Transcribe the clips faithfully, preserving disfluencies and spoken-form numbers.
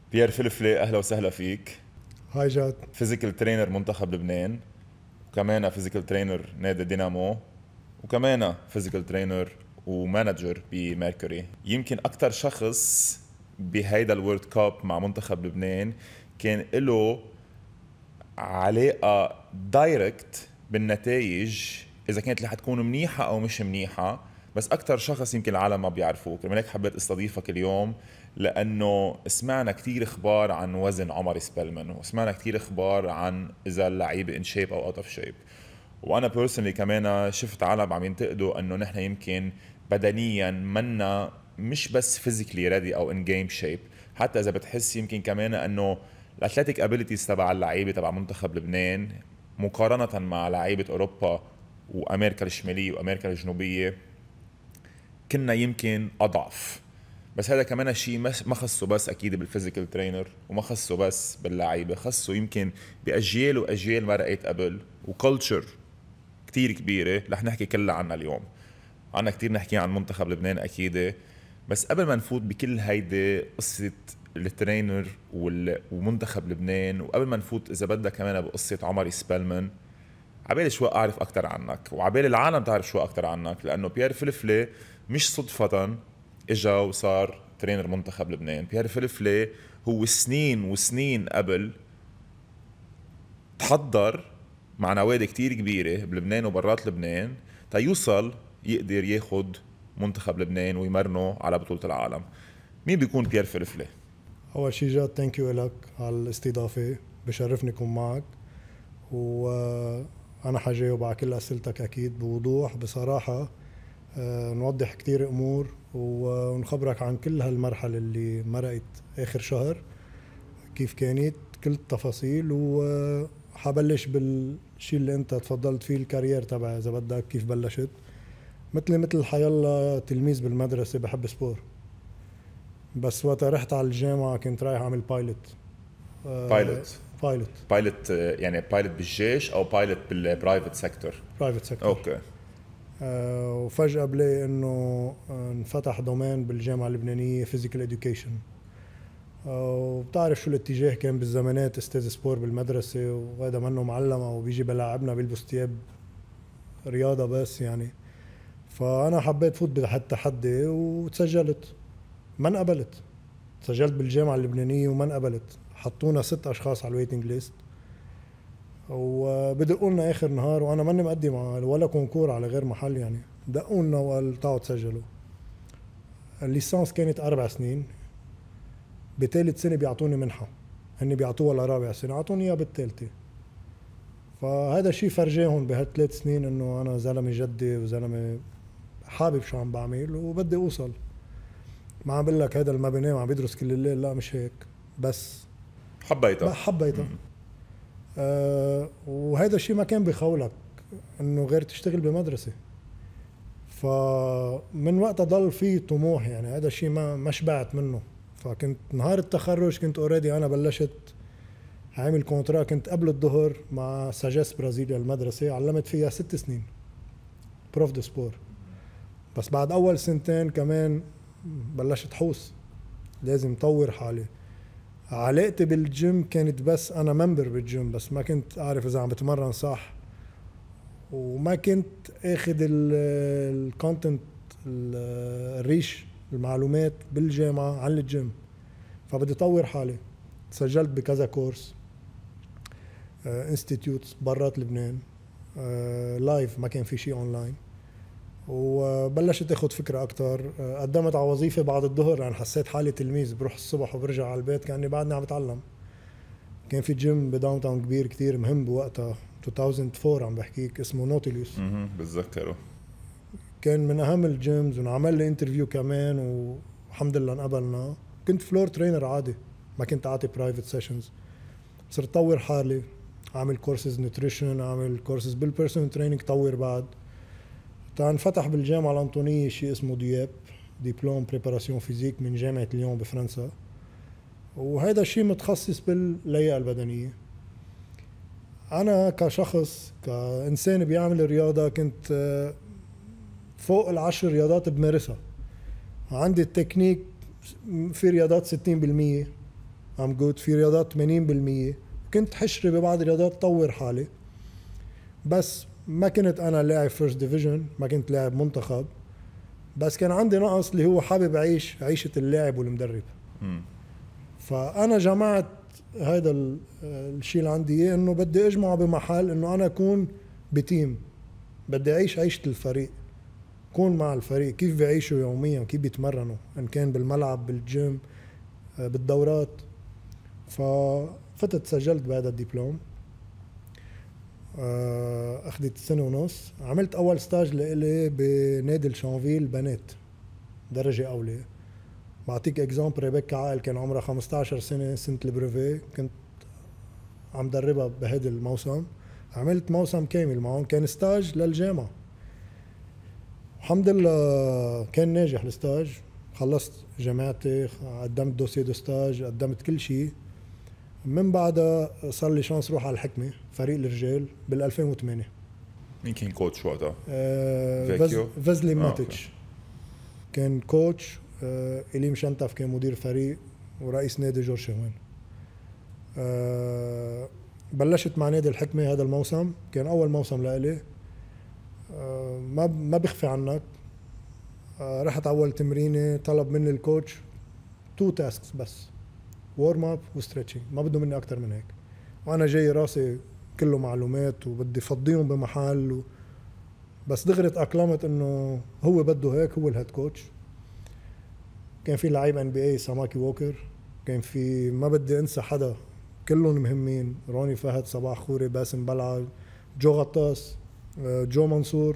بيير فلفلي، اهلا وسهلا فيك. هاي جاد. فيزيكال ترينر منتخب لبنان، وكمان فيزيكال ترينر نادي دينامو، وكمان فيزيكال ترينر ومانجر بميركوري. يمكن اكثر شخص بهيدا الورد كاب مع منتخب لبنان كان له علاقة دايركت بالنتائج، اذا كانت اللي حتكون منيحة او مش منيحة. بس اكثر شخص يمكن العالم ما بيعرفوه، كمان هيك حبيت استضيفك اليوم، لانه سمعنا كتير اخبار عن وزن عمر سبلمن، وسمعنا كتير اخبار عن اذا اللعيبه ان شيب او اوت اوف شيب. وانا بيرسونلي كمان شفت عالم عم ينتقدوا انه نحن يمكن بدنيا منا مش بس فيزيكلي ريدي او ان جيم شيب. حتى اذا بتحس يمكن كمان انه الاثليتيك ابيليتيز تبع اللعيبه تبع منتخب لبنان مقارنه مع لعيبه اوروبا وامريكا الشماليه وامريكا الجنوبيه كنا يمكن اضعف. بس هذا كمان شيء ما خصه بس اكيد بالفيزيكال ترينر، وما خصه بس باللعيبه، خصه يمكن باجيال واجيال مرقت قبل، وكلتشر كتير كبيره رح نحكي كلها عنها اليوم. عنا كتير نحكي عن منتخب لبنان اكيد، بس قبل ما نفوت بكل هيدي قصه الترينر ومنتخب لبنان، وقبل ما نفوت اذا بدك كمان بقصه عمر سبلمن، عبالي شوي اعرف اكثر عنك، وعبالي العالم تعرف شوي اكثر عنك، لانه بيير فلفلي مش صدفه اجا وصار ترينر منتخب لبنان. بيير فلفلي هو سنين وسنين قبل تحضر مع نوادي كتير كبيرة بلبنان وبرات لبنان تيوصل يقدر ياخد منتخب لبنان ويمرنه على بطولة العالم. مين بيكون بيير فلفلي؟ اول شي جاد، ثانك يو لك على الاستضافه، بشرفني اكون معك، وانا حجاوب على كل اسئلتك اكيد بوضوح بصراحه. أه نوضح كتير امور ونخبرك عن كل هالمرحله اللي مرقت اخر شهر كيف كانت كل التفاصيل، وحبلش بالشي اللي انت تفضلت فيه، الكارير تبعي اذا بدك كيف بلشت. مثلي مثل حيالله تلميذ بالمدرسه بحب سبور، بس وقت رحت على الجامعة كنت رايح أعمل بايلوت. بايلوت؟ بايلوت بايلوت يعني بايلوت بالجيش او بايلوت بالبرايفت سيكتور؟ برايفت سيكتور. اوكي. آه وفجأة بلاقي إنه انفتح دومين بالجامعة اللبنانية فيزيكال إديوكيشن. وبتعرف شو الاتجاه كان بالزمانات، استاذ سبور بالمدرسة وهذا منه معلمة وبيجي بلاعبنا بيلبس ثياب رياضة بس يعني. فأنا حبيت فوت بتحدي وتسجلت، ما انقبلت. سجلت بالجامعة اللبنانية وما انقبلت، حطونا ست أشخاص على الويتنج ليست، وبدقوا لنا آخر نهار وأنا ماني مقدم ولا كونكور على غير محل يعني. دقوا لنا وقال تعالوا تسجلوا. الليسانس كانت أربع سنين، بثالث سنة بيعطوني منحة، هني بيعطوها لرابع سنة، عطوني إياها بالثالثة. فهذا الشيء فرجاهم بهالثلاث سنين إنه أنا زلمة جدي وزلمة حابب شو عم بعمل وبدي أوصل. ما عم بقول لك هذا اللي ما بينام عم بيدرس كل الليل، لا مش هيك، بس حبيتها. حبيتها. آه وهذا الشيء ما كان بخولك انه غير تشتغل بمدرسة. فمن وقتها ضل في طموح يعني، هذا الشيء ما ما شبعت منه. فكنت نهار التخرج كنت اوريدي انا بلشت عامل كونترا، كنت قبل الظهر مع ساجيس برازيليا المدرسة، علمت فيها ست سنين بروف دو سبور. بس بعد اول سنتين كمان بلشت حوس، لازم طور حالي. علاقتي بالجيم كانت بس انا ممبر بالجيم، بس ما كنت اعرف اذا عم بتمرن صح، وما كنت اخذ الكونتنت الريش المعلومات بالجامعة عن الجيم. فبدي طور حالي، سجلت بكذا كورس انستيتيوت برات لبنان لايف، ما كان في شيء اونلاين. وبلشت اخذ فكره اكثر، قدمت على وظيفه بعد الظهر لان حسيت حالي تلميذ، بروح الصبح وبرجع على البيت كاني بعدني عم بتعلم. كان في جيم بداون تاون كبير كتير مهم بوقتها، ألفين وأربعة عم بحكيك، اسمه نوتيليوس. اها بتذكره. كان من اهم الجيمز، ونعمل لي انترفيو كمان والحمد لله انقبلنا. كنت فلور ترينر عادي، ما كنت اعطي برايفت سيشنز. صرت اطور حالي، اعمل كورسز نيوتريشن، اعمل كورسز بالبيرسونال تريننج، طور بعد. انفتح بالجامعة الأنطونية شيء اسمه دياب، دبلوم بريباراسيون فيزيك من جامعة ليون بفرنسا، وهذا الشيء متخصص باللياقة البدنية. أنا كشخص كإنسان بيعمل رياضة كنت فوق العشر رياضات بمارسها. عندي التكنيك في رياضات ستين بالمية، ام جود في رياضات ثمانين بالمية، كنت حشري ببعض الرياضات طور حالي، بس ما كنت انا لاعب فيرست ديفيجن، ما كنت لاعب منتخب، بس كان عندي نقص اللي هو حابب اعيش عيشه اللاعب والمدرب. م. فانا جمعت هذا الشيء اللي عندي اياه، انه بدي اجمعه بمحل انه انا اكون بتيم، بدي اعيش عيشه الفريق، كون مع الفريق كيف بيعيشوا يوميا، كيف بيتمرنوا، ان كان بالملعب بالجيم بالدورات. ففتت سجلت بهذا الدبلوم، اخذت سنه ونص. عملت اول ستاج لإلي بنادي الشانفيل بنات درجه اولى. بعطيك اكزامبل، ريبيكا عائل كان عمرها خمسة عشر سنه سنه البريفي، كنت عم دربها بهذا الموسم. عملت موسم كامل معهم، كان ستاج للجامعه. الحمد لله كان ناجح الستاج، خلصت جامعتي، قدمت دوسيه دو ستاج، قدمت كل شيء. من بعدها صار لي شانس روح على الحكمه فريق الرجال بال ألفين وثمانية. مين كان كوتش وقتها؟ آه فز... فزلي ماتيتش آه كان كوتش. آه إليم شنتف كان مدير فريق ورئيس نادي جورج شهوان. آه بلشت مع نادي الحكمه هذا الموسم، كان اول موسم لإلي. آه ما ما بخفي عنك، آه رحت اول تمرينه طلب مني الكوتش تو تاسكس بس، وورم اب وستريتشنج، ما بده مني اكثر من هيك. وانا جاي راسي كله معلومات وبدي فضيهم بمحل و... بس دغري تاقلمت انه هو بده هيك، هو الهيد كوتش. كان في لعيب ان بي اي ساماكي ووكر، كان في ما بدي انسى حدا، كلهم مهمين، روني فهد، صباح خوري، باسم بلعه، جو غطاس، جو منصور،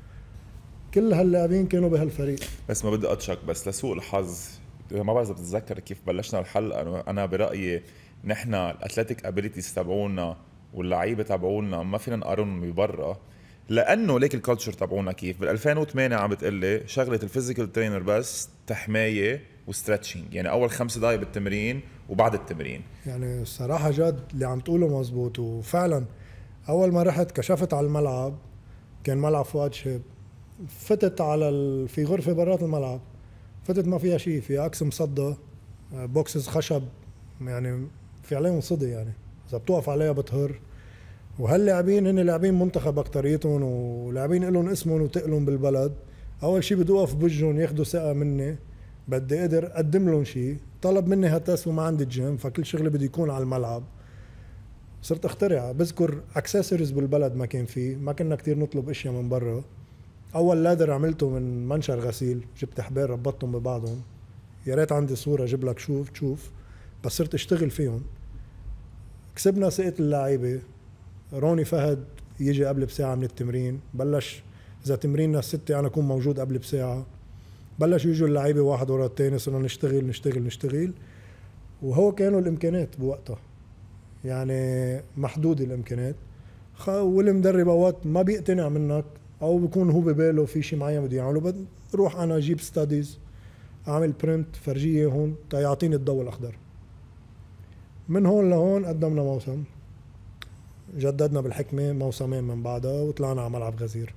كل هاللاعبين كانوا بهالفريق. بس ما بدي اطشك، بس لسوء الحظ ما بعرف اذا بتتذكر كيف بلشنا الحلقه، انا برايي نحن الاثليتيك ابيليتيز تبعونا واللعيبه تبعونا ما فينا نقارنهم ببرا، لانه ليك الكالتشر تبعونا كيف بال ألفين وثمانية عم بتقلي شغله الفيزيكال ترينر بس تحمايه وستريتشنج، يعني اول خمس دقائق بالتمرين وبعد التمرين. يعني الصراحه جد اللي عم تقوله مزبوط. وفعلا اول ما رحت كشفت على الملعب، كان ملعب فؤاد شاب، فتت على ال... في غرفه برات الملعب، فتت ما فيها شيء، في عكس مصدى، بوكسز خشب، يعني في عليهم صدى، يعني اذا بتوقف عليها بتهر. وهاللاعبين هن لاعبين منتخب اكتريتهم، ولاعبين لهم اسمهم وتقلهم بالبلد. اول شيء بدي اوقف بوجهن ياخذوا ثقه مني، بدي اقدر اقدم لهم شيء. طلب مني هالتاس وما عندي جيم، فكل شغلي بدي يكون على الملعب. صرت اخترع، بذكر اكسسوارز بالبلد ما كان فيه، ما كنا كتير نطلب اشياء من برا. اول لادر عملته من منشر غسيل، جبت حبال ربطتهم ببعضهم، يا ريت عندي صوره اجيب لك شوف تشوف، بس صرت اشتغل فيهم. كسبنا ثقه اللعيبه. روني فهد يجي قبل بساعه من التمرين، بلش اذا تمريننا الستة انا اكون موجود قبل بساعه، بلش يجوا اللعيبه واحد ورا الثاني، صرنا نشتغل نشتغل نشتغل. وهو كانوا الامكانيات بوقتها يعني محدوده الامكانيات، والمدرب اوقات ما بيقتنع منك او بيكون هو بباله في شيء معين بده يعمله، بروح انا اجيب ستاديز، اعمل برنت، فرجيه هون تا يعطيني الضوء الاخضر. من هون لهون قدمنا موسم، جددنا بالحكمه موسمين من بعدها، وطلعنا على ملعب غزير.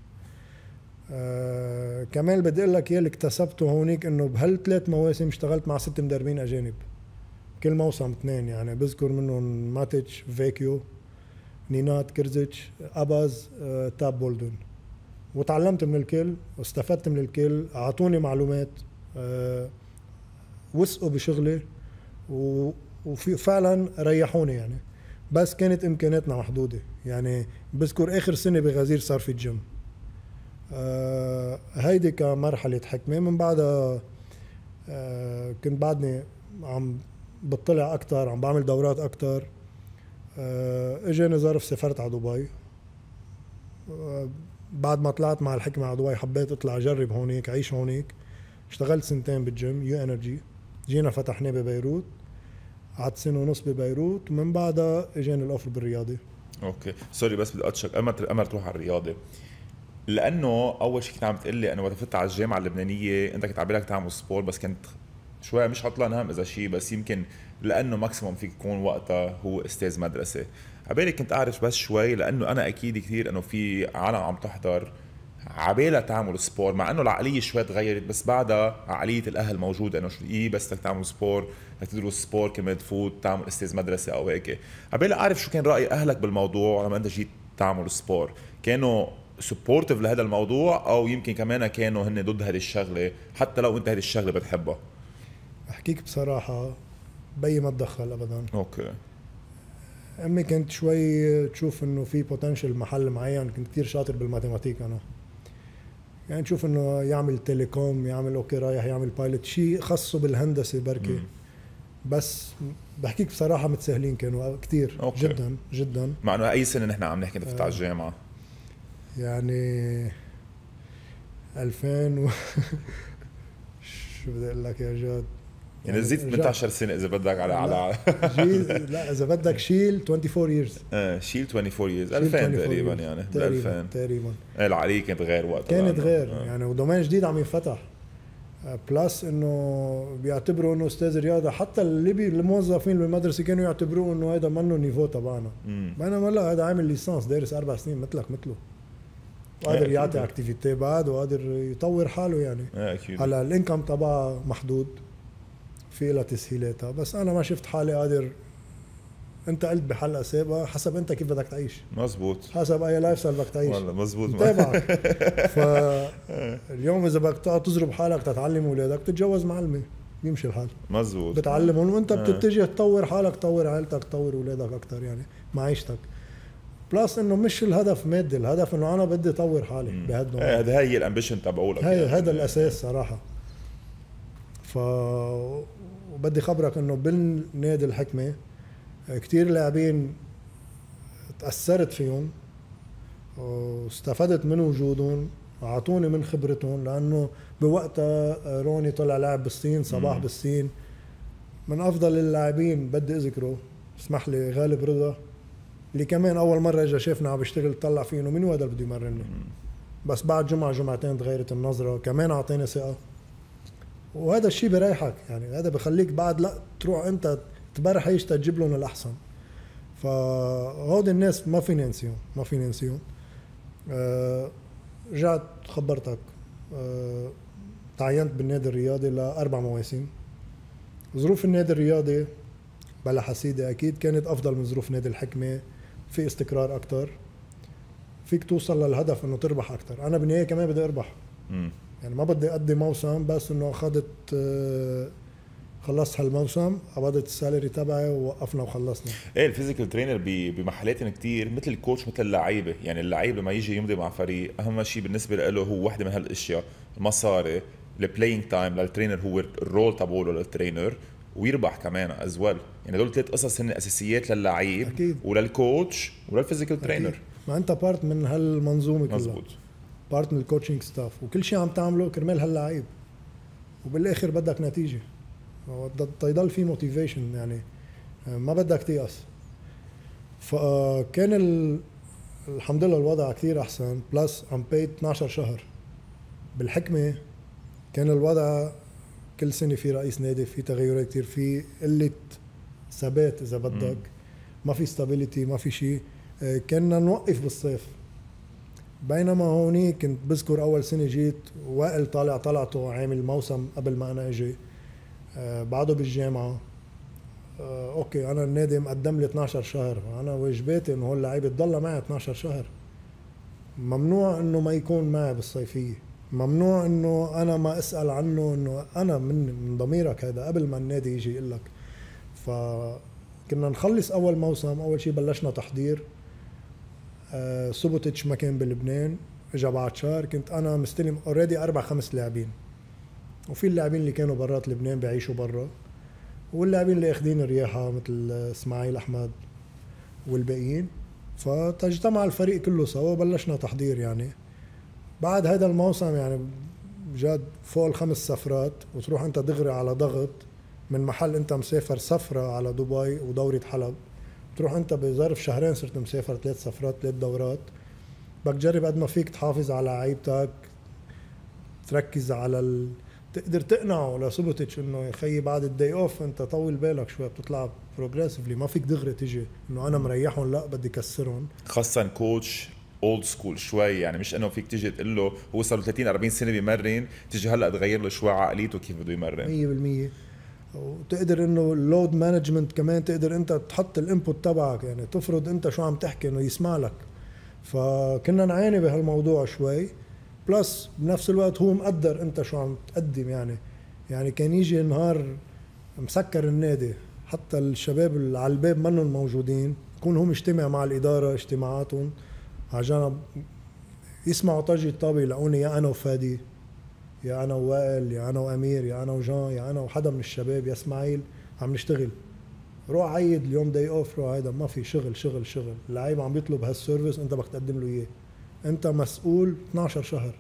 آه كمان بدي اقول لك اياه اللي اكتسبته هونيك، انه بهالثلاث مواسم اشتغلت مع ست مدربين اجانب، كل موسم اثنين، يعني بذكر منهم ماتيتش، فيكيو، نينات، كرزيتش، اباز، آه تاب بولدون. وتعلمت من الكل واستفدت من الكل، اعطوني معلومات، أه وثقوا بشغلي، وفي فعلا ريحوني يعني. بس كانت امكانياتنا محدوده، يعني بذكر اخر سنه بغزير صار في الجيم. أه هيدي كمرحله حكمه. من بعدها أه كنت بعدني عم بطلع اكثر، عم بعمل دورات اكثر. أه اجاني ظرف سافرت على دبي. أه بعد ما طلعت مع الحكمة على دبي حبيت اطلع اجرب هونيك، عيش هونيك. اشتغلت سنتين بالجيم يو انرجي، جينا فتحناه ببيروت، قعدت سنه ونص ببيروت، ومن بعدها اجاني الاوفر بالرياضي. اوكي سوري بس بدي اطشك، امر امر تروح على الرياضه، لانه اول شيء كنت عم تقول لي انه وقت فتت على الجامعه اللبنانيه انت كنت عم بالك تعمل سبور، بس كنت شوي مش عطلان هم اذا شيء، بس يمكن لانه ماكسيموم فيك يكون وقتها هو استاذ مدرسه. عبالي كنت اعرف بس شوي، لانه انا اكيد كثير انه في عالم عم تحضر عبالة تعمل سبور، مع انه العقلية شوي تغيرت بس بعدها عقلية الاهل موجودة انه شو ايه بس بدك تعمل سبور، بدك تدرس سبور كمان تفوت تعمل استاذ مدرسة او هيك. عبالة اعرف شو كان رأي اهلك بالموضوع لما انت جيت تعمل سبور، كانوا سبورتيف لهذا الموضوع او يمكن كمان كانوا هن ضد هذه الشغلة حتى لو انت هذه الشغلة بتحبها؟ احكيك بصراحة بي ما تدخل ابدا. اوكي. امي كنت شوي تشوف انه في بوتنشل محل معين، كنت كتير شاطر بالماتيماتيك انا، يعني تشوف انه يعمل تيليكوم، يعمل اوكي رايح يعمل بايلوت، شيء خاصه بالهندسه بركي. مم. بس بحكيك بصراحه متساهلين كانوا كتير. أوكي. جدا جدا. مع انه اي سنه نحن عم نحكي نفتح آه الجامعه يعني ألفين و... شو بدي اقول لك يا جاد، يعني زيد ثمانية عشر سنه اذا بدك على على جيل لا اذا بدك شيل أربعة وعشرين ييرز. اه شيل أربعة وعشرين ييرز ألفين تقريبا يعني بال ألفين تقريبا. ايه العقليه كانت غير وقتها، كانت غير آه. يعني ودومين جديد عم ينفتح، بلس انه بيعتبروا انه استاذ رياضه، حتى اللي الموظفين بالمدرسه كانوا يعتبروه انه هذا منه نيفو تبعنا، بينما لا هذا عامل ليسانس دارس اربع سنين مثلك مثله، وقادر يعطي اكتيفيتي بعد وقادر يطور حاله يعني. هلا الانكم تبعه محدود في لها تسهيلاتها، بس انا ما شفت حالي قادر. انت قلت بحلقه سابقه حسب انت كيف بدك تعيش. مزبوط. حسب اي لايف ستايل بدك تعيش. والله مزبوط. متابعك. فاليوم اذا بدك تقعد تضرب حالك تتعلم اولادك تتجوز معلمه بيمشي الحال. مزبوط. بتعلمهم وانت بتتجه تطور حالك، تطور عائلتك، تطور اولادك اكثر يعني معيشتك. بلس انه مش الهدف مادي، الهدف انه انا بدي اطور حالي بهالنوع. ايه هذا هي الامبيشن تبعولك. هي يعني. هذا الاساس صراحه. ف وبدي خبرك انه بالنادي الحكمه كتير لاعبين تأثرت فيهم واستفدت من وجودهم، اعطوني من خبرتهم، لانه بوقتها روني طلع لاعب بالصين، صباح مم. بالصين من افضل اللاعبين بدي اذكره، اسمح لي غالب رضا اللي كمان اول مره اجى شافنا عم بشتغل طلع فيه انه مين هذا اللي بده يمرني، بس بعد جمعه جمعتين تغيرت النظره، كمان اعطيني ثقه، وهذا الشيء بريحك يعني، هذا بخليك بعد لا تروح انت تبرح ايش تجيب لهم الاحسن. فهود الناس ما فيني انسيهم، ما فيني انسيهم. أه رجعت خبرتك، أه تعينت بالنادي الرياضي لاربع مواسم. ظروف النادي الرياضي بلا حسيدة اكيد كانت افضل من ظروف نادي الحكمه، في استقرار اكثر، فيك توصل للهدف انه تربح اكثر. انا بالنهايه كمان بدي اربح. م. يعني ما بدي اقضي موسم بس انه اخذت أه خلصت هالموسم قبضت السالري تبعي ووقفنا وخلصنا. ايه الفيزيكال ترينر بمحلاتنا كتير مثل الكوتش مثل اللعيبه، يعني اللعيب لما يجي يمضي مع فريق اهم شيء بالنسبه له هو وحده من هالاشياء، المصاري، البلاينج تايم للترينر، هو الرول تبعه للترينر، ويربح كمان ازول. يعني دول ثلاث قصص هن اساسيات للعيب أكيد. وللكوتش وللفيزيكال ترينر. ما انت بارت من هالمنظومه كلها، مزبوط، بارت من الكوتشنج ستاف، وكل شيء عم تعمله كرمال هاللعيب، وبالاخر بدك نتيجه، تضل في موتيفيشن يعني، ما بدك تيأس. فكان ال... الحمد لله الوضع كثير احسن، بلس عم بيت اثناشر شهر. بالحكمه كان الوضع كل سنه في رئيس نادي، في تغيرات كثير، في قله ثبات اذا بدك، ما في ستابيليتي، ما في شيء. كنا نوقف بالصيف، بينما هوني كنت بذكر اول سنه جيت وائل طالع طلعته عامل موسم قبل ما انا اجي، آه بعده بالجامعه. آه اوكي انا النادي مقدم لي اثناشر شهر، انا واجباتي انه هو اللعيب يضل معي اثناشر شهر، ممنوع انه ما يكون معي بالصيفيه، ممنوع انه انا ما اسال عنه، انه انا من من ضميرك هذا قبل ما النادي يجي يقول لك. فكنا نخلص اول موسم، اول شيء بلشنا تحضير. آه سوبوتيتش ما كان بلبنان، اجى بعد شهر، كنت انا مستلم اوريدي اربع خمس لاعبين، وفي اللاعبين اللي كانوا برات لبنان بيعيشوا برا، واللاعبين اللي اخذين الرياحه مثل اسماعيل احمد والباقيين. فتجتمع الفريق كله سوا وبلشنا تحضير. يعني بعد هذا الموسم يعني جاد فوق الخمس سفرات، وتروح انت دغري على ضغط من محل انت مسافر سفره على دبي ودوره حلب، تروح انت بظرف شهرين صرت مسافر ثلاث سفرات ثلاث دورات. بدك تجرب قد ما فيك تحافظ على عيبتك، تركز على ال... تقدر تقنعه لسوبوتيتش انه يا خيي بعد الداي اوف انت طول بالك شوي، بتطلع بروجريسفلي، ما فيك دغري تيجي انه انا مريحهم لا بدي كسرهم. خاصه كوتش اولد سكول شوي، يعني مش انه فيك تيجي تقول له هو صار له ثلاثين أربعين سنه بيمرن تيجي هلا تغير له شوي عقليته كيف بده يمرن. مية بالمية. وتقدر انه اللود مانجمنت كمان تقدر انت تحط الانبوت تبعك، يعني تفرض انت شو عم تحكي انه يسمع لك. فكنا نعاني بهالموضوع شوي، بلس بنفس الوقت هو مقدر انت شو عم تقدم. يعني يعني كان يجي نهار مسكر النادي حتى الشباب اللي على الباب منهم موجودين، يكون هو مجتمع مع الاداره اجتماعاتهم على جنب، يسمعوا طجي الطابه يلاقوني يا انا وفادي، يا انا ووائل، يا انا وامير، يا انا وجان، يا انا وحدا من الشباب، يا اسماعيل عم نشتغل. روح عيد اليوم داي اوف، روح هيدا ما في شغل شغل شغل. اللعيب عم بيطلب هالسيرفيس انت بدك تقدم له اياه، انت مسؤول اثناشر شهر.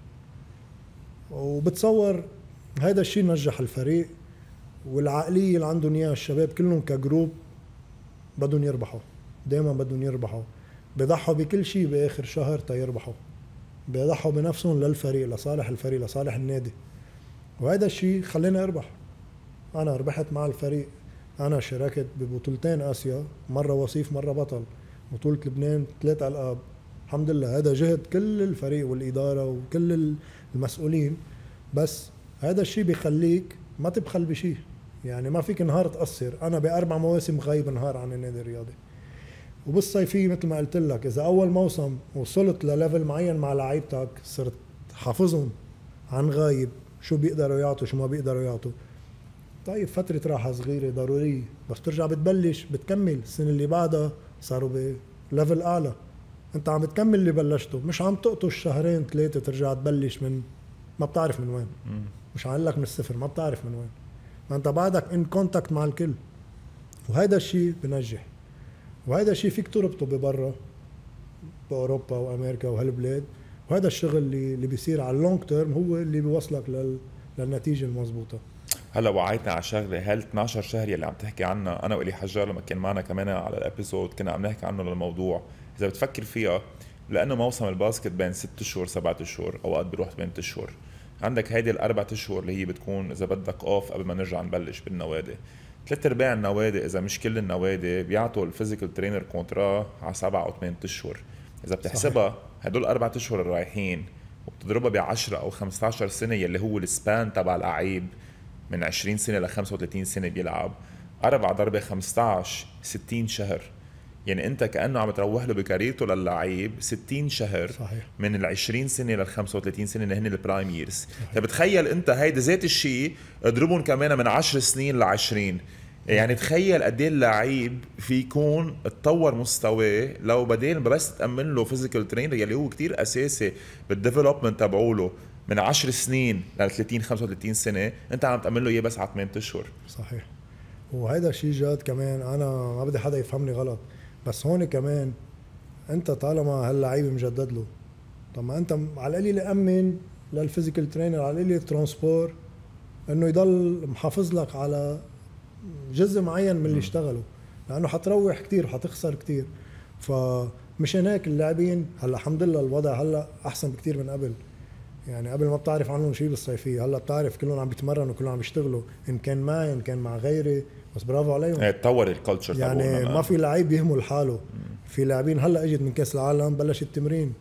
وبتصور هيدا الشيء نجح الفريق، والعقليه اللي عندهم اياها الشباب كلهم كجروب بدهم يربحوا، دائما بدهم يربحوا، بيضحوا بكل شيء باخر شهر تيربحوا، بيضحوا بنفسهم للفريق، لصالح الفريق، لصالح النادي. وهذا الشيء خلينا اربح. انا ربحت مع الفريق، انا شاركت ببطولتين اسيا، مره وصيف مره بطل، بطوله لبنان ثلاث القاب الحمد لله. هذا جهد كل الفريق والاداره وكل المسؤولين، بس هذا الشيء بيخليك ما تبخل بشيء. يعني ما فيك نهار تقصر. انا باربع مواسم غايب نهار عن النادي الرياضي. وبالصيفيه مثل ما قلت لك، اذا اول موسم وصلت لليفل معين مع لعيبتك صرت حافظهم عن غايب، شو بيقدروا يعطوا شو ما بيقدروا يعطوا، طيب فترة راحة صغيرة ضرورية، بس ترجع بتبلش بتكمل السنة اللي بعدها صاروا بليفل أعلى. أنت عم بتكمل اللي بلشته، مش عم تقطش شهرين ثلاثة ترجع تبلش من ما بتعرف من وين. مش عم لك من الصفر، ما بتعرف من وين، ما أنت بعدك إن كونتاكت مع الكل. وهذا الشيء بنجح، وهذا الشيء فيك تربطه ببرا بأوروبا وأمريكا وهالبلاد. وهذا الشغل اللي اللي بيصير على اللونج تيرم هو اللي بيوصلك لل... للنتيجة المضبوطة. هلا وعيتنا على شغله، هال اثناشر شهر يلي عم تحكي عنها انا والي حجار لما كان معنا كمان على الابيسود كنا عم نحكي عنه للموضوع. اذا بتفكر فيها، لانه موسم الباسكت بين ست شهور سبعة شهور، اوقات بيروح ثمانية اشهر، عندك هيدي الاربع اشهر اللي هي بتكون اذا بدك اوف قبل ما نرجع نبلش بالنوادي. ثلاث ارباع النوادي اذا مش كل النوادي بيعطوا الفيزيكال ترينر كونترا على سبعة او ثمانية اشهر. اذا بتحسبها هدول اربع اشهر الرايحين وبتضربها بعشرة او خمسة عشر سنه يلي هو السبان تبع اللعيب من عشرين سنة ل خمسة وثلاثين سنة بيلعب، أربعة ضربة خمسة عشر ستين شهر. يعني أنت كأنه عم تروح له بكاريرته للعيب ستين شهر. صحيح. من ال عشرين سنة لل خمسة وثلاثين سنة اللي هن البرايم ييرز. فبتخيل أنت هيدا ذات الشيء اضربهم كمان من عشر سنين ل عشرين. يعني تخيل قد ايه اللعيب في يكون اتطور مستواه لو بدين بس تأمن له فيزيكال ترينر يلي هو كتير أساسي بالديفلوبمنت تبعوله من عشر سنين ل ثلاثين خمسة وثلاثين سنة، انت عم تعمل له اياه بس على ثمانية اشهر. صحيح. وهذا شيء جاد كمان، انا ما بدي حدا يفهمني غلط، بس هون كمان انت طالما هاللعيب مجدد له، طب ما انت على القليل امن للفيزيكال ترينر، على القليل ترانسبور انه يضل محافظ لك على جزء معين من اللي اشتغلوا، لانه حتروح كتير وحتخسر كتير. فمشان هيك اللاعبين هلا الحمد لله الوضع هلا احسن بكتير من قبل. يعني قبل ما بتعرف عنهم شيء بالصيفيه، هلا بتعرف كلهم عم بيتمرنوا وكلهم عم يشتغلوا، ان كان معي ان كان مع غيري، بس برافو عليهم. ايه تطور الكالتشر يعني تبعنا. ما في لعيب يهمل حاله. في لاعبين هلا اجت من كاس العالم بلش التمرين.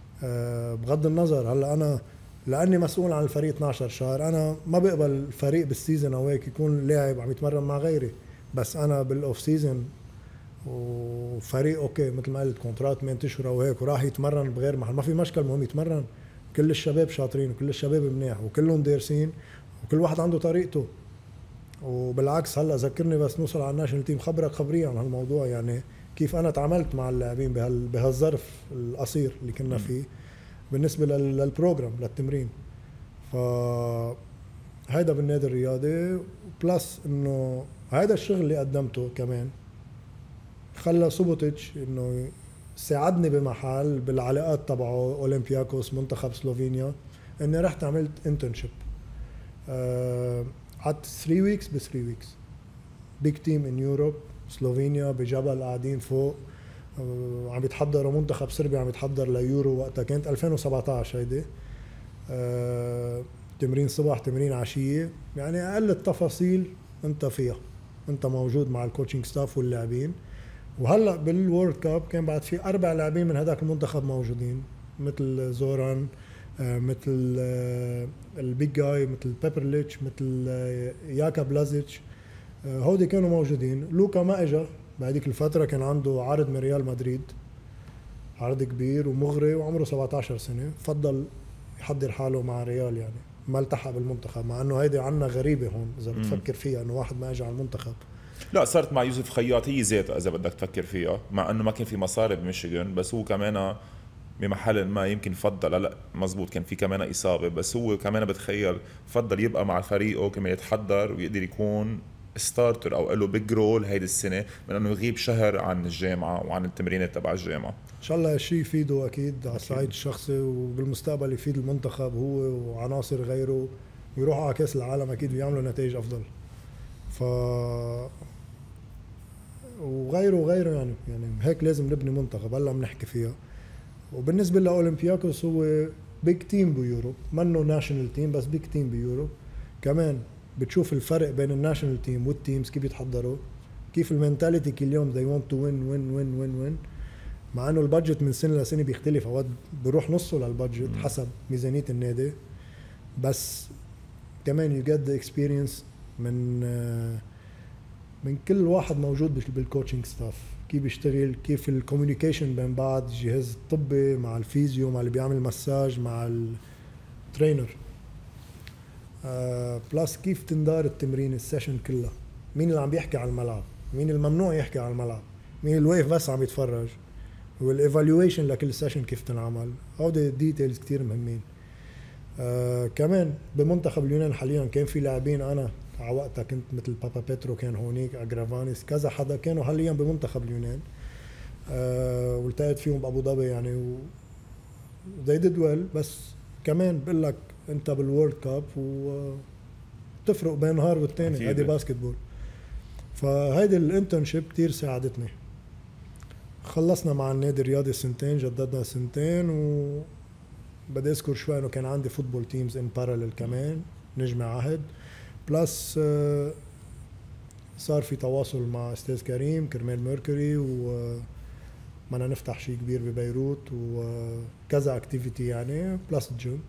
أه بغض النظر هلا انا لاني مسؤول عن الفريق اثناشر شهر، انا ما بقبل الفريق بالسيزون او هيك يكون لاعب عم يتمرن مع غيري، بس انا بالاوف سيزون وفريق اوكي مثل ما قلت كونترات ثمانية اشهر او هيك وراح يتمرن بغير محل، ما في مشكل، المهم يتمرن. كل الشباب شاطرين وكل الشباب منيح وكلهم دارسين وكل واحد عنده طريقته. وبالعكس هلا ذكرني بس نوصل على الناشونال تيم خبرك خبريه عن هالموضوع، يعني كيف انا تعاملت مع اللاعبين بهال بهالظرف القصير اللي كنا فيه بالنسبه للبروجرام للتمرين. ف هيدا بالنادي الرياضي، بلس انه هيدا الشغل اللي قدمته كمان خلى سوبوتيتش انه ساعدني بمحل بالعلاقات تبعه اولمبياكوس منتخب سلوفينيا، اني رحت عملت انترنشيب. أه قعدت ثلاثة ويكس ب ثلاثة ويكس بيج تيم ان يوروب، سلوفينيا بجبل قاعدين فوق. أه عم يتحضروا منتخب صربيا عم يتحضر ليورو وقتها كانت ألفين وسبعة عشر هيدي. أه تمرين صباح تمرين عشيه، يعني اقل التفاصيل انت فيها، انت موجود مع الكوتشنج ستاف واللاعبين. وهلا بالورد كاب كان بعد في اربع لاعبين من هذاك المنتخب موجودين، مثل زوران، مثل البيج جاي، مثل بيبرليتش، مثل ياكا بلازيتش، هودي كانوا موجودين. لوكا ما اجا بهذيك الفتره، كان عنده عرض من ريال مدريد، عرض كبير ومغري وعمره سبعة عشر سنه، فضل يحضر حاله مع ريال، يعني ما التحق بالمنتخب، مع انه هيدي عنا غريبه هون اذا بتفكر فيها، انه واحد ما اجى على المنتخب. لا صارت مع يوسف خياط هي ذاتها اذا بدك تفكر فيها، مع انه ما كان في مصاري بميشيغان، بس هو كمان بمحل ما يمكن فضل. لا مزبوط كان في كمان إصابة، بس هو كمان بتخيل فضل يبقى مع فريقه كمان يتحضر ويقدر يكون ستارتر او له بيج رول هيدي السنة، من انه يغيب شهر عن الجامعة وعن التمرينات تبع الجامعة. ان شاء الله هالشيء يفيده اكيد على الصعيد الشخصي، وبالمستقبل يفيد المنتخب هو وعناصر غيره، ويروحوا على كاس العالم اكيد ويعملوا نتائج افضل. ف وغيره وغيره يعني يعني هيك لازم نبني منتخب، هلا بنحكي فيها. وبالنسبه لاولمبياكوس هو بيج تيم بيوروب، منه ناشونال تيم بس بيج تيم بيوروب. كمان بتشوف الفرق بين الناشونال تيم والتيمز كيف يتحضروا، كيف المينتاليتي كل يوم they want to win win win win win. مع انه البادجت من سنه لسنه بيختلف، اوقات بيروح نصه للبادجت حسب ميزانيه النادي، بس كمان يو جيت ذا اكسبيرينس من من كل واحد موجود بالكوتشنج ستاف، كيف بيشتغل، كيف الكوميونيكيشن بين بعض، الجهاز الطبي مع الفيزيو مع اللي بيعمل مساج مع الترينر، آه بلس كيف تندار التمرين السيشن كلها، مين اللي عم بيحكي على الملعب، مين الممنوع يحكي على الملعب، مين الواقف بس عم يتفرج، والايفالويشن لكل سيشن كيف تنعمل. هودي الديتيلز كتير مهمين. آه كمان بمنتخب اليونان حاليا كان في لاعبين، انا على وقتها كنت مثل بابا بيترو كان هونيك، اجرافانيس، كذا حدا كانوا حاليا بمنتخب اليونان، آه والتقيت فيهم بابو ظبي يعني و they did well. بس كمان بقول لك انت بالورد كاب وتفرق بين نهار والتاني، هذه باسكتبول. فهيدي الانترنشيب كتير ساعدتني. خلصنا مع النادي الرياضي سنتين، جددنا سنتين، وبدي اذكر شوي انه كان عندي فوتبول تيمز ان بارالل كمان نجمع عهد، بلس صار في تواصل مع استاذ كريم كرمال ميركوري، ومنا نفتح شيء كبير ببيروت وكذا اكتيفيتي يعني بلس الجيم.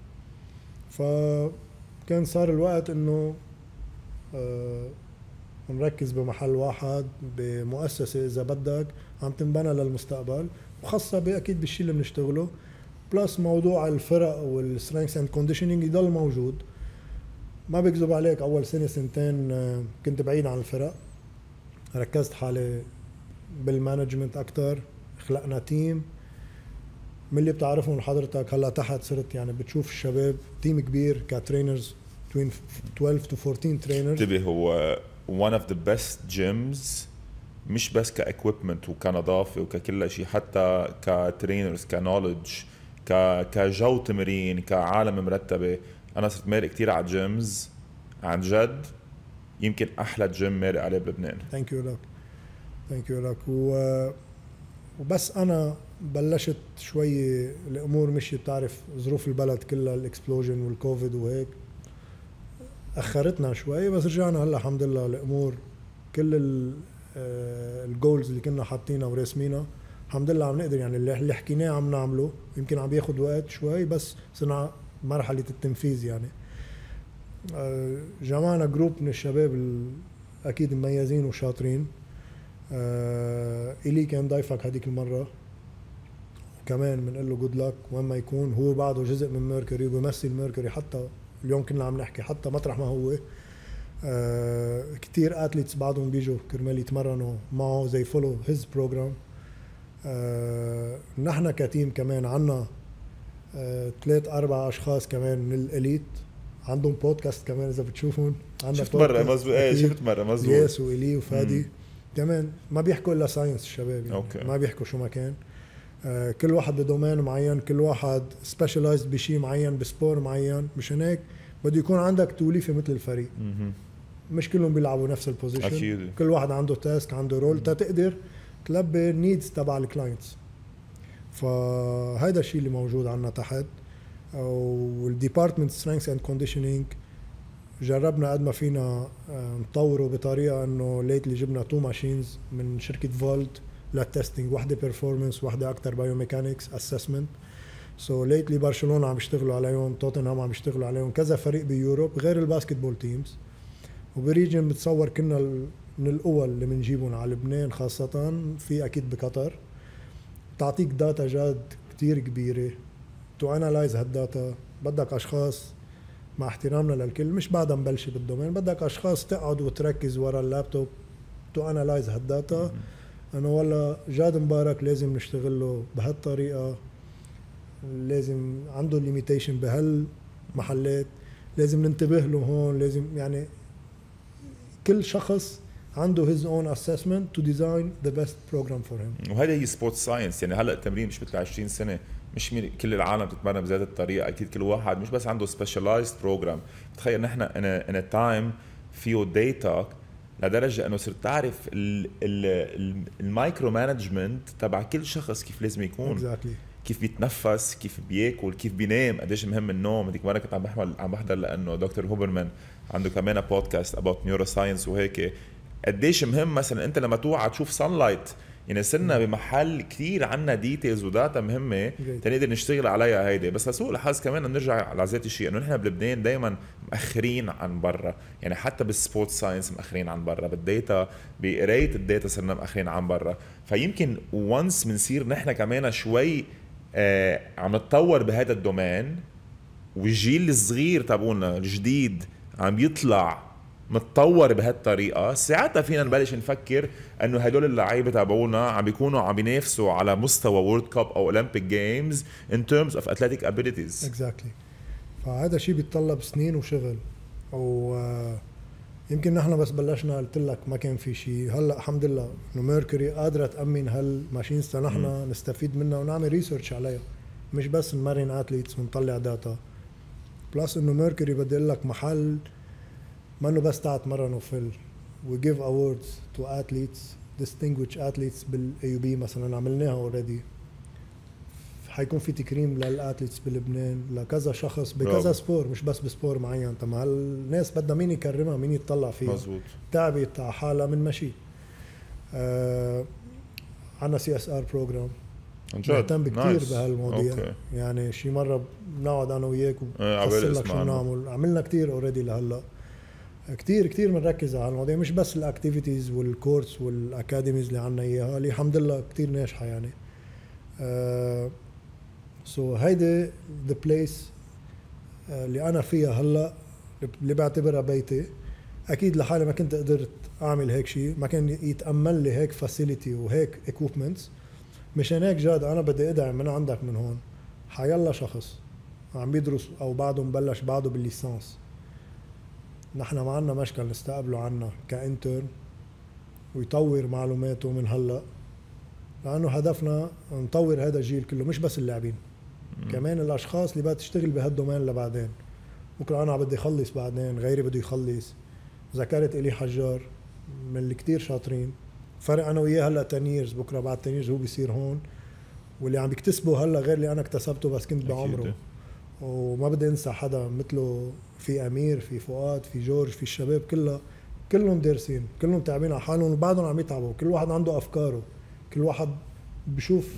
فكان صار الوقت انه نركز بمحل واحد بمؤسسة إذا بدك عم تنبنى للمستقبل، وخاصة بأكيد بالشيء اللي بنشتغله، بلس موضوع الفرق والسترينث اند كونديشنينج يضل موجود. ما بكذب عليك، أول سنة سنتين كنت بعيد عن الفرق، ركزت حالي بالمانجمنت أكتر، خلقنا تيم من اللي بتعرفهم حضرتك هلا تحت، صرت يعني بتشوف الشباب تيم كبير كترينرز بين اثنا عشر to fourteen ترينرز. انتبه هو one of the best gyms، مش بس كاكويبمنت وكنظافه وككل شيء، حتى كترينرز كنولج كجو تمرين كعالم مرتبه. انا صرت مارق كتير على جيمز عن جد، يمكن احلى جيم مارق عليه بلبنان. ثانك يو لك ثانك يو لك وبس انا بلشت شوي الامور مشيت، بتعرف ظروف البلد كلها، الاكسبلوجن والكوفيد وهيك اخرتنا شوي، بس رجعنا هلا الحمد لله الامور كل الجولز اللي كنا حاطينها ورسمينها الحمد لله عم نقدر، يعني اللي حكيناه عم نعمله، يمكن عم بياخد وقت شوي بس صرنا مرحله التنفيذ. يعني جمعنا جروب من الشباب اكيد مميزين وشاطرين. إلي كان ضيفك هذيك المره، كمان بنقول له جود لك وين ما يكون، هو بعده جزء من ميركوري وبيمثل ميركوري، حتى اليوم كنا عم نحكي حتى مطرح ما هو آه كتير اتليتس بعضهم بيجوا كرمال يتمرنوا معه زي فولو هيز بروجرام. آه نحن كتيم كمان عنا آه ثلاث اربع اشخاص كمان من الاليت عندهم بودكاست كمان اذا بتشوفون. شفت مره مزبوط، ايه شفت مره مزبوط، ياس وإلي وفادي كمان ما بيحكوا الا ساينس الشباب يعني. أوكي. ما بيحكوا شو ما كان، آه كل واحد بدومين معين، كل واحد سبيشالايزد بشيء معين بسبور معين، مشان هيك بده يكون عندك توليفه مثل الفريق. م-م. مش كلهم بيلعبوا نفس البوزيشن، أكيد. كل واحد عنده تاسك عنده رول تقدر تلبي النيدز تبع الكلاينتس. فهيدا الشيء اللي موجود عنا تحت. والديبارتمنت سترينث اند كونديشنينج جربنا قد ما فينا نطوره بطريقه انه ليتلي جبنا تو ماشينز من شركه فولت للتستنج، واحدة performance واحدة أكتر biomechanics assessment. سو so ليتلي برشلونة عم يشتغلوا عليهم، توتنهام عم يشتغلوا عليهم، كذا فريق بيوروب غير الباسكتبول تيمز. وبريجن بتصور كنا من الأول اللي بنجيبهم على لبنان خاصة، في أكيد بقطر، تعطيك داتا جاد كتير كبيرة تو انالايز هالداتا. بدك أشخاص مع احترامنا للكل مش بعد نبلش بالدومين، بدك أشخاص تقعد وتركز ورا اللابتوب تو انالايز هالداتا. أنا والله جاد مبارك لازم نشتغل له بهالطريقة، لازم عنده ليميتيشن بهالمحلات، لازم ننتبه له هون، لازم يعني كل شخص عنده his own assessment to design the best program for him. وهذا هي سبورت ساينس. يعني هلا التمرين مش مثل عشرين سنه، مش كل العالم تتمرن بذات الطريقه، اكيد كل واحد مش بس عنده سبيشالايزد بروجرام. تخيل نحن ان ان تايم فيه داتا لدرجه انه صرت تعرف المايكرو مانجمنت تبع كل شخص كيف لازم يكون، exactly. كيف بيتنفس، كيف بياكل، كيف بينام، قديش مهم النوم. هذيك مره كنت عم بحمل عم بحضر لانه دكتور هوبرمان عنده كمان بودكاست اباوت نيورو ساينس وهيك، قديش مهم مثلا انت لما توعى تشوف سان لايت. يعني صرنا بمحل كثير عنا ديتيلز وداتا مهمه تنقدر نشتغل عليها هيدي. بس لسوء الحظ كمان نرجع على ذات الشيء، انه نحن بلبنان دائما مأخرين عن برا. يعني حتى بالسبورت ساينس مأخرين عن برا، بالداتا بقرايه الداتا صرنا مأخرين عن برا. فيمكن وانس بنصير نحن كمان شوي آه عم نتطور بهذا الدومين، والجيل الصغير تبعونا الجديد عم يطلع متطور بهالطريقه، ساعتها فينا نبلش نفكر انه هدول اللعيبه تبعونا عم بيكونوا عم بينافسوا على مستوى وورلد كاب او اولمبيك جيمز in terms of athletic abilities. exactly. فهذا شيء بيتطلب سنين وشغل، او يمكن نحن بس بلشنا قلت لك ما كان في شيء. هلا الحمد لله انه ميركوري قادره تامن هالماشينز نحن نستفيد منها ونعمل ريسيرش عليها، مش بس نمرن اتليتس ونطلع داتا. بلس انه ميركوري بدي اقول لك محل ما انه بس تعال تمرنوا في we give awards to athletes distinguished athletes بالاي يو بي مثلا، عملناها اوريدي. حيكون في تكريم للاتليتس بلبنان لكذا شخص بكذا سبور، مش بس بسبور معين. طب هالناس بدنا مين يكرمها، مين يتطلع فيها، مزبوط. تعبت على حالها من مشي. آه عنا سي اس ار بروجرام نهتم بكتير بهالمواضيع. أوكي. يعني شي مره بنقعد انا وياك وبفصل لك شو بنعمل. عملنا كتير اوريدي لهلا، كتير كتير بنركز على المواضيع، مش بس الاكتيفيتيز والكورس والاكاديميز اللي عنا اياها اللي الحمد لله كتير ناجحه. يعني آه سو so هيدي ذا بليس اللي انا فيها هلا، اللي بعتبرها بيتي. اكيد لحالي ما كنت قدرت اعمل هيك شيء، ما كان يتامل لي هيك فاسيليتي وهيك ايكويبمنتس. مشان هيك جاد انا بدي ادعم من عندك من هون حيلا شخص عم بيدرس او بعده مبلش بعده بالليسانس، نحن ما عنا مشكل نستقبله عنا كانترن ويطور معلوماته من هلا، لانه هدفنا نطور هذا الجيل كله، مش بس اللاعبين، كمان الاشخاص اللي بدها تشتغل بهالدومين لبعدين. بكره انا بدي اخلص، بعدين غيري بده يخلص. ذكرت الي حجار من اللي كتير شاطرين، فرق انا وياه هلا تنيرز، بكره بعد تنيرز هو بيصير هون، واللي عم بيكتسبه هلا غير اللي انا اكتسبته بس كنت بعمره. وما بدي انسى حدا مثله، في امير، في فؤاد، في جورج، في الشباب كلها، كلهم دارسين، كلهم تعبين على حالهم وبعدهم عم يتعبوا. كل واحد عنده افكاره، كل واحد بشوف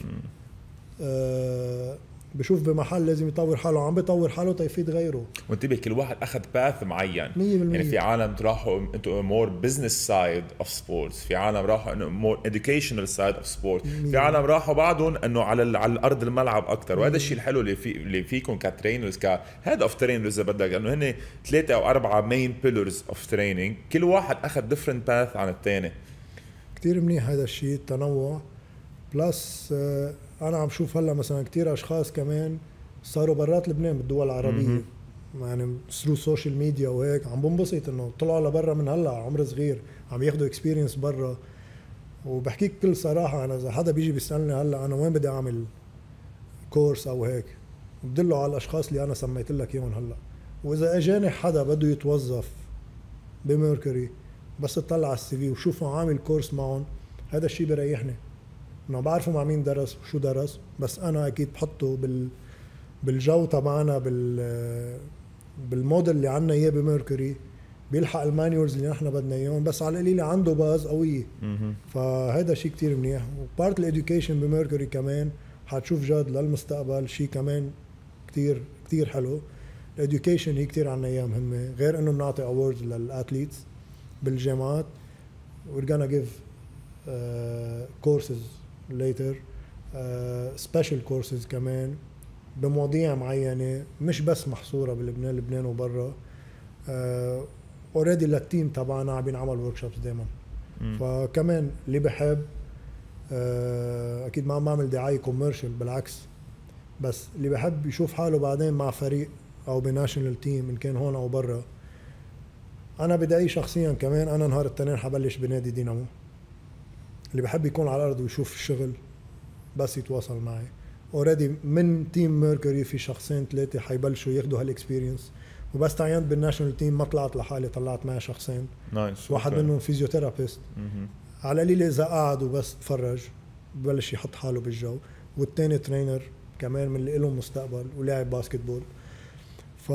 آه بشوف بمحل لازم يطور حاله، عم بيطور حاله تيفيد غيره. وانتبه كل واحد اخذ باث معين. مية بالمية. يعني في عالم راحوا انتو مور بزنس سايد اوف سبورتس، في عالم راحوا انه مور اديوكيشنال سايد اوف سبورت، في عالم راحوا بعضهم انه على على الارض الملعب اكثر. وهذا الشيء الحلو اللي في اللي فيكم كترينرز كهيد اوف ترينرز اذا بدك، انه هن ثلاثه او اربعه مين بيلرز اوف تريننج، كل واحد اخذ ديفرنت باث عن الثاني. كثير منيح هذا الشيء، التنوع. بلس آه انا عم شوف هلا مثلا كتير اشخاص كمان صاروا برات لبنان بالدول العربيه، يعني ثرو سوشيال ميديا وهيك، عم بنبسط انه طلعوا لبرا من هلا عمر صغير، عم ياخذوا اكسبيرينس برا. وبحكيك بكل صراحه، انا اذا حدا بيجي بيسالني هلا انا وين بدي اعمل كورس او هيك، بدله على الاشخاص اللي انا سميت لك اياهم هلا. واذا اجاني حدا بده يتوظف بميركوري، بس اطلع على السي في وشوفه عامل كورس معهم، هذا الشيء بيريحني، انه بعرفوا مع مين درس وشو درس. بس انا اكيد بحطه بال بالجو تبعنا، بال بالموديل اللي عنا اياه بميركوري، بيلحق المانيورز اللي نحن بدنا اياهم، بس على القليله عنده باز قويه. فهذا شيء كتير منيح. وبارت الاديوكيشن بميركوري كمان حتشوف جد للمستقبل شيء كمان كتير كتير حلو. الاديوكيشن هي كتير عنا اياه مهمه، غير انه بنعطي اووردز للاتليتس بالجامعات. we're gonna give uh, courses later uh, special courses كمان بمواضيع معينه مش بس محصوره بلبنان لبنان وبرا. اوريدي uh, للتيم تبعنا عم بينعمل ورك شوبس دائما. فكمان اللي بحب uh, اكيد ما عم بعمل دعايه كوميرشال، بالعكس، بس اللي بحب يشوف حاله بعدين مع فريق او بناشونال تيم ان كان هون او برا. انا بداية شخصيا كمان انا نهار التنين حبلش بنادي دينامو. اللي بحب يكون على الارض ويشوف الشغل بس يتواصل معي. اوريدي من تيم ميركوري في شخصين ثلاثه حيبلشوا ياخذوا هالاكسبيرينس، وبس تعينت بالناشونال تيم ما طلعت لحالي، طلعت معي شخصين. نايس. واحد منهم فيزيوثيرابيست على قليله اذا قعد وبس تفرج ببلش يحط حاله بالجو، والثاني ترينر كمان من اللي لهم مستقبل ولاعب باسكتبول. ف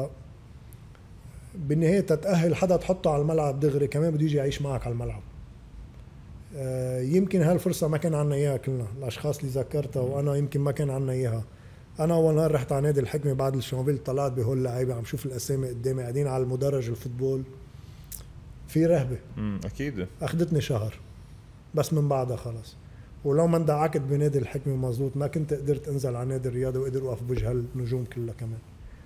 بالنهاية تتأهل حدا تحطه على الملعب دغري كمان بده يجي يعيش معك على الملعب. آه يمكن هالفرصة ما كان عنا إياها كلنا الأشخاص اللي ذكرتها، وأنا يمكن ما كان عنا إياها. أنا أول نهار رحت على نادي الحكمة بعد الشامبيل، طلعت بهول لعيبة عم شوف الأسامي قدامي قاعدين على المدرج الفوتبول، في رهبة. امم أكيد. أخذتني شهر بس من بعدها خلص. ولو ما اندعكت بنادي الحكمة مزبوط ما كنت قدرت أنزل على نادي الرياضة وقدر أوقف بوجه هالنجوم كلها كمان.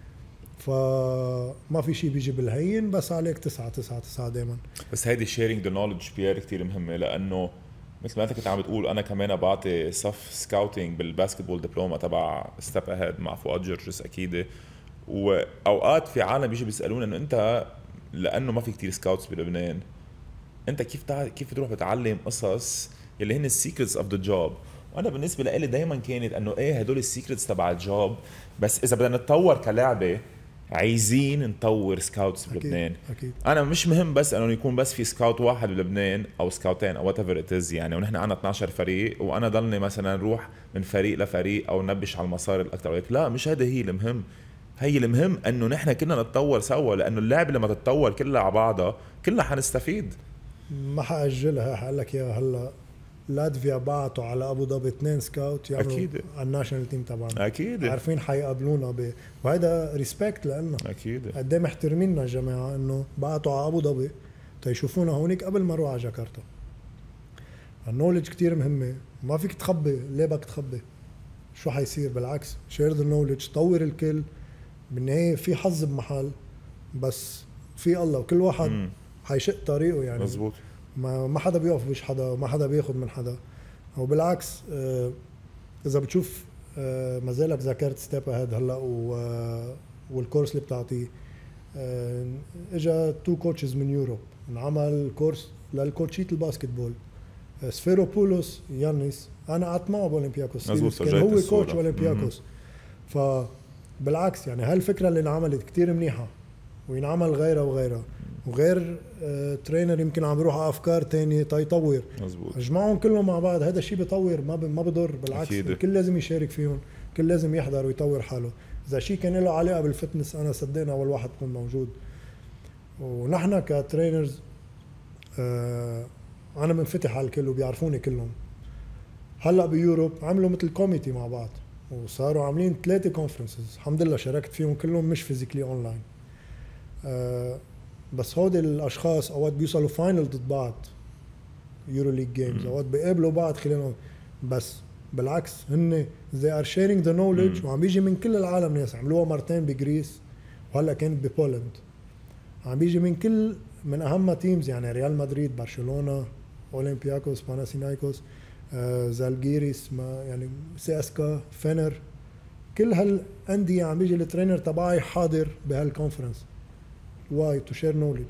فما في شيء بيجي بالهين، بس عليك تسعة تسعة تسعة دايما. بس هيدي sharing the knowledge بيير كتير مهمة، لأنه مثل ما أنت كنت عم بتقول أنا كمان بعطي صف سكاوتينج بالباسكتبول دبلومة تبع ستيب أهيد مع فؤاد جرجس أكيد. وأوقات في عالم بيجي بيسألونا إنه أنت لأنه ما في كتير سكاوتس بلبنان، أنت كيف تع... كيف تروح بتعلم قصص يلي هن السيكريتس اوف ذا جوب. وانا بالنسبه لي دائما كانت انه ايه هدول السيكريتس تبع الجوب، بس اذا بدنا نتطور كلاعبه عايزين نطور سكاوتس بلبنان. أكيد. انا مش مهم بس انه يكون بس في سكاوت واحد بلبنان او سكاوتين او وات ايفر ات از يعني، ونحن عندنا اثناشر فريق وانا ضلني مثلا نروح من فريق لفريق او نبش على المسار الاكثر. لا، مش هذا هي المهم. هي المهم انه نحن كنا نتطور سوا، لانه اللعبه لما تتطور كلها على بعضها كلها حنستفيد. ما حاجلها، حقول لك يا هلا لاتفيا بعتوا على ابو ظبي اثنين سكاوت يعملوا اكيد على الناشونال تيم تبعنا. اكيد عارفين حيقابلونا ب... وهذا ريسبكت لنا. اكيد قد ايه محترميننا الجماعه انه بعتوا على ابو ظبي تيشوفونا هونيك قبل ما نروح على جاكرتا. النولج كتير مهمه، ما فيك تخبي. ليه بدك تخبي؟ شو حيصير؟ بالعكس، شير ذا نولج، طور الكل. بالنهايه في حظ بمحل، بس في الله وكل واحد م. حيشق طريقه يعني. مزبوط. ما ما حدا بيقف بش حدا وما حدا بياخد من حدا. او بالعكس آه اذا بتشوف آه ما زالك ذكرت ستيب اهيد هلا و والكورس اللي بتعطيه آه اجا تو كوتشز من يوروب، انعمل كورس للكوتشيت الباسكتبول. آه سفيروبولوس يانيس انا قعدت معه باولمبياكوس، كان هو كوتش اولمبياكوس. فبالعكس يعني هالفكره اللي انعملت كتير منيحه، وينعمل غيرها وغيرها وغير آه، ترينر يمكن عم بيروح على افكار تانية تيطور. مزبوط. اجمعهم كلهم مع بعض، هذا الشيء بيطور، ما ب... ما بضر، بالعكس أكيد. الكل لازم يشارك فيهم، الكل لازم يحضر ويطور حاله. اذا شيء كان له علاقه بالفتنس انا صدقنا اول واحد بكون موجود. ونحن كترينرز آه انا منفتح على الكل وبيعرفوني كلهم. هلا بيوروب عملوا مثل كوميتي مع بعض وصاروا عاملين ثلاثه كونفرنسز، الحمد لله شاركت فيهم كلهم، مش فيزيكلي اونلاين. آه بس هودي الاشخاص اوقات بيوصلوا فاينل ضد بعض يورو ليج جيمز، اوقات بيقابلوا بعض خلالهم، بس بالعكس هن they are sharing the knowledge. وعم بيجي من كل العالم ناس، عملوها مرتين بجريس وهلا كانت ببولند. عم بيجي من كل من اهم تيمز يعني ريال مدريد، برشلونة، اولمبياكوس، باناثينايكوس، آه زالجيريس، ما يعني سي اس كا، فينر، كل هالانديه عم بيجي الترينر تبعي حاضر بهالكونفرنس. واي تو شير نوليدج.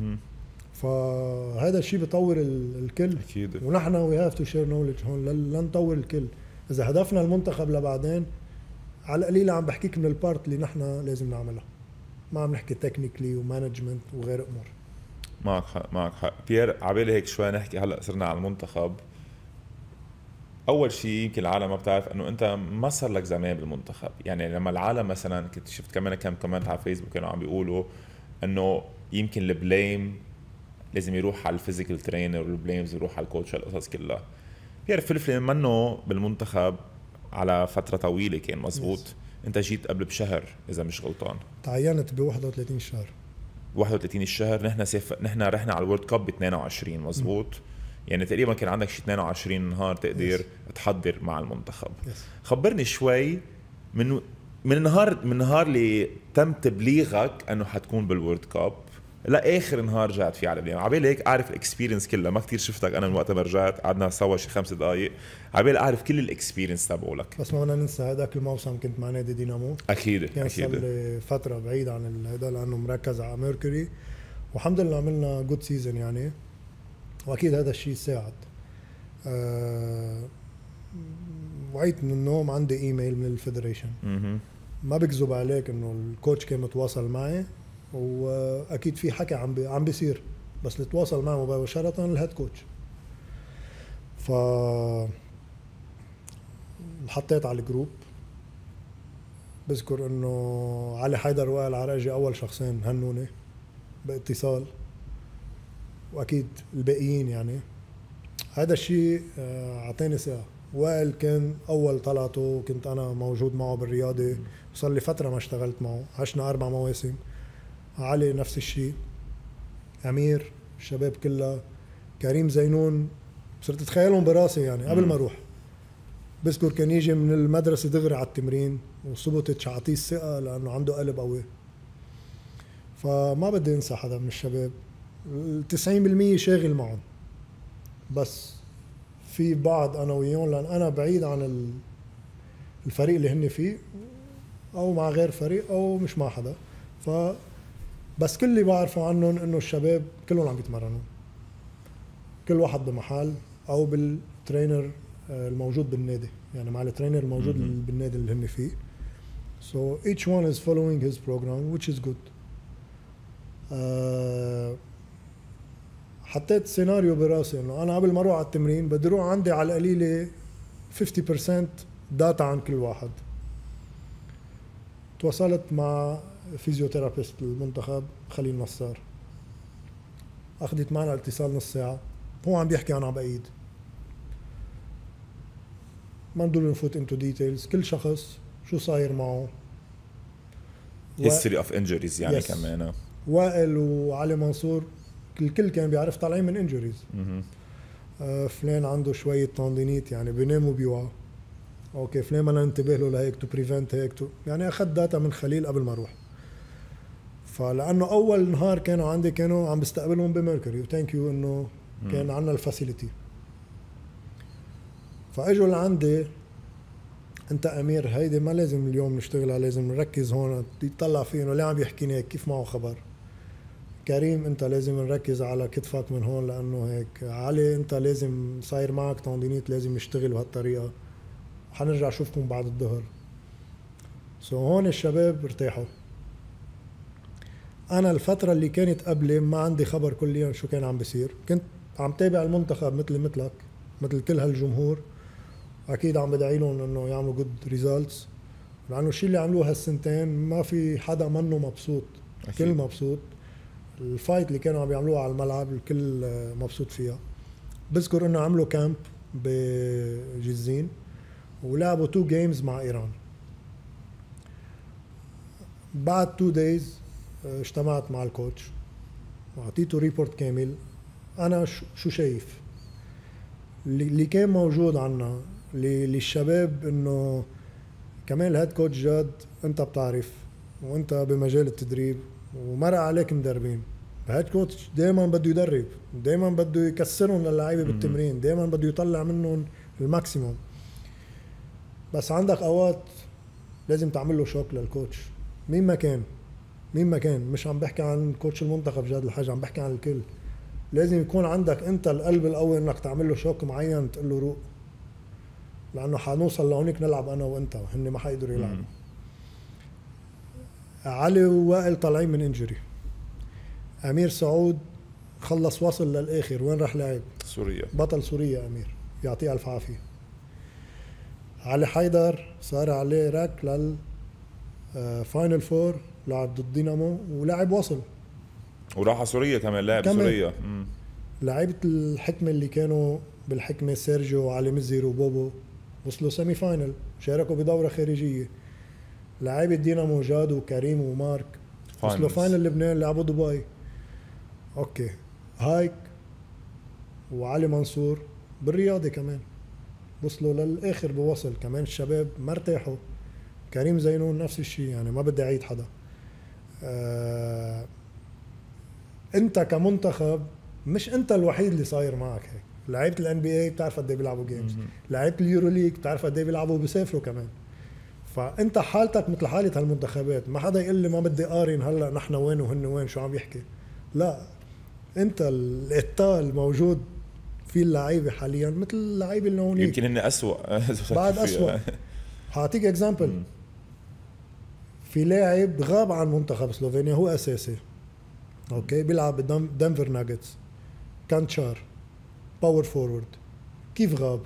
فهذا الشيء بيطور الكل اكيد. ونحن وي هاف تو شير نوليدج هون لنطور الكل. اذا هدفنا المنتخب لبعدين على القليله عم بحكيك من البارت اللي نحن لازم نعملها، ما عم نحكي تكنيكلي ومانجمنت وغير امور. معك حق معك حق بيير. عبالي هيك شوي نحكي هلا صرنا على المنتخب. اول شيء يمكن العالم ما بتعرف انه انت ما صار لك زمان بالمنتخب. يعني لما العالم مثلا كنت شفت كمان كم كومنت على فيسبوك كانوا عم بيقولوا انه يمكن البليم لازم يروح على الفيزيكال ترينر والبليمز يروح على الكوتش، القصص كلها. بيعرف فلفل منه بالمنتخب على فترة طويلة كان مزبوط. yes. انت جيت قبل بشهر اذا مش غلطان. تعينت ب واحد وثلاثين شهر. واحد وثلاثين الشهر. نحن سيف... نحن رحنا على الورد كاب ب اثنين وعشرين مزبوط. م. يعني تقريبا كان عندك شي اثنين وعشرين نهار تقدر yes. تحضر مع المنتخب. yes. خبرني شوي من من النهار من النهار اللي تم تبليغك انه حتكون بالورد كاب لا اخر نهار رجعت فيه على البليم. عبالي هيك اعرف الاكسبيرينس كلها. ما كتير شفتك انا من وقت ما رجعت، قعدنا سوا شي خمس دقائق. عبالي اعرف كل الاكسبيرينس تبعولك. بس ما بدنا ننسى هذاك الموسم كنت مع نادي دينامو. اكيد كان اكيد صار لي فتره بعيد عن هذا لانه مركز على ميركوري، والحمد لله عملنا جود سيزون يعني، واكيد هذا الشيء ساعد. أه وعيت من النوم عندي ايميل من الفيدريشن. ما بكذب عليك انه الكوتش كان متواصل معي، واكيد في حكي عم بي عم بيصير، بس اللي تواصل معه مباشره الهيد كوتش. ف حطيت على الجروب. بذكر انه علي حيدر وائل عراجي اول شخصين هنوني باتصال، واكيد الباقيين يعني. هذا الشيء اعطاني ثقه. وائل كان اول طلعته، كنت انا موجود معه بالرياضه، صار لي فتره ما اشتغلت معه، عشنا اربع مواسم. علي نفس الشيء، امير، الشباب كلها، كريم زينون، صرت اتخيلهم براسي يعني قبل ما اروح. بذكر كان يجي من المدرسه دغري على التمرين، وصبتش اعطيه الثقه لانه عنده قلب قوي. فما بدي انسى حدا من الشباب. تسعين بالمية شاغل معهم، بس في بعض انا وياهم لان انا بعيد عن الفريق اللي هن فيه، او مع غير فريق او مش مع حدا. ف بس كل اللي بعرفه عنهم انه الشباب كلهم عم بيتمرنوا، كل واحد بمحل او بالترينر الموجود بالنادي، يعني مع الترينر الموجود mm-hmm. بالنادي اللي هن فيه. So each one is following his program which is good. uh, حطيت سيناريو براسي انه انا قبل ما اروح على التمرين بدي اروح عندي على القليله خمسين بالمية داتا عن كل واحد. تواصلت مع فيزيوثيرابيست المنتخب خليل نصار، اخذت معنا اتصال نص ساعه، هو عم بيحكي انا عم بعيد، ما ندول نفوت انتو ديتيلز. كل شخص شو صاير معه، history of injuries يعني yes. كمان وائل وعلي منصور الكل كان بيعرف طالعين من انجوريز. آه فلان عنده شويه تندينيت يعني بينام وبيوعى، اوكي فلان ما ننتبه له لهيك تو بريفنت هيك تو، يعني اخذ داتا من خليل قبل ما اروح. فلانه اول نهار كانوا عندي كانوا عم بستقبلهم بميركوري، وثانك يو انه كان عندنا الفاسيلتي. فاجوا لعندي، انت امير هيدي ما لازم اليوم نشتغلها، لازم نركز هون. يطلع فيه انه ليه عم يحكيني هيك، كيف معه خبر. كريم انت لازم نركز على كتفك من هون لانه هيك. علي انت لازم صاير معك تندينيت، لازم نشتغل بهالطريقه، حنرجع اشوفكم بعد الظهر. سو هون الشباب ارتاحوا. انا الفتره اللي كانت قبلي ما عندي خبر كليا شو كان عم بيصير، كنت عم تابع المنتخب مثل مثلك مثل كل هالجمهور، اكيد عم بدعي لهم انه يعملوا جود ريزالتس، لانه الشيء اللي عملوه هالسنتين ما في حدا منه مبسوط. الكل مبسوط. الفايت اللي كانوا عم يعملوها على الملعب الكل مبسوط فيها. بذكر انه عملوا كامب بجزين ولعبوا تو جيمز مع ايران. بعد تو دايز اجتمعت مع الكوتش واعطيته ريبورت كامل. انا شو شايف اللي كان موجود عنا للشباب، انه كمان الهيد كوتش جاد انت بتعرف وانت بمجال التدريب ومرق عليك مدربين. الهيد كوتش دائما بده يدرب، دائما بده يكسرهم للعيبه بالتمرين، دائما بده يطلع منهم الماكسيموم. بس عندك اوقات لازم تعمل له شوك للكوتش. مين ما كان مين ما كان مش عم بحكي عن كوتش المنتخب جاد الحاج، عم بحكي عن الكل. لازم يكون عندك انت القلب القوي انك تعمل له شوك معين، تقول له روق، لانه حنوصل لهونيك نلعب انا وانت وهن ما حيقدروا يلعبوا. علي ووائل طالعين من انجري. امير سعود خلص وصل للاخر، وين راح لعب؟ سوريا، بطل سوريا امير، يعطيه الف عافيه. علي حيدر صار عليه راك لل فاينل فور، لعب ضد دينامو ولعب وصل وراحة سوريا كمان لاعب كمان. سوريا. لعيبة الحكمة اللي كانوا بالحكمة سيرجيو وعلي مزير وبوبو وصلوا سيمي فاينل، شاركوا بدورة خارجية. لعيبة دينامو جاد وكريم ومارك وصلوا فاينل لبنان، لعبوا دبي. اوكي هايك وعلي منصور بالرياضة كمان وصلوا للآخر بوصل. كمان الشباب ما ارتاحوا. كريم زينون نفس الشيء، يعني ما بدي أعيد حدا. آه انت كمنتخب مش انت الوحيد اللي صاير معك هيك. لعيبه الان بي اي بتعرف قد ايه بيلعبوا جيمز، لعيبه اليورو ليج بتعرف قد ايه بيلعبوا وبيسافروا كمان. فانت حالتك مثل حاله هالمنتخبات. ما حدا يقول لي ما بدي قارن هلا نحن وين وهن وين، شو عم يحكي. لا، انت الاتال الموجود في اللعيبه حاليا مثل اللعيبه اللي هونيك، يمكن هن اسوء بعد اسوء. هعطيك اكزامبل. في لاعب غاب عن منتخب سلوفينيا، هو اساسي اوكي، بيلعب بدنفر ناجتس، كانتشار باور فورورد. كيف غاب؟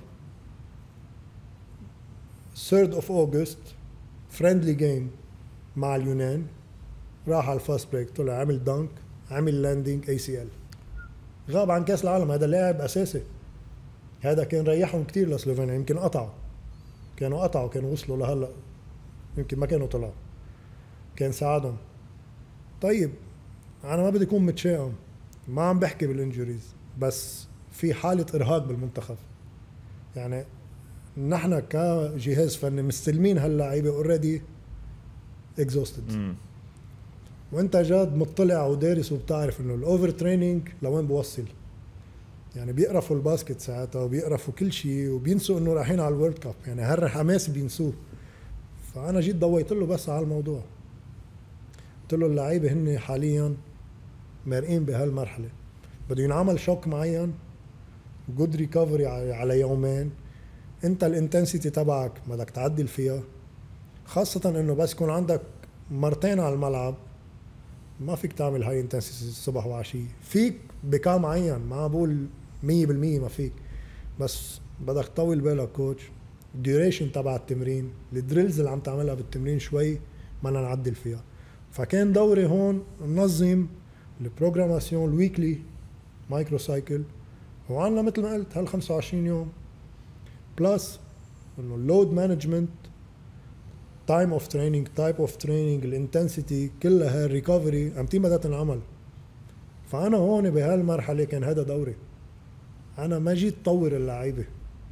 ثيرد اوف اوغست فريندلي جيم مع اليونان، راح على الفاست بريك، طلع عمل دانك، عمل لاندنج اي سي ال، غاب عن كاس العالم. هذا لاعب اساسي، هذا كان ريحهم كتير لسلوفينيا. يمكن قطعوا، كانوا قطعوا، كانوا وصلوا لهلا، يمكن ما كانوا طلعوا، كان ساعدهم. طيب انا ما بدي اكون متشائم، ما عم بحكي بالانجوريز، بس في حالة ارهاق بالمنتخب. يعني نحن كجهاز فني مستلمين هاللاعيبه اوريدي اكزوستد، وانت جاد مطلع ودارس وبتعرف انه الاوفر تريننج لوين بوصل. يعني بيقرفوا الباسكت ساعتها وبيقرفوا كل شيء وبينسوا انه رايحين على الورلد كاب، يعني هالحماس بينسوه. فانا جيت ضويت له بس على الموضوع، قلت له اللعيبه هن حاليا مارقين بهالمرحله، بده ينعمل شوك معين، جود ريكفري على يومين. انت الانتنسيتي تبعك بدك تعدل فيها، خاصة انه بس يكون عندك مرتين على الملعب ما فيك تعمل هاي انتنسيتي الصبح وعشية. فيك بكام معين، ما بقول مية بالمية ما فيك، بس بدك تطول بالك كوتش. الديوريشن تبع التمرين، الدريلز اللي عم تعملها بالتمرين شوي ما نعدل فيها. فكان دوري هون ننظم البروجراماسيون الويكلي مايكرو سايكل، وعنا مثل ما قلت هال خمسة وعشرين يوم بلس انه اللود مانجمنت، تايم اوف تريننج، تايب اوف تريننج، الانتنسيتي، كلها هالريكفري امتى بدها تنعمل. فانا هون بهالمرحله كان هذا دوري. انا ما جيت طور اللعيبه،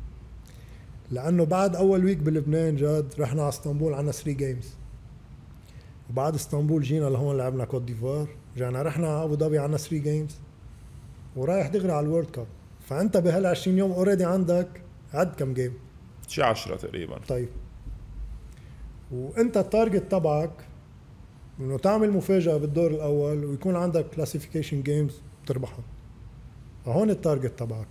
لانه بعد اول ويك بلبنان جاد رحنا على اسطنبول، عنا ثلاثة جيمز، وبعد اسطنبول جينا لهون لعبنا كوت ديفوار، رجعنا رحنا على ابو ظبي عنا ثلاثة جيمز، ورايح دغري على الورلد كاب. فانت بهال عشرين يوم اوريدي عندك عد كم جيم؟ شي عشرة تقريبا. طيب وانت التارجت تبعك انه تعمل مفاجأة بالدور الاول ويكون عندك كلاسيفيكيشن جيمز تربحهم. فهون التارجت تبعك.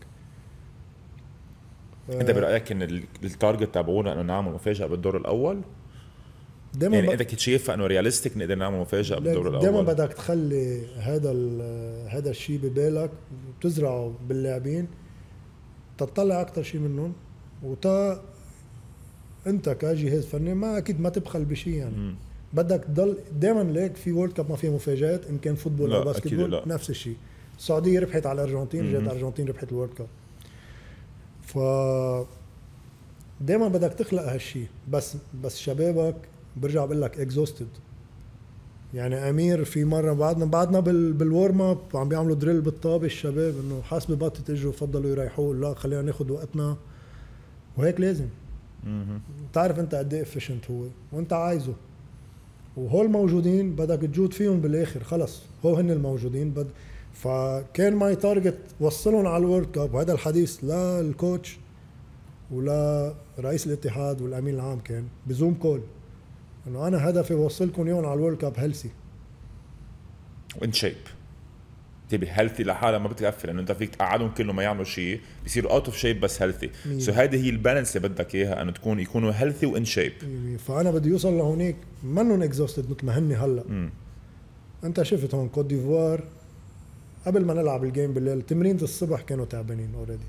انت برايك ان التارجت تبعونا انه نعمل مفاجاه بالدور الاول؟ دايما يعني ب... انت كنت شايفها انه رياليستيك نقدر نعمل مفاجاه بالدور الاول؟ دايما بدك تخلي هذا هذا الشيء ببالك وتزرعه باللاعبين، تطلع اكثر شيء منهم، وتا انت كجهاز فني ما اكيد ما تبخل بشيء. يعني م. بدك تضل دائما ليك في وورلد كاب ما فيه مفاجات، ان كان فوتبول او باسكتبول نفس الشيء. السعوديه ربحت على الارجنتين، جات الارجنتين ربحت الوورلد كاب. ف دائما بدك تخلق هالشيء، بس بس شبابك برجع بقول لك اكزوستد. يعني امير في مره بعدنا بعدنا بال بالورم اب وعم بيعملوا دريل بالطابه الشباب انه حاسب بطه اجوا فضلوا يريحوا، لا خلينا ناخذ وقتنا، وهيك لازم. بتعرف انت قد ايه افيشنت هو وانت عايزه، وهول موجودين بدك تجود فيهم بالاخر. خلص هو هن الموجودين بد... فكان ماي تارجت وصلهم على الورلد كاب. وهذا الحديث لا الكوتش ولا رئيس الاتحاد والامين العام، كان بزوم كول انه انا هدفي وصلكم يوم على الورلد كاب هيلثي وان شيب. تبي هيلثي لحالها ما بتكفي، لانه انت فيك تقعدهم كله ما يعملوا شيء بيصيروا اوت اوف شيب بس هيلثي. سو هذه هي البالانس اللي بدك اياها، انه تكون يكونوا هيلثي وان شيب. فانا بدي يوصل لهونيك منهم اكزوستد مثل ما هن هلا. م. انت شفت هون كوت ديفوار قبل ما نلعب الجيم بالليل تمرينة الصبح كانوا تعبانين اوريدي.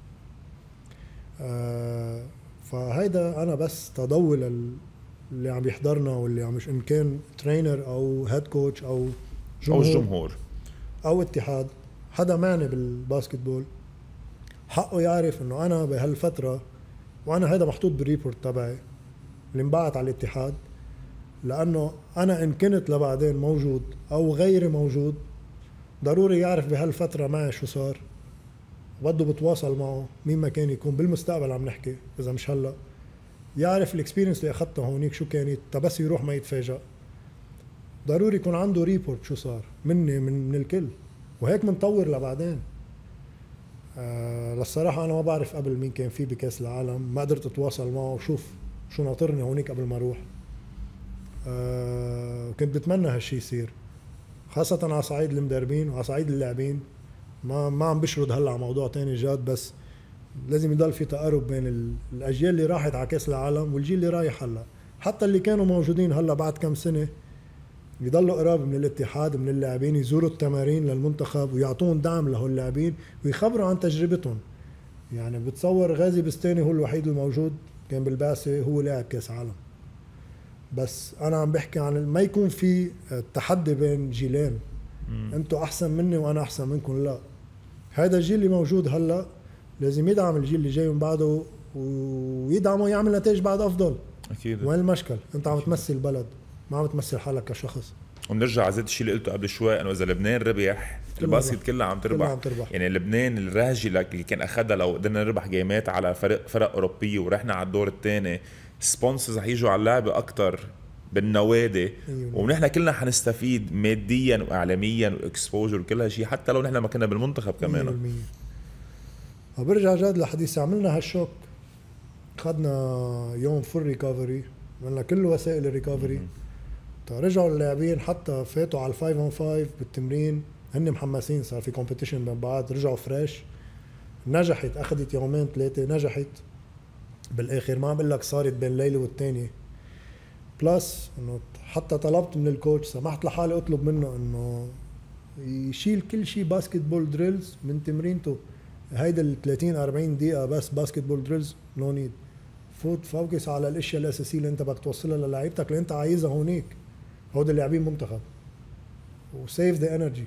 آه فهيدا انا بس تضول اللي عم يحضرنا واللي عم، مش ان كان ترينر او هيد كوتش او جمهور او الجمهور، او اتحاد، حدا معني بالباسكتبول حقه يعرف انه انا بهالفتره، وانا هذا محطوط بالريبورت تبعي اللي انبعت على الاتحاد، لانه انا ان كنت لبعدين موجود او غيري موجود ضروري يعرف بهالفتره معي شو صار، بده بتواصل معه مين ما كان يكون بالمستقبل، عم نحكي اذا مش هلا، يعرف الاكسبيرينس اللي اخذتها هونيك شو كانت، بس يروح ما يتفاجئ. ضروري يكون عنده ريبورت شو صار مني من, من الكل، وهيك منطور لبعدين. آه للصراحه انا ما بعرف قبل مين كان في بكاس العالم، ما قدرت اتواصل معه وشوف شو ناطرني هونيك قبل ما اروح. آه كنت بتمنى هالشي يصير، خاصه على صعيد المدربين وعلى صعيد اللاعبين. ما ما عم بشرد هلا على موضوع تاني جاد، بس لازم يضل في تقارب بين الاجيال اللي راحت على كاس العالم والجيل اللي رايح هلا، حتى اللي كانوا موجودين هلا بعد كم سنه يضلوا قراب من الاتحاد من اللاعبين، يزوروا التمارين للمنتخب ويعطون دعم له اللاعبين ويخبروا عن تجربتهم. يعني بتصور غازي بستاني هو الوحيد الموجود كان بالبعثه، هو لاعب كاس عالم. بس انا عم بحكي عن ما يكون في تحدي بين جيلين، انتوا احسن مني وانا احسن منكم، لا، هذا الجيل اللي موجود هلا لازم يدعم الجيل اللي جاي من بعده ويدعمه ويعمل نتائج بعد افضل. اكيد. وين المشكل؟ انت عم تمثل البلد، ما عم تمثل حالك كشخص. ونرجع على زيت الشيء اللي قلته قبل شوي، انه اذا لبنان ربح الباسكت كلها عم تربح. عم تربح. يعني لبنان الرهجه اللي كان اخذها لو قدرنا نربح جيمات على فرق فرق اوروبيه ورحنا على الدور الثاني، سبونسرز رح يجوا على اللعبه اكثر بالنوادي، ونحن كلنا حنستفيد ماديا واعلاميا واكسبوجر وكل هالشيء، حتى لو نحن ما كنا بالمنتخب كمان. وبرجع جاد لحديث، عملنا هالشوك، اخذنا يوم فول ريكفري، عملنا كل وسائل الريكفري. رجعوا اللاعبين حتى فاتوا على الفايف اون فايف بالتمرين، هن محمسين، صار في كومبيتيشن بين بعض، رجعوا فريش. نجحت، اخذت يومين ثلاثه، نجحت بالاخر. ما عم بقول لك صارت بين ليله والثانيه. بلس انه حتى طلبت من الكوتش، سمحت لحالي اطلب منه انه يشيل كل شيء باسكت بول دريلز من تمرينته. هيدا ال ثلاثين أربعين دقيقه بس باسكت بول دريلز، نو نيد. فوت فوكس على الاشياء الاساسيه اللي انت بدك توصلها للاعيبتك اللي انت عايزها هونيك. هود اللاعبين منتخب، وسيف ذا انرجي.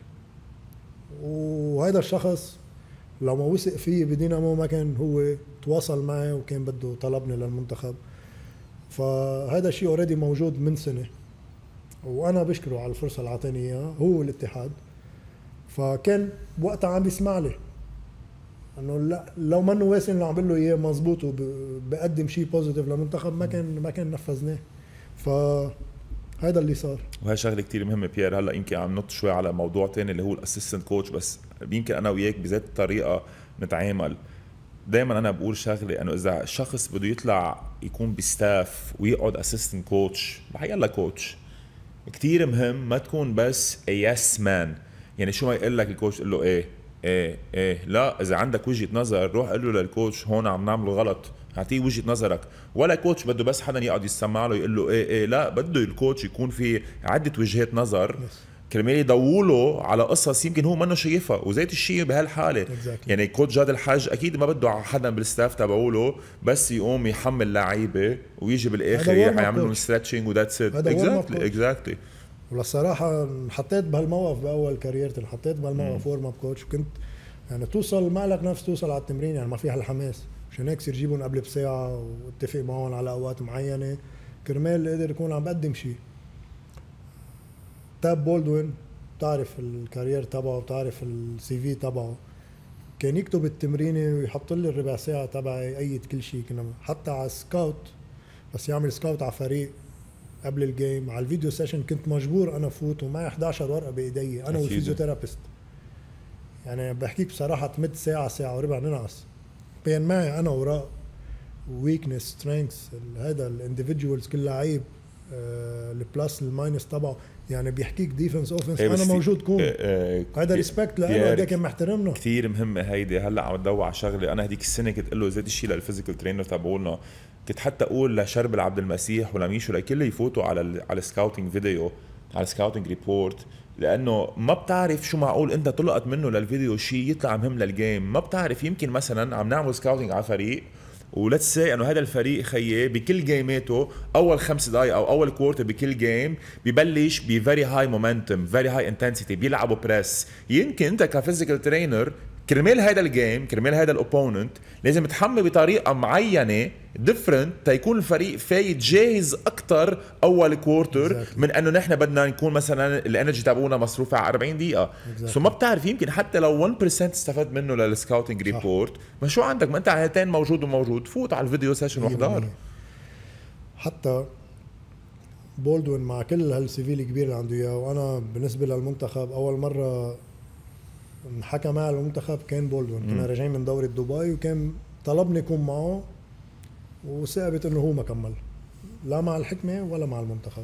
وهذا الشخص لو ما وثق فيه بدينامو ما كان هو تواصل معي وكان بده طلبني للمنتخب. فهذا الشيء اوريدي موجود من سنه، وانا بشكره على الفرصه اللي اعطاني اياها هو الاتحاد. فكان وقتها عم بيسمع لي انه لا، لو منه واسن اللي عم بقول له اياه مزبوط وبقدم شيء بوزيتيف للمنتخب ما كان ما كان نفذناه. فهذا اللي صار. وهي شغله كتير مهمه بيير. هلا يمكن عم نط شوي على موضوع تاني اللي هو الاسيستنت كوتش، بس يمكن انا وياك بذات الطريقه نتعامل. دائما انا بقول شغله، انه اذا شخص بده يطلع يكون بستاف ويقعد اسيستنت كوتش، بحيلا كوتش كتير مهم ما تكون بس يس مان. يعني شو ما يقول لك الكوتش قل له ايه ايه ايه، لا، اذا عندك وجهه نظر روح قل له للكوتش هون عم نعمله غلط، اعطيه وجهه نظرك. ولا كوتش بده بس حدا يقعد يسمع له يقول له ايه ايه، لا، بده الكوتش يكون في عده وجهات نظر كرمال يدولوا على قصص يمكن هو منه شايفها. وزيت الشيء بهالحاله exactly. يعني كوتش جاد الحاج اكيد ما بده حدا بالستاف تبعوله بس يقوم يحمل لعيبه ويجي بالاخر يعمل لهم ستريتشنج وذاتس ات. اكزاكتلي اكزاكتلي. وللصراحه انحطيت بهالموقف باول كاريرتي، انحطيت بهالموقف وورم اب كوتش، وكنت يعني توصل ما لك نفس توصل على التمرين، يعني ما في هالحماس. عشان هيك صير جيبهم قبل بساعه واتفق معهم على اوقات معينه كرمال قدر يكون عم بقدم شيء. تاب بولدوين بتعرف الكارير تبعه، بتعرف السي في تبعه، كان يكتب التمرينه ويحط لي الربع ساعه تبعي ايد كل شيء. كنا حتى على سكاوت، بس يعمل سكاوت على فريق قبل الجيم على الفيديو سيشن كنت مجبور انا فوت ومعي إحدى عشر ورقه بايدي انا والفيزيوثيرابيست. يعني بحكيك بصراحه تمد ساعه ساعه وربع ننعس بين معي انا وراء ويكنس سترينثس هذا الانديفيدوالز كل لعيب آه البلس الماينس تبعه. يعني بيحكيك ديفنس اوفنس انا موجود كون آه آه هذا ريسبكت لانه هذا كان محترمنا كثير مهمه هيدي. هلا عم بدور على شغله، انا هديك السنه كنت اقول له زيت الشيء للفيزيكال ترينر تبعولنا، كنت حتى اقول لشربل عبد المسيح ولميشو لكل يفوتوا على ال على السكاوتنج فيديو على السكاوتنج ريبورت، لانه ما بتعرف شو معقول انت طلقت منه للفيديو شيء يطلع مهم للجيم. ما بتعرف يمكن مثلا عم نعمل سكاوتنج على فريق ولتس سي انه هذا الفريق خيي بكل جيماته اول خمس دقائق او اول كوارتر بكل جيم ببلش بفيري هاي مومنتم فيري هاي انتنسيتي بيلعبوا بريس. يمكن انت كفيزيكال ترينر كرمال هذا الجيم كرمال هذا الاوبوننت لازم تحمي بطريقه معينه ديفرنت تيكون الفريق فايت جاهز اكثر اول كوارتر exactly. من انه نحن بدنا نكون مثلا الانرجي تبعونا مصروفه على أربعين دقيقه exactly. سو ما بتعرف يمكن حتى لو واحد بالمية استفدت منه للسكاوتنج ريبورت ما شو عندك ما انت عادتين موجود وموجود فوت على الفيديو سيشن واحضر. حتى بولدوين مع كل هالسي في الكبير اللي عنده اياه وانا بالنسبه للمنتخب اول مره انحكى معي المنتخب كان بولدوين كنا راجعين من دورة دبي وكان طلبني يكون معه وثابت انه هو ما كمل لا مع الحكمة ولا مع المنتخب.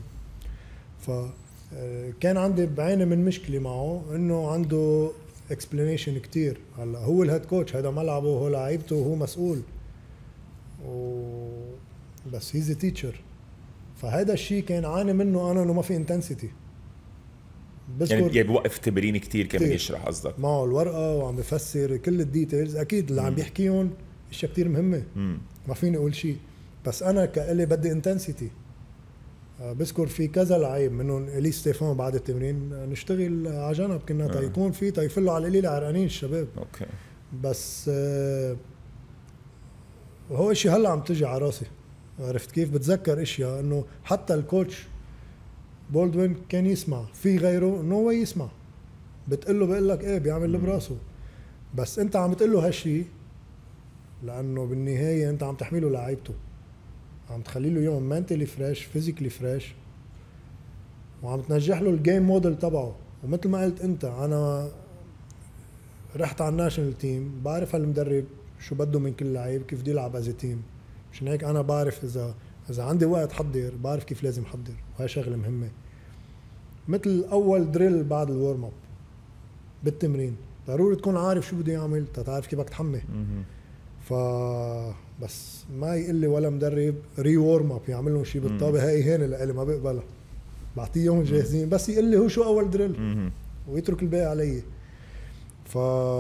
فكان عندي بعيني من مشكلة معه انه عنده explanation كتير. هلا هو الهيد كوتش هذا ملعبه هو لعيبته وهو مسؤول و... بس هيز تيتشر. فهذا الشيء كان عاني منه انا انه ما في انتنسيتي يعني بيوقف تمرين كتير كمان يشرح قصدك معه الورقه وعم بفسر كل الديتيلز. اكيد اللي عم بيحكيهم اشياء كتير مهمه مم. ما فيني اقول شيء بس انا كالي بدي انتنسيتي. بذكر في كذا لعيب منهم الي ستيفان بعد التمرين نشتغل على جنب كنا تا يكون في تيفلوا على القليله عرقانين الشباب اوكي بس آه هو اشي هلا عم تجي على راسي. عرفت كيف بتذكر اشياء انه حتى الكوتش بولدوين كان يسمع في غيره نو واي يسمع بتقول له بيقول لك ايه بيعمل اللي براسه بس انت عم تقول له هالشي لانه بالنهايه انت عم تحمله لعيبته عم تخلي له يوم مانتلي فريش فيزيكلي فريش وعم تنجح له الجيم موديل تبعه. ومثل ما قلت انت انا رحت على الناشونال تيم بعرف هالمدرب شو بده من كل لعيب كيف بده يلعب از تيم مشان هيك انا بعرف اذا اذا عندي وقت حضر بعرف كيف لازم حضر وهي شغله مهمه. مثل اول دريل بعد الورم اب بالتمرين ضروري تكون عارف شو بده يعمل تعرف كيف بدك تحمي. ف بس ما يقول لي ولا مدرب ري وورم اب يعمل لهم شيء بالطابه هاي هين لإلي ما بقبلها بعطيهم جاهزين بس يقول لي هو شو اول دريل ويترك الباقي علي. ف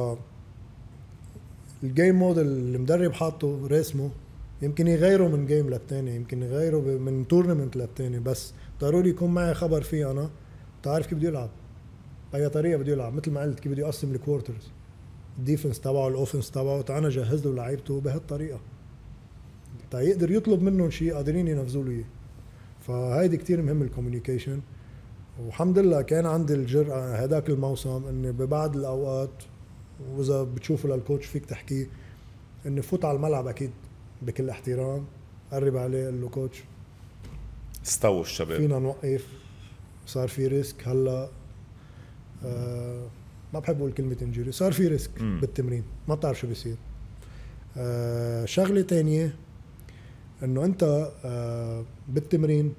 الجيم موديل اللي المدرب حاطه رسمه يمكن يغيره من جيم للتاني يمكن يغيره من تورنمنت للتاني بس ضروري يكون معي خبر فيه انا تعرف كيف بده يلعب باي طريقه بده يلعب مثل ما قلت كيف بده يقسم الكوارترز الديفنس تبعه الاوفنس تبعه تعال جهز له لعيبته بهالطريقه تا يقدر يطلب منهم شيء قادرين ينفذوا له اياه. فهيدي كتير مهم الكوميونيكيشن والحمد لله كان عندي الجرأة هداك الموسم اني ببعض الاوقات واذا بتشوفوا للكوتش فيك تحكيه اني فوت على الملعب اكيد بكل احترام قرب عليه قال له كوتش استووا الشباب فينا نوقف صار في ريسك هلا آه ما بحب اقول كلمه انجري صار في ريسك م. بالتمرين ما بتعرف شو بيصير. آه شغله تانية انه انت آه بالتمرين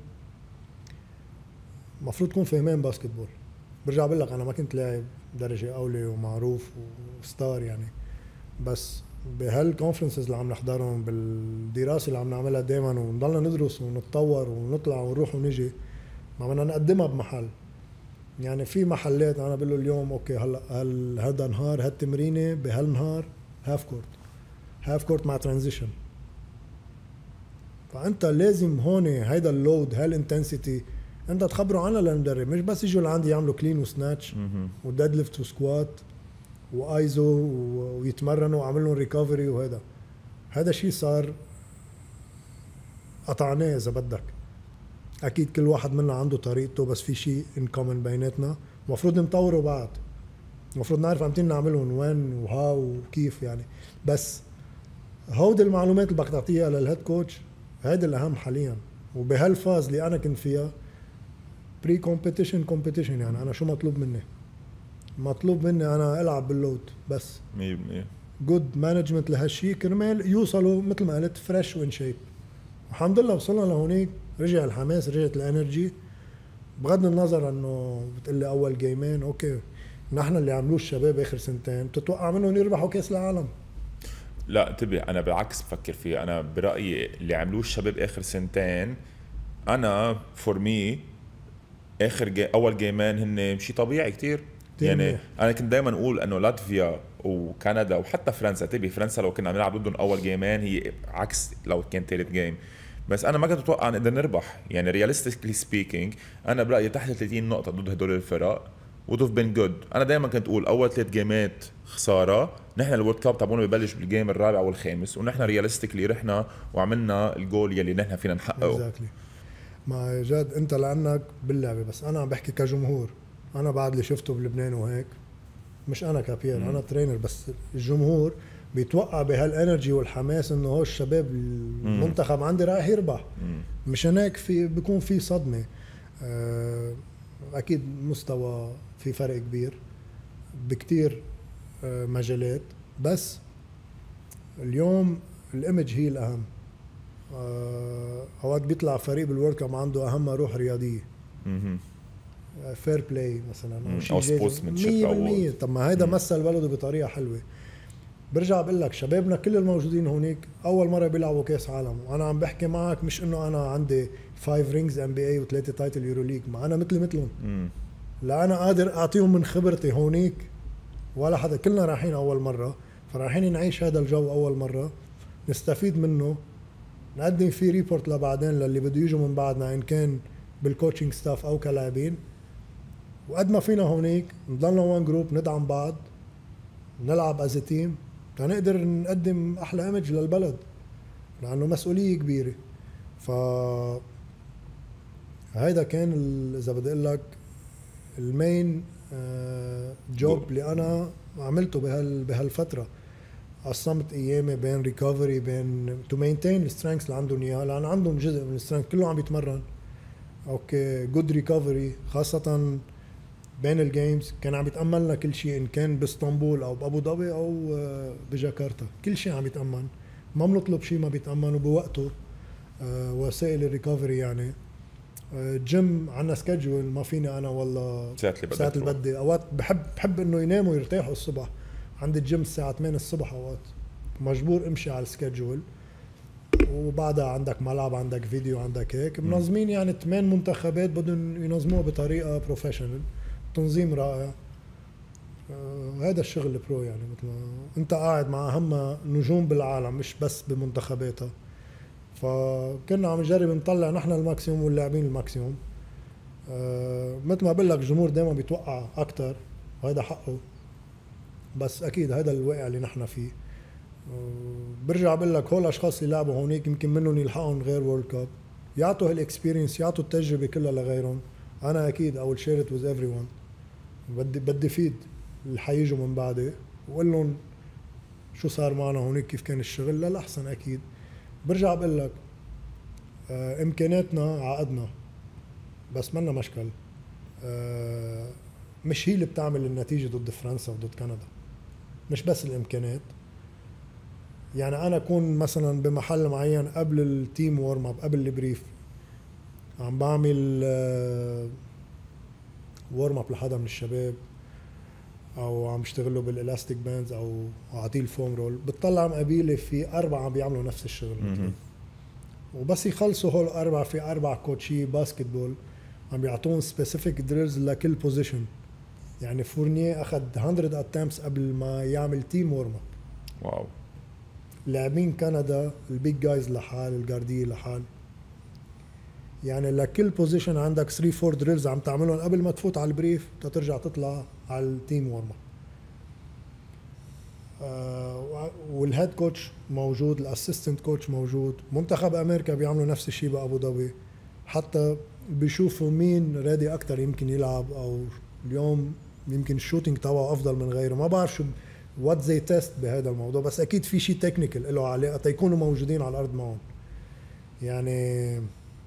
مفروض تكون فهمان باسكتبول. برجع بقول لك انا ما كنت لاعب درجه اولى ومعروف وستار يعني بس بهالكونفرنسز اللي عم نحضرهم بالدراسه اللي عم نعملها دائما ونضلنا ندرس ونتطور ونطلع ونروح ونجي ما بدنا نقدمها بمحل. يعني في محلات انا بقول له اليوم اوكي هلا هل هذا نهار هالتمرينه بهالنهار هاف كورت هاف كورت مع ترانزيشن. فانت لازم هون هيدا اللود هالانتنسيتي انت تخبره عنها للمدرب مش بس يجوا لعندي يعملوا كلين وسناتش وديد ليفت وسكوات وايزو ويتمرنوا وعمل لهم ريكفري وهذا هذا شيء صار قطعناه اذا بدك. اكيد كل واحد منا عنده طريقته بس في شيء ان كومن بيناتنا المفروض نطوره بعض المفروض نعرف امتى نعملهم وين وهاو وكيف يعني. بس هودي المعلومات اللي بدك تعطيها للهيد كوتش هيدا الاهم حاليا. وبهالفاز اللي انا كنت فيها بري كومبيتيشن كومبيتيشن يعني انا شو مطلوب مني مطلوب مني انا العب باللود بس مية بالمية جود مانجمنت لهالشيء كرمال يوصلوا مثل ما قلت فريش وان شيب. الحمد لله وصلنا لهونيك رجع الحماس رجعت الانرجي بغض النظر انه بتقلي اول جيمين اوكي نحن اللي عملوه الشباب اخر سنتين بتتوقع منهم يربحوا كاس العالم. لا انتبه انا بالعكس بفكر فيه انا برايي اللي عملوه الشباب اخر سنتين انا فور مي اخر جي اول جيمين هن شيء طبيعي كتير يعني منيح. انا كنت دائما اقول انه لاتفيا وكندا وحتى فرنسا، تبي فرنسا لو كنا عم نلعب ضدهم اول جيمين هي عكس لو كان ثالث جيم، بس انا ما كنت اتوقع نقدر نربح. يعني رياليستيكلي سبيكينج انا برايي تحت ثلاثين نقطه ضد هدول الفرق وضف بين جود. انا دائما كنت اقول اول ثلاث جيمات خساره، نحن الورد كاب تبعونا ببلش بالجيم الرابع والخامس، ونحن رياليستيكلي رحنا وعملنا الجول يلي نحن فينا نحققه. exactly. ما جد انت لانك باللعبه، بس انا عم بحكي كجمهور. انا بعد اللي شفته بلبنان وهيك، مش انا كبير، انا ترينر، بس الجمهور بيتوقع بهالانرجي والحماس انه هو الشباب المنتخب عندي رايح يربح. مش هناك في بيكون في صدمه. اكيد مستوى في فرق كبير بكتير مجالات، بس اليوم الايمج هي الاهم. اوقات بيطلع فريق بالورك اب عنده اهم روح رياضيه، فير بلاي مثلا او سبورتسمانشيب او مية بالمية. طب ما هيدا مثل بلده بطريقه حلوه. برجع بقول لك شبابنا كل الموجودين هونيك اول مره بيلعبوا كاس عالم، وانا عم بحكي معك مش انه انا عندي فايف رينجز ام بي اي وثلاثه تايتل يورو ليج، ما انا مثلي مثلهم. لا انا قادر اعطيهم من خبرتي هونيك ولا حدا، كلنا رايحين اول مره، فرايحين نعيش هذا الجو اول مره، نستفيد منه، نقدم فيه ريبورت لبعدين للي بده يجوا من بعدنا ان كان بالكوتشنج ستاف او كلاعبين. وقد ما فينا هونيك نضلنا وان جروب، ندعم بعض، نلعب از تيم تنقدر نقدم احلى ايمج للبلد، لانه مسؤوليه كبيره. ف هيدا كان اذا بدي اقول لك المين جوب اللي انا عملته بهال بهالفتره. قسمت ايامي بين ريكفري، بين تو مينتين السترينث اللي عندهم اياها، لان عندهم جزء من السترينث كله عم بيتمرن. اوكي جود ريكفري، خاصه بين الجيمز كان عم يتأمن لنا كل شيء، إن كان باسطنبول أو بأبو ظبي أو بجاكرتا، كل شيء عم يتأمن، ما بنطلب شيء ما بيتأمن وبوقته. أه وسائل الريكفري يعني أه جيم عنا سكجول، ما فيني أنا والله ساعات اللي بدي. أوقات بحب بحب إنه يناموا ويرتاحوا الصبح، عندي الجيم الساعة ثمانية الصبح، أوقات مجبور امشي على السكجول، وبعدها عندك ملعب، عندك فيديو، عندك هيك منظمين. يعني ثمان منتخبات بدهم ينظموها بطريقة بروفيشنال، تنظيم رائع. آه هذا الشغل البرو، يعني مثل ما انت قاعد مع اهم نجوم بالعالم مش بس بمنتخباتها، فكنا عم نجرب نطلع نحن الماكسيموم واللاعبين الماكسيموم. آه مثل ما بقول لك الجمهور دائما بيتوقع اكثر وهذا حقه، بس اكيد هذا الواقع اللي نحن فيه. آه برجع بقول لك هول الاشخاص اللي لعبوا هونيك يمكن منهم يلحقهم غير وورلد كاب، يعطوا هالاكسبيرينس، يعطوا التجربه كلها لغيرهم. انا اكيد اول شير ات وذ ايفري ون، بدي بدي فيد اللي حيجوا من بعدي وقول لهم شو صار معنا هونيك، كيف كان الشغل للأحسن. أكيد برجع بقول لك آه إمكاناتنا عقدنا، بس منا مشكل. آه مش هي اللي بتعمل النتيجة ضد فرنسا وضد كندا، مش بس الإمكانات. يعني أنا أكون مثلا بمحل معين قبل التيم وورم اب، قبل البريف، عم بعمل آه وورم اب لحدا من الشباب، او عم بشتغلوا بالالاستيك باندز او اعطيه الفوم رول، بتطلع مقابيله في اربعه بيعملوا نفس الشغل. وبس يخلصوا هول اربعه، في اربع كوتشي باسكتبول عم بيعطون سبيسيفيك دريلز لكل بوزيشن. يعني فورنيه اخذ مية اتمس قبل ما يعمل تيم وورم اب. واو. لاعبين كندا البيج جايز لحال، الجارديه لحال، يعني لكل بوزيشن عندك ثلاثة أربعة دريلز عم تعملهم قبل ما تفوت على البريف ترجع تطلع على التيم وورم اب. آه والهيد كوتش موجود، الاسيستنت كوتش موجود. منتخب امريكا بيعملوا نفس الشيء بابو ظبي، حتى بيشوفوا مين رادي اكثر يمكن يلعب، او اليوم يمكن الشوتينج تبعه افضل من غيره. ما بعرف شو وات زي تيست بهذا الموضوع، بس اكيد في شيء تكنيكال له علاقه تيكونوا موجودين على الارض معهم. يعني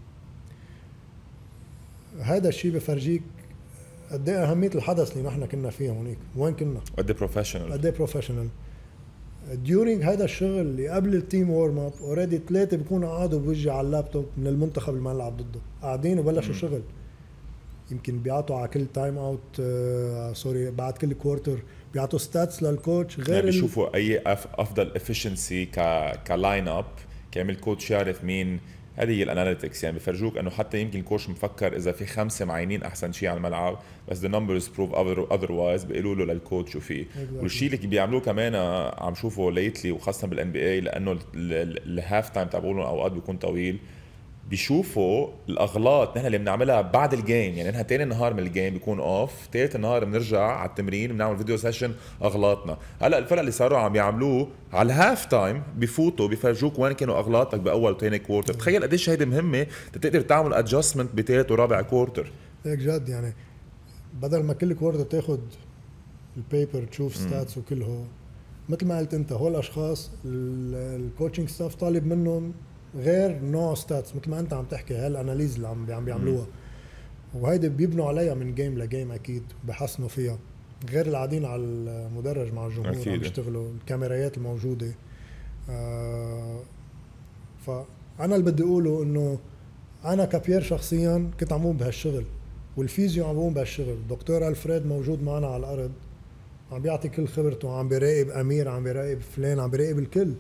هذا الشيء بفرجيك قد ايه اهميه الحدث اللي نحن كنا فيه هونيك، وين كنا، قد ايه بروفيشنال، قد ايه بروفيشنال. ديورينج هذا الشغل اللي قبل التيم وورم اب اوريدي ثلاثه بيكونوا قاعدوا بوجه على اللابتوب من المنتخب اللي ما نلعب ضده، قاعدين وبلشوا شغل. يمكن بيعطوا على كل تايم اوت آه سوري بعد كل كوارتر بيعطوا ستاتس للكوتش، غير يعني بيشوفوا اي افضل افشنسي ك كلاين اب، كامل كوتش يعرف مين هذه هي الاناليتكس، يعني بفرجوك انه حتى يمكن الكوش مفكر اذا في خمسه معينين احسن شيء على الملعب، بس the numbers prove otherwise بيقولوا له للكوتش وفي exactly. والشيء اللي بيعملوه كمان عم شوفه ليتلي وخاصه بالان بي اي، لانه الهاف تايم تبعولهم اوقات بيكون طويل، بيشوفوا الاغلاط نحن اللي بنعملها بعد الجيم. يعني نحن تاني نهار من الجيم بيكون اوف، ثالث النهار بنرجع على التمرين بنعمل فيديو سيشن اغلاطنا. هلا الفرق اللي صاروا عم يعملوه على الهاف تايم بفوتوا بفرجوك وين كانوا اغلاطك باول وثاني كوارتر. تخيل قديش هيدي مهمه تقدر تعمل ادجستمنت بثالث ورابع كوارتر. هيك جد يعني بدل ما كل كوارتر تاخذ البيبر تشوف ستاتس وكله، مثل ما قلت انت هول الاشخاص الكوتشنج ستاف طالب منهم غير نوع ستاتس، مثل ما انت عم تحكي هالاناليز اللي عم عم بيعملوها، وهيدي بيبنوا عليها من جيم لجيم اكيد بحسنوا فيها، غير القاعدين على المدرج مع الجمهور أكيد. عم يشتغلوا الكاميرات الموجوده. آه فانا اللي بدي اقوله انه انا كبير شخصيا كنت عم بقوم بهالشغل، والفيزيو عم بقوم بهالشغل، دكتور الفريد موجود معنا على الارض عم بيعطي كل خبرته، عم بيراقب امير، عم بيراقب فلان، عم بيراقب الكل.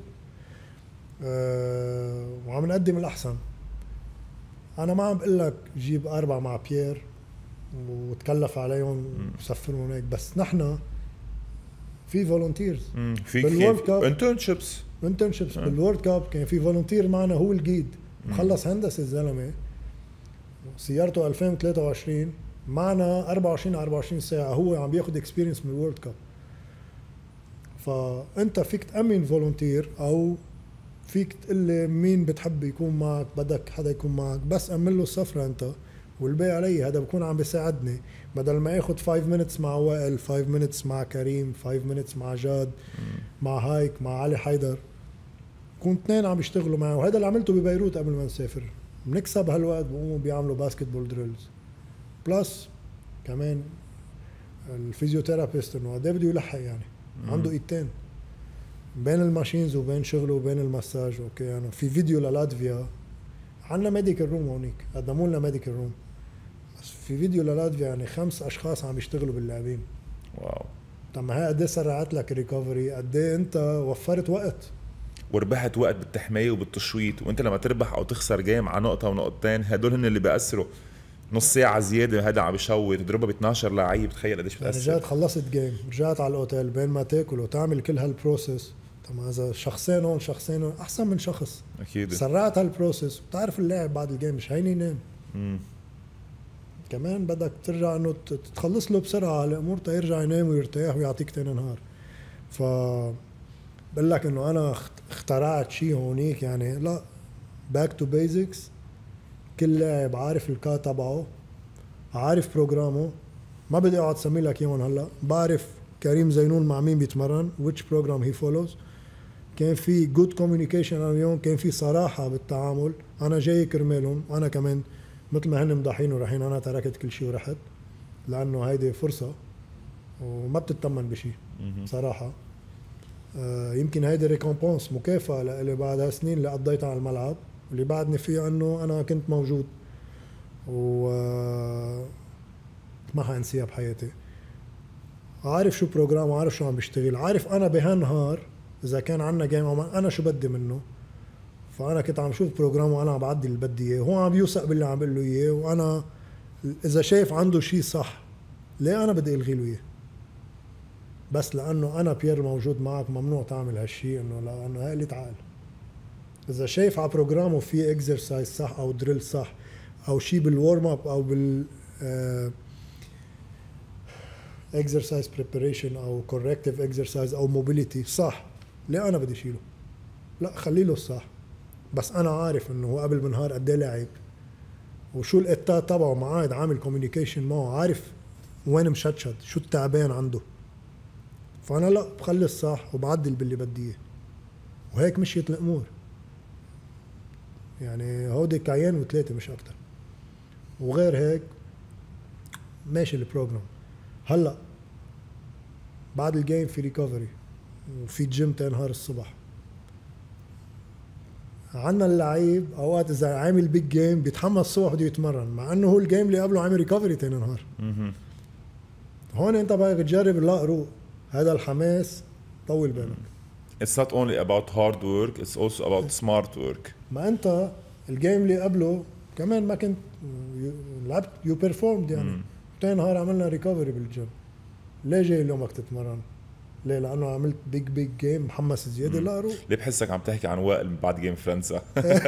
أه وعم نقدم الأحسن. أنا ما عم بقول لك جيب أربعة مع بيير وتكلف عليهم وسفرهم هيك، بس نحن في فولونتيرز في بالورد كاب، انترنشيبس انترنشيبس بالورد كاب كان في فولونتير معنا هو الجيد، مخلص هندسة الزلمة، سيارته ألفين وثلاثة وعشرين معنا أربعة وعشرين على أربعة وعشرين ساعة، هو عم بياخد اكسبيرينس من الورد كاب. فأنت فيك تأمن فولونتير أو فيك تقلي مين بتحب يكون معك، بدك حدا يكون معك، بس أمن له السفرة أنت والباقي علي. هذا بكون عم بيساعدني بدل ما ياخد خمسة مينتس مع وائل، خمسة مينتس مع كريم، خمسة مينتس مع جاد، مع هايك، مع علي حيدر، كنت اثنين عم يشتغلوا معي. وهذا اللي عملته ببيروت قبل ما نسافر. بنكسب هالوقت بقوموا بيعملوا باسكت بول دريلز بلس كمان الفيزيوثيرابيست انه قد بده يلحق، يعني عنده ايدتين بين الماشينز وبين شغله وبين المساج. اوكي يعني في فيديو للاتفيا، عندنا ميديكال روم هونيك، قدموا لنا ميديكال روم، بس في فيديو للاتفيا يعني خمس اشخاص عم يشتغلوا باللاعبين. واو. طب هاي قد ايه سرعت لك الريكفري، قد ايه انت وفرت وقت وربحت وقت بالتحمية وبالتشويط. وانت لما تربح او تخسر جيم على نقطة ونقطتين هدول هن اللي بيأثروا. نص ساعة زيادة هذا عم بيشوت تضربها ب اثناشر لعيب، تخيل قديش بتأثر. رجعت خلصت جيم، رجعت على الاوتيل بين ما تاكل وتعمل كل هالبروسيس. طب اذا شخصين هون شخصين هون احسن من شخص. اكيد سرعت هالبروسيس. بتعرف اللاعب بعد الجيم مش هين ينام. امم كمان بدك ترجع انه تخلص له بسرعة هالامور تيرجع ينام ويرتاح ويعطيك تاني نهار. ف بقول لك انه انا اخترعت شيء هونيك، يعني لا، باك تو بيزكس. كل لاعب عارف الكا تبعه، عارف بروجرامه، ما بدي اقعد اسمي لك اياهم هلا. بعرف كريم زينون مع مين بيتمرن، which program he follows. كان في good communication اليوم، كان في صراحة بالتعامل. انا جاي كرمالهم، انا كمان مثل ما هن مضحين ورايحين انا تركت كل شيء ورحت، لانه هيدي فرصة وما بتتمن بشيء صراحة. آه يمكن هيدي ريكومبونس، مكافأة لإلي بعد هالسنين اللي قضيتها على الملعب، واللي بعدني فيه انه انا كنت موجود و ما حانسيها بحياتي. عارف شو بروجرام وعارف شو عم بيشتغل، عارف انا بهالنهار اذا كان عنا جيم انا شو بدي منه. فانا كنت عم شوف بروجرام وانا عم بعدي اللي بدي اياه، هو عم يوثق باللي عم بقول له اياه، وانا اذا شايف عنده شيء صح ليه انا بدي الغي له اياه؟ بس لانه انا بيير موجود معك ممنوع تعمل هالشيء، انه لانه هاي اللي تعال. اذا شايف على بروجرامه في اكسرسايز صح او دريل صح او شيء بالورم اب او بال اكسرسايز بريباريشن او كوركتيف اكسرسايز او موبيليتي صح، ليه انا بدي شيله؟ لا، خلي له الصح. بس انا عارف انه هو قبل بنهار قد ايه لعب وشو الاتات تبعه، معاد عامل كوميونيكيشن معه، عارف وين مشتشت، شو التعبان عنده. فانا لا، بخلي الصح وبعدل باللي بدي اياه، وهيك مشيت الامور. يعني هودي كعين وثلاثه مش اكتر، وغير هيك ماشي البروجرام. هلا بعد الجيم في ريكفري وفي جيم تاني نهار الصبح. عنا اللعيب اوقات اذا عامل بيج جيم بيتحمس الصبح بده يتمرن، مع انه هو الجيم اللي قبله عامل ريكفري تاني نهار. هون انت بدك تجرب، لا روق هذا الحماس، طول بالك. It's not only about hard work, it's also about smart work. ما انت الجيم اللي قبله كمان ما كنت لعبت يو بيرفورمد يعني مم. تاني نهار عملنا ريكفري بالجيم. ليه جاي اليومك تتمرن؟ ليه؟ لانه عملت بيج بيج جيم محمس زياده. لا روح. ليه بحسك عم تحكي عن وائل بعد جيم فرنسا؟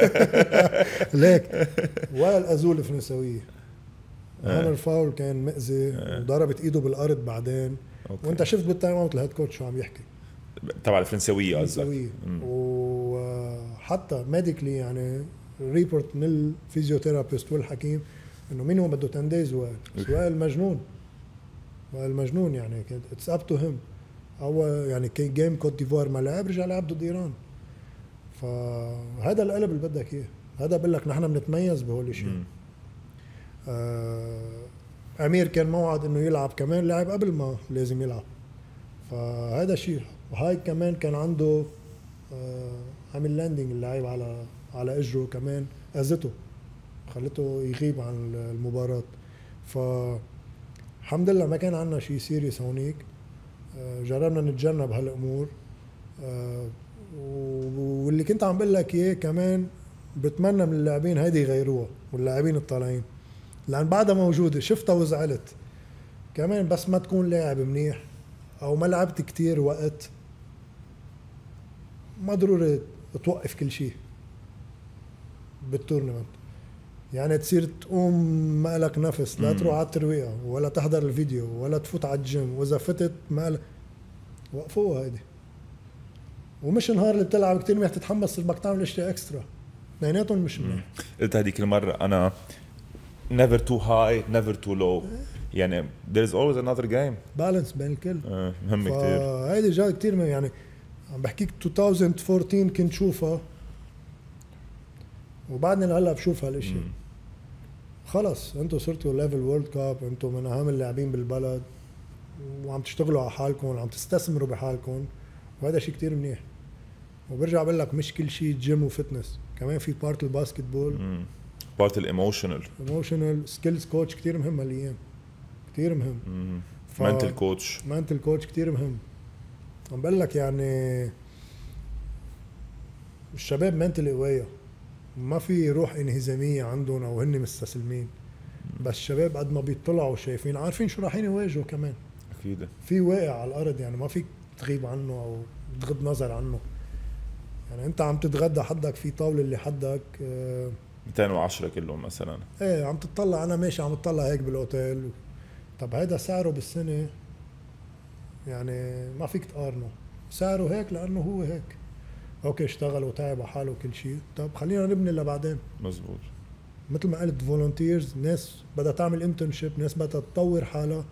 ليك وائل ازول فرنساويه عمل فاول كان مأذي وضربت ايده بالارض بعدين. أوكي. وانت شفت بالتايم اوت الهيد كوتش شو عم يحكي تبع الفرنساويه قصدك؟ فرنساويه. وحتى ميديكلي يعني ريبورت من الفيزيوثيرابيست والحكيم انه مين هو بده عشرة دايز. وائل وائل مجنون. وائل مجنون يعني اتس اب تو هيم. او يعني كي جيم كوت ديفوار ما لعب رجع لعب ضد ايران. فهذا القلب اللي بدك اياه. هذا بقول لك نحن بنتميز بهول الشيء. آه امير كان موعد انه يلعب كمان لعب قبل ما لازم يلعب. فهذا شيء. وهاي كمان كان عنده آه عامل لاندنج اللعيب على على اجره كمان اذته خلته يغيب عن المباراة. فالحمد لله ما كان عندنا شيء سيريس هونيك. آه جربنا نتجنب هالامور. آه واللي كنت عم بقول لك اياه كمان بتمنى من اللاعبين هيدي يغيروها واللاعبين الطالعين لان بعدها موجوده. شفتها وزعلت كمان. بس ما تكون لاعب منيح او ما لعبت كتير وقت ما ضروري توقف كل شيء بالتورنمنت. يعني تصير تقوم ما لك نفس لا تروح على الترويقه ولا تحضر الفيديو ولا تفوت على الجيم. واذا فتت ما وقفوها هيدي. ومش نهار اللي بتلعب كتير منيح تتحمس بدك تعمل اشياء اكسترا. اثنيناتهم مش منيح. قلت هذيك المره انا never too high never too low. يعني there is always another game. بالانس بين الكل. آه مهم كتير. هيدي جاي كتير من يعني عم بحكيك ألفين وأربعطعش كنت شوفها وبعدني هلا بشوف هالاشي. خلص انتوا صرتوا ليفل وورلد كاب. انتوا من اهم اللاعبين بالبلد وعم تشتغلوا على حالكم وعم تستثمروا بحالكم. وهذا شيء كتير منيح. وبرجع بقول لك مش كل شيء جيم وفتنس. كمان في بارت الباسكت بول. بارت الايموشنال. ايموشنال سكيلز كوتش كتير مهم هالايام. كتير مهم. ف... منتل كوتش. منتل كوتش كتير مهم. عم بقول لك يعني الشباب منتل قوية. ما في روح انهزامية عندهم او هن مستسلمين. بس الشباب قد ما بيطلعوا شايفين عارفين شو رايحين يواجهوا. كمان اكيد في واقع على الارض يعني ما فيك تغيب عنه او تغض نظر عنه. يعني انت عم تتغدى حدك في طاولة اللي حدك آه مئتين وعشرة كيلو مثلا. ايه عم تطلع. انا ماشي عم تطلع هيك بالاوتيل. طب هيدا سعره بالسنة يعني ما فيك تقارنه. سعره هيك لانه هو هيك. اوكي اشتغل وتعب على حاله وكل شيء. طب خلينا نبني لبعدين. مزبوط. مثل ما قلت فولونتيرز. ناس بدها تعمل انترنشيب. ناس بدها تطور حالها.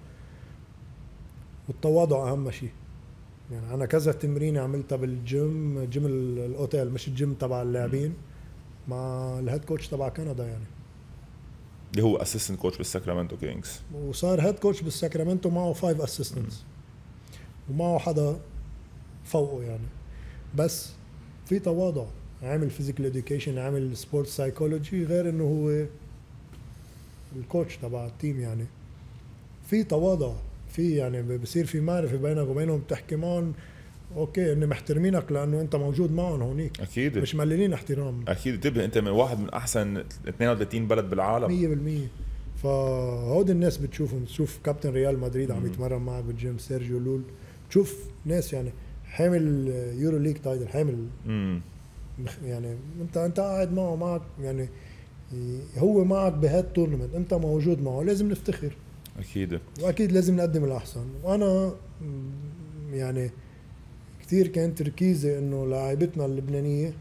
والتواضع اهم شيء. يعني انا كذا تمرينه عملتها بالجيم. جيم الاوتيل مش الجيم تبع اللاعبين. مع الهيد كوتش تبع كندا يعني. اللي هو اسيستنت كوتش بالساكرامنتو كينجز. وصار هيد كوتش بالساكرامنتو معه فايف اسيستنتس. ومعه حدا فوقه يعني. بس في تواضع. عامل فيزيكال اديوكيشن. عامل سبورت سايكولوجي. غير انه هو الكوتش تبع التيم يعني. في تواضع. في يعني بصير في معرفة بينك وبينهم. بتحكي معهم اوكي اني محترمينك لانه انت موجود معهم هونيك. اكيد مش ملينين احترام. اكيد. تبقى انت من واحد من احسن اثنين وثلاثين بلد بالعالم. مية بالمية. فهود الناس بتشوفهم. تشوف كابتن ريال مدريد عم يتمرن معك بالجيم سيرجيو لول. تشوف ناس يعني حامل يورو ليج تايتل. حامل امم يعني انت انت قاعد معه معك يعني هو معك بهاد التورنمنت. انت موجود معه لازم نفتخر. اكيد. واكيد لازم نقدم الاحسن. وانا يعني كثير كان تركيزي انه لاعبتنا اللبنانيه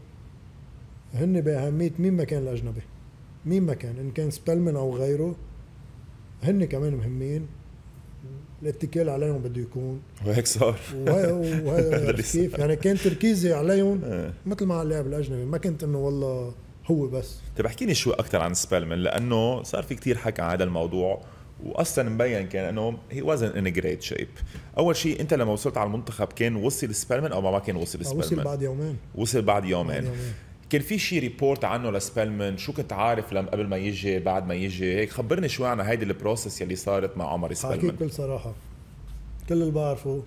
هن باهميه مين ما كان الاجنبي. مين ما كان ان كان سبلمن او غيره. هن كمان مهمين. الاتكال عليهم بده يكون. وهيك صار. وهذا كيف يعني كان تركيزي عليهم مثل ما على اللاعب الاجنبي. ما كنت انه والله هو بس. طيب احكي لي شوي اكثر عن سبلمن لانه صار في كتير حكي عن هذا الموضوع. واصلا مبين كان انه هي wasn't in a great shape. اول شيء انت لما وصلت على المنتخب كان وصل سبلمن او ما كان وصل سبلمن؟ وصل بعد يومين. وصل بعد يومين, بعد يومين. كان في شيء ريبورت عنه لسبلمن؟ شو كنت عارف لما قبل ما يجي بعد ما يجي هيك؟ خبرني شوي عن هيدي البروسس يلي صارت مع عمر سبلمن. حكيك بكل صراحه. كل اللي بعرفه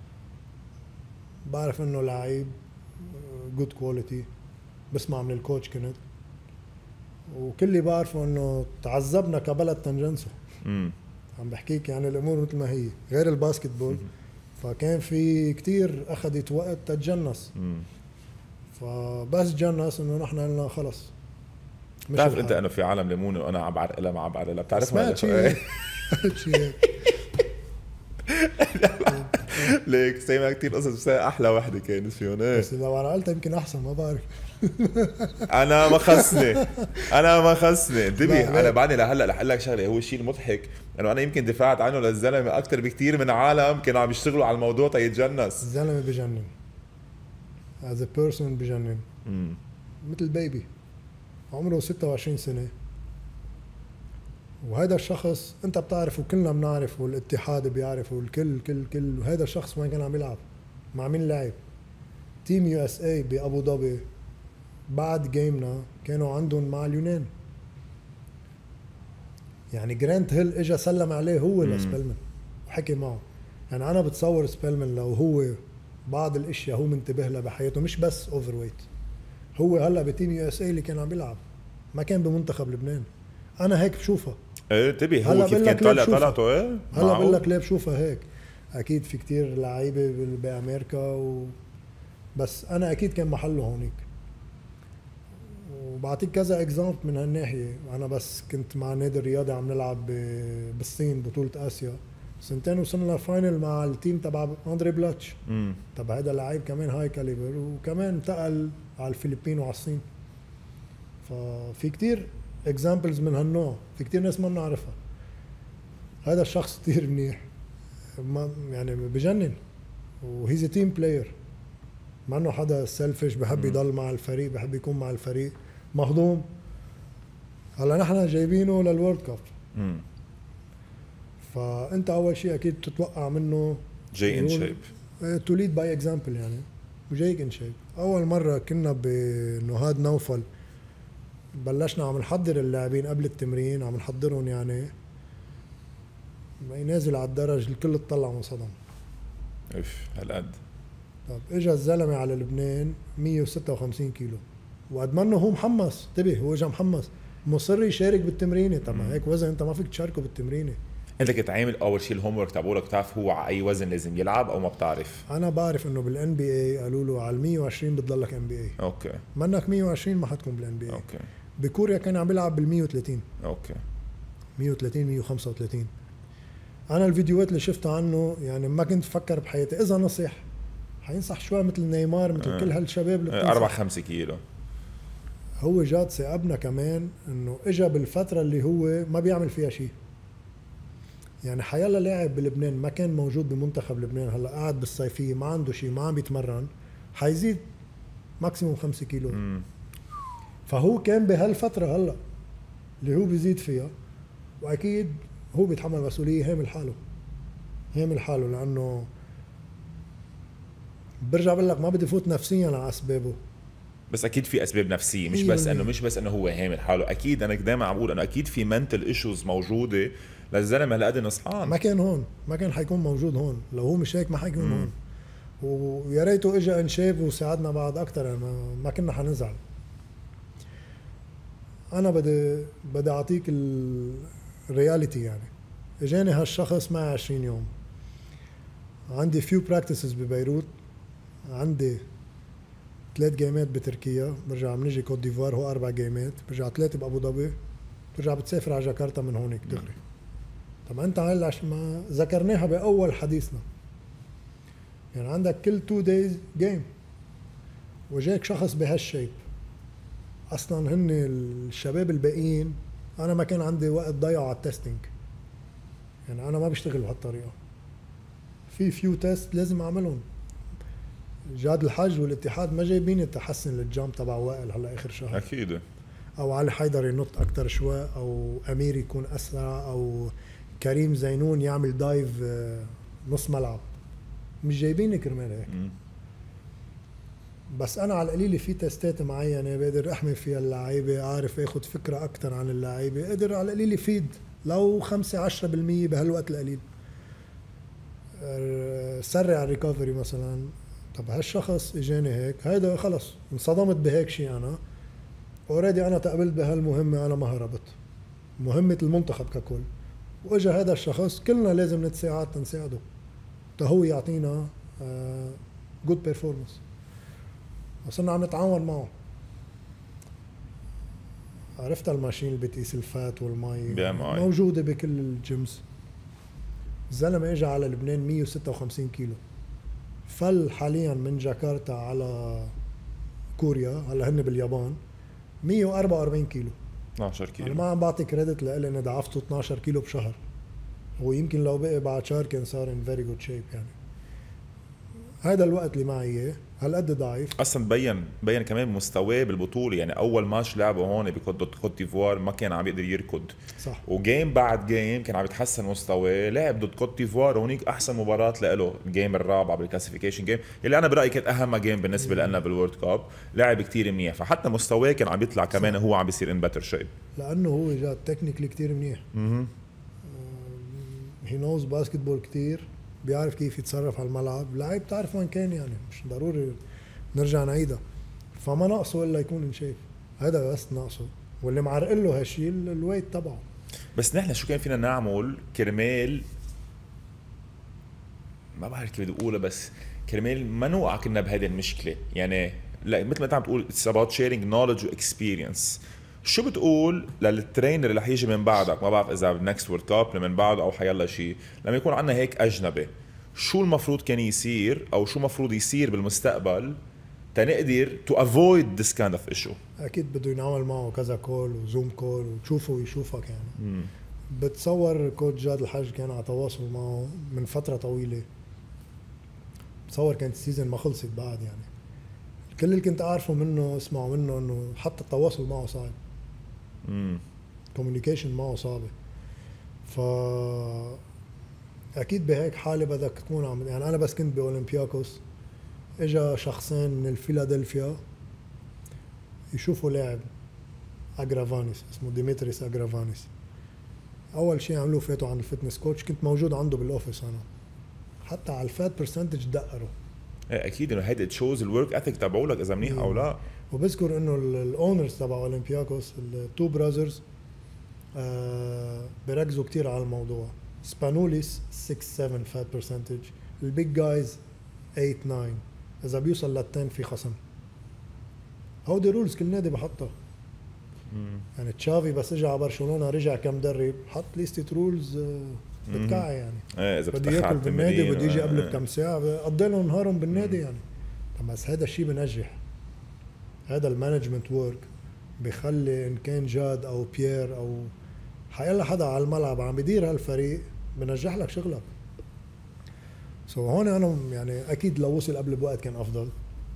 بعرف انه لعيب جود كواليتي. بسمع من الكوتش كنت وكل اللي بعرفه انه تعذبنا كبلد تنجنسه. امم عم بحكيك يعني الامور مثل ما هي غير الباسكت بول. فكان في كتير اخذت وقت تتجنس. امم فبس جنس انه نحن قلنا خلص. بتعرف انت انه في عالم ليمون وانا عم بعرقلها ما عم بعرقلها؟ بتعرف ما شيء شيء ليك سيما كتير قصص، بس احلى وحده كانت فيهم. ايه بس لو عرقلتها يمكن احسن، ما بعرف. انا ما خصني انا ما خصني انتبه. انا بعدني لهلا رح اقول لك شغله، هو الشيء المضحك انه انا يمكن دفعت عنه للزلمه اكثر بكتير من عالم كانوا عم يشتغلوا على الموضوع تيتجنس. الزلمه بجنن as a person بجنن. امم مثل بيبي عمره ستة وعشرين سنه، وهذا الشخص انت بتعرفه، كلنا بنعرفه، والاتحاد بيعرفه، الكل كل كل وهذا الشخص وين كان عم يلعب؟ مع مين لعب؟ تيم يو اس اي بابو ظبي بعد جيمنا كانوا عندهم مع اليونان. يعني جرانت هيل اجى سلم عليه هو لسبيلمن وحكي معه. يعني انا بتصور سبيلمن لو هو بعض الاشياء هو منتبه لها بحياته، مش بس اوفر ويت، هو هلا بتيم يو اس اي اللي كان عم بيلعب، ما كان بمنتخب لبنان. انا هيك بشوفها. ايه انتبه، هو كيف كان طالع طلعته. ايه هلا بقول لك ليه بشوفها هيك. اكيد في كتير لعيبه بامريكا و... بس انا اكيد كان محله هونيك. وبعطيك كذا اكزامبل من هالناحيه. انا بس كنت مع نادي الرياضي عم نلعب بالصين بطوله اسيا، سنتين وصلنا فاينل مع التيم تبع اندري بلاتش. امم طب هذا لعيب كمان هاي كاليبر، وكمان انتقل على الفلبين وعلى الصين. ففي كتير اكزامبلز من هالنوع، في كتير ناس ما بنعرفها. هذا الشخص كتير منيح، ما يعني بجنن، وهيز تيم بلاير، ما انه حدا سيلفش بحب يضل مع الفريق، بحب يكون مع الفريق، مهضوم. هلا نحن جايبينه للورد كاب، امم فانت اول شيء اكيد بتتوقع منه جاي ان شيب، تو ليد باي اكزامبل يعني، وجايك ان شيب. اول مره كنا بنهاد نوفل بلشنا عم نحضر اللاعبين قبل التمرين، عم نحضرهم يعني، ما ينازل على الدرج الكل اطلع وانصدم. اف هالقد. طب اجى الزلمه على لبنان مية وستة وخمسين كيلو، وقد ما انه هو محمص، انتبه هو اجى محمص مصر يشارك بالتمرينه. طب هيك وزن انت ما فيك تشاركه بالتمرينه. انت كنت عامل اول شيء الهوم ورك تبعولك، بتعرف هو على اي وزن لازم يلعب او ما بتعرف؟ انا بعرف انه بالان بي اي قالوا له على ال مية وعشرين بتضلك ان بي اي. اوكي. منك مية وعشرين ما حتكون بالان بي اي. اوكي. بكوريا كان عم بيلعب بال مية وثلاثين. اوكي. مية وثلاثين مية وخمسة وثلاثين. انا الفيديوهات اللي شفتها عنه يعني ما كنت افكر بحياتي اذا نصح حينصح شوي مثل نيمار، مثل آه. كل هالشباب اللي آه. أربعة خمسة كيلو. هو جاد ثقبنا كمان انه اجى بالفتره اللي هو ما بيعمل فيها شيء. يعني حيلا لاعب بلبنان ما كان موجود بمنتخب لبنان، هلا قاعد بالصيفيه ما عنده شيء، ما عم بيتمرن، حيزيد ماكسيموم خمسة كيلو. مم. فهو كان بهالفتره هلا اللي هو بيزيد فيها، واكيد هو بيتحمل مسؤوليه، هامل حاله هامل حاله لانه برجع بقول لك ما بدي فوت نفسيا على اسبابه. بس اكيد في اسباب نفسيه، مش بس انه مش بس انه هو هامل حاله. اكيد انا دائما عم بقول انه اكيد في منتل ايشوز موجوده للزلمه هالقد نصحان. ما كان هون، ما كان حيكون موجود هون، لو هو مش هيك ما حيكون هون. ويا ريته اجى انشاب وساعدنا بعض اكثر، يعني ما, ما كنا حنزعل. انا بدي بدي اعطيك الرياليتي. يعني اجاني هالشخص معي عشرين يوم، عندي فيو براكتسز ببيروت، عندي ثلاث جيمات بتركيا، برجع بنجي كوت ديفوار هو اربع جيمات، برجع ثلاثه بابو ظبي، برجع بتسافر على جاكرتا من هونيك دغري. طب انت هلا ما ذكرناها باول حديثنا، يعني عندك كل تو دايز جيم، وجاك شخص بهالشيب. اصلا هن الشباب الباقيين انا ما كان عندي وقت ضيعه على التستنج، يعني انا ما بشتغل بهالطريقه، في فيو تيست لازم اعملهم. جاد الحج والاتحاد ما جايبيني تحسن للجامب تبع وائل هلا اخر شهر، اكيد، او علي حيدر ينط اكثر شوي، او امير يكون اسرع، او كريم زينون يعمل دايف نص ملعب، مش جايبيني كرمال هيك. م. بس انا على القليل في تستات معينه بقدر احمي فيها اللعيبه، عارف اخذ فكره اكثر عن اللعيبه، قدر على القليل يفيد لو خمسة عشرة بالمية بهالوقت القليل. سرع الريكفري مثلا. طب هالشخص اجاني هيك، هيدا خلص انصدمت بهيك شيء انا، اوريدي انا تقبلت بهالمهمه، انا ما هربت، مهمه المنتخب ككل، واجا هذا الشخص كلنا لازم نتساعد تنساعده هو يعطينا جود بيرفورمانس، وصرنا عم نتعاون معه. عرفت الماشين اللي بتقيس الفات والمي موجوده بكل الجيمز. الزلمه اجى على لبنان مية وستة وخمسين كيلو، فل حاليا من جاكرتا على كوريا، هلا هن باليابان مية وأربعة وأربعين كيلو. اثناشر كيلو. انا ما عم بعطي كريدت لإلي اني ضعفته اثناشر كيلو بشهر، هو يمكن لو بقي بعد شهر كان صار ان فيري جود شيب. يعني هذا الوقت اللي معي اياه هالقد ضعيف. اصلا بين بين كمان مستواه بالبطوله، يعني اول ماتش لعبه هون بكوت ديفوار ما كان عم يقدر يركض، صح، وجيم بعد جيم كان عم يتحسن مستواه. لعب ضد كوت ديفوار هونيك احسن مباراه له، الجيم الرابع بالكلاسيفيكيشن جيم اللي انا برايي كانت اهم جيم بالنسبه لنا بالورد كاب. لعب كتير منيح، فحتى مستواه كان عم يطلع كمان، هو عم بيصير ان بيتر شيب لانه هو جا تكنيكلي كتير منيح. اها هي نوز باسكتبول كتير، بيعرف كيف يتصرف على الملعب، لعيب تعرف وين كان، يعني مش ضروري نرجع نعيدها. فما ناقصه الا يكون ان شيف، هذا بس ناقصه، واللي معرقل له هالشيء الويت تبعه. بس نحن شو كان فينا نعمل كرمال، ما بعرف كيف بدي اقولها، بس كرمال ما نوقع كنا بهذه المشكله. يعني لا، مثل ما انت عم تقول it's about sharing knowledge و experience. شو بتقول للترينر اللي حيجي من بعدك، ما بعرف اذا بالنكست وورد كاب اللي من بعده او حيلا شيء، لما يكون عندنا هيك اجنبي، شو المفروض كان يصير او شو المفروض يصير بالمستقبل تنقدر to avoid this kind of issue؟ اكيد بده ينعمل معه كذا كول وزوم كول وتشوفه ويشوفك. يعني مم. بتصور كوتش جاد الحاج كان على تواصل معه من فتره طويله، بتصور كانت السيزون ما خلصت بعد. يعني كل اللي كنت اعرفه منه اسمعه منه انه حتى التواصل معه صعب، امم كوميونيكيشن معه صعبه. ف اكيد بهيك حاله بدك تكون عم، يعني انا بس كنت باولمبياكوس اجا شخصين من الفيلادلفيا يشوفوا لاعب اجرافانيس اسمه ديمتريس اجرافانيس. اول شيء عملوه فاتوا عند الفتنس كوتش، كنت موجود عنده بالاوفيس انا، حتى على الفات برسنتج دقروا. ايه اكيد انه هيدا تشوز الورك اثيك تبعولك اذا منيح او لا. وبذكر انه الاونرز تبع اولمبياكوس التو براذرز آه بركزوا كتير على الموضوع. سبانوليس ستة سبعة فات برسنتج، البيج جايز ثمانية تسعة، اذا بيوصل لل عشرة في خصم. هودي رولز كل نادي بحطها. يعني تشافي بس اجى على برشلونه رجع كمدرب حط ليستة رولز بتكعي. يعني ايه اذا بده ياكل بالنادي بده يجي قبل بكم ساعه، قضي لهم نهارهم بالنادي. يعني بس هذا الشيء بنجح، هذا المانجمنت وورك بخلي ان كان جاد او بيير او حيلا حدا على الملعب عم بيدير هالفريق بنجح لك شغلك. سو هون انا يعني اكيد لو وصل قبل بوقت كان افضل،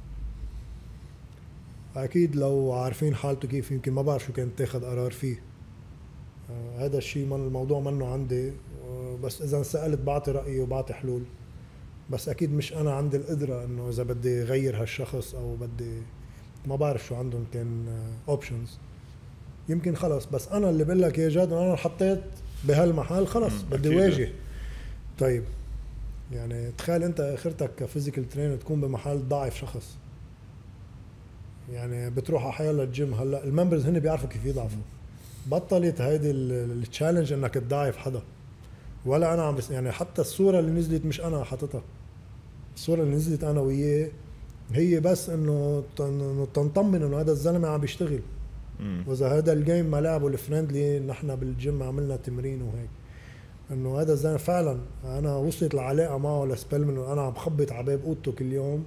اكيد لو عارفين حالته كيف يمكن ما بعرف شو كانت تاخذ قرار فيه. آه هذا الشيء من الموضوع منه عندي، آه بس اذا سالت بعطي رايي وبعطي حلول، بس اكيد مش انا عندي القدره انه اذا بدي غير هالشخص او بدي ما بعرف شو عندهم كان اوبشنز. آه يمكن خلص بس انا اللي بقول لك يا جاد انا حطيت بهالمحل خلص بدي واجه. طيب يعني تخيل انت اخرتك كفيزيكال ترينر تكون بمحل ضعف شخص، يعني بتروح على حيلا الجيم. هلا الممبرز هن بيعرفوا كيف يضعفوا، بطلت هيدي التشالنج انك تضعف حدا. ولا انا عم بس يعني حتى الصوره اللي نزلت مش انا حاططها، الصوره اللي نزلت انا وياه هي بس انه تنطمن انه هذا الزلمه عم بيشتغل. واذا هذا الجيم ما لعبه الفريندلي نحن بالجيم عملنا تمرين وهيك، انه هذا الزلمه فعلا انا وصلت العلاقه معه لسبيل منه انا عم بخبط على باب اوضته كل يوم.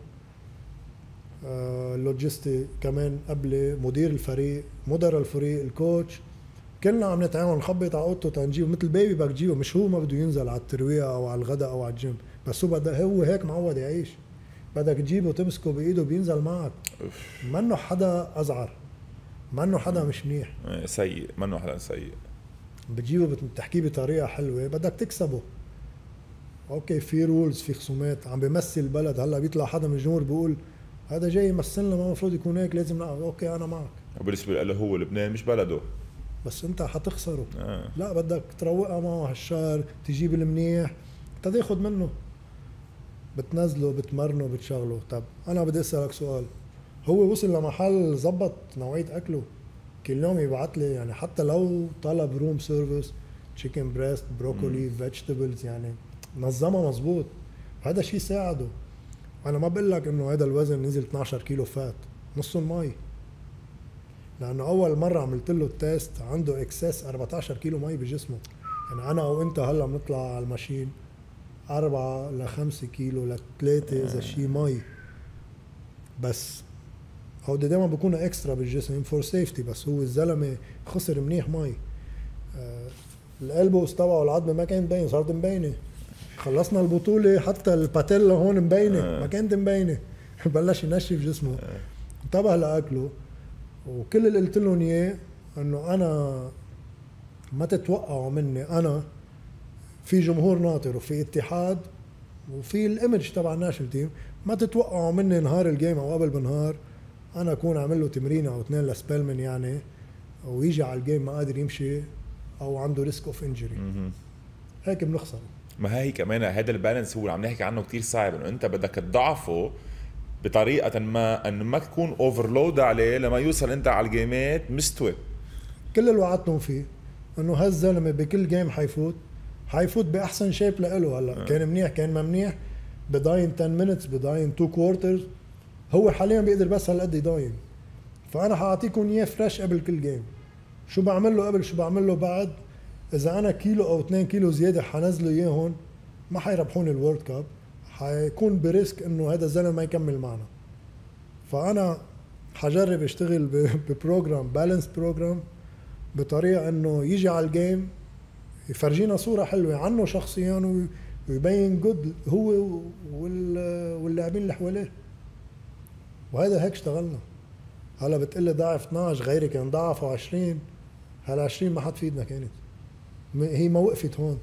اللوجستي كمان قبل مدير الفريق مدير الفريق الكوتش كلنا عم نتعاون نخبط على اوضته تنجيبه مثل بيبي بدك تجيبه، مش هو ما بده ينزل على التروية او على الغداء او على الجيم، بس هو بده هو هيك معود يعيش، بدك تجيبه تمسكه بايده بينزل معك. منه حدا ازعر، منه حدا مش منيح سيء، منه حدا سيء. بتجيبه بتحكيه بطريقه حلوه بدك تكسبه. اوكي في رولز في خصومات عم بيمثل البلد. هلا بيطلع حدا من الجمهور بيقول هذا جاي يمثلنا ما المفروض يكون هيك لازم نعرف. اوكي انا معك، وبالنسبه له هو لبنان مش بلده، بس انت حتخسره. آه. لا بدك تروقها معه هالشهر، تجيب المنيح تاخذ منه، بتنزله بتمرنه بتشغله. طب انا بدي اسالك سؤال، هو وصل لمحل زبط نوعيه اكله كل يوم يبعت لي يعني حتى لو طلب روم سيرفيس تشيكن بريست بروكولي فيجيتابلز يعني نظمها مزبوط. هذا شيء ساعده. انا ما بقول لك انه هذا الوزن نزل اثناشر كيلو فات نص المي، لانه اول مره عملت له التيست عنده اكسس أربعتاشر كيلو مي بجسمه. يعني انا وانت هلا بنطلع على الماشين أربعة لخمسة كيلو لثلاثة إذا شيء مي، بس هو دائما بيكون اكسترا بالجسم فور سيفتي. بس هو الزلمه خسر منيح مي. آه الالبوس تبعه العظمه ما كانت مبينه، صارت مبينه. خلصنا البطوله حتى الباتيلا هون مبينه، ما كانت مبينه. بلش ينشف جسمه، انتبه لاكله. وكل اللي قلت لهم اياه انه انا ما تتوقعوا مني، انا في جمهور ناطر وفي اتحاد وفي الايمج تبع الناشونال تيم، ما تتوقعوا مني نهار الجيم او قبل بنهار انا اكون عامل له تمرين او اثنين لسبيلمن يعني ويجي على الجيم ما قادر يمشي او عنده ريسك اوف انجري. هيك بنخسر. ما هي كمان هذا البالانس هو اللي عم نحكي عنه كتير صعب، انه انت بدك تضعفه بطريقه ما انه ما تكون اوفرلود عليه لما يوصل انت على الجيمات مستوى. كل اللي وعدتهم فيه انه هالزلمه بكل جيم حيفوت حيفوت باحسن شيب له. هلا آه. كان منيح كان ما منيح بضاين عشرة مينتس بضاين اثنين كوارترز، هو حاليا بيقدر بس هالقد يضاين. فانا حاعطيكم اياه فريش قبل كل جيم. شو بعمل له قبل شو بعمل له بعد. اذا انا كيلو او اثنين كيلو زياده حنزله اياهم ما حيربحوني الورد كاب، حيكون بريسك انه هذا الزلمه ما يكمل معنا. فانا حجرب اشتغل ببروجرام بالانس بروجرام بطريقه انه يجي على الجيم يفرجينا صوره حلوه عنه شخصيا ويبين جود هو واللاعبين اللي حواليه. وهذا هيك اشتغلنا. هلا بتقلي ضعف اثناشر، غيري كان ضعفه عشرين، هلا عشرين ما حد في ايدنا كانت، هي ما وقفت هون.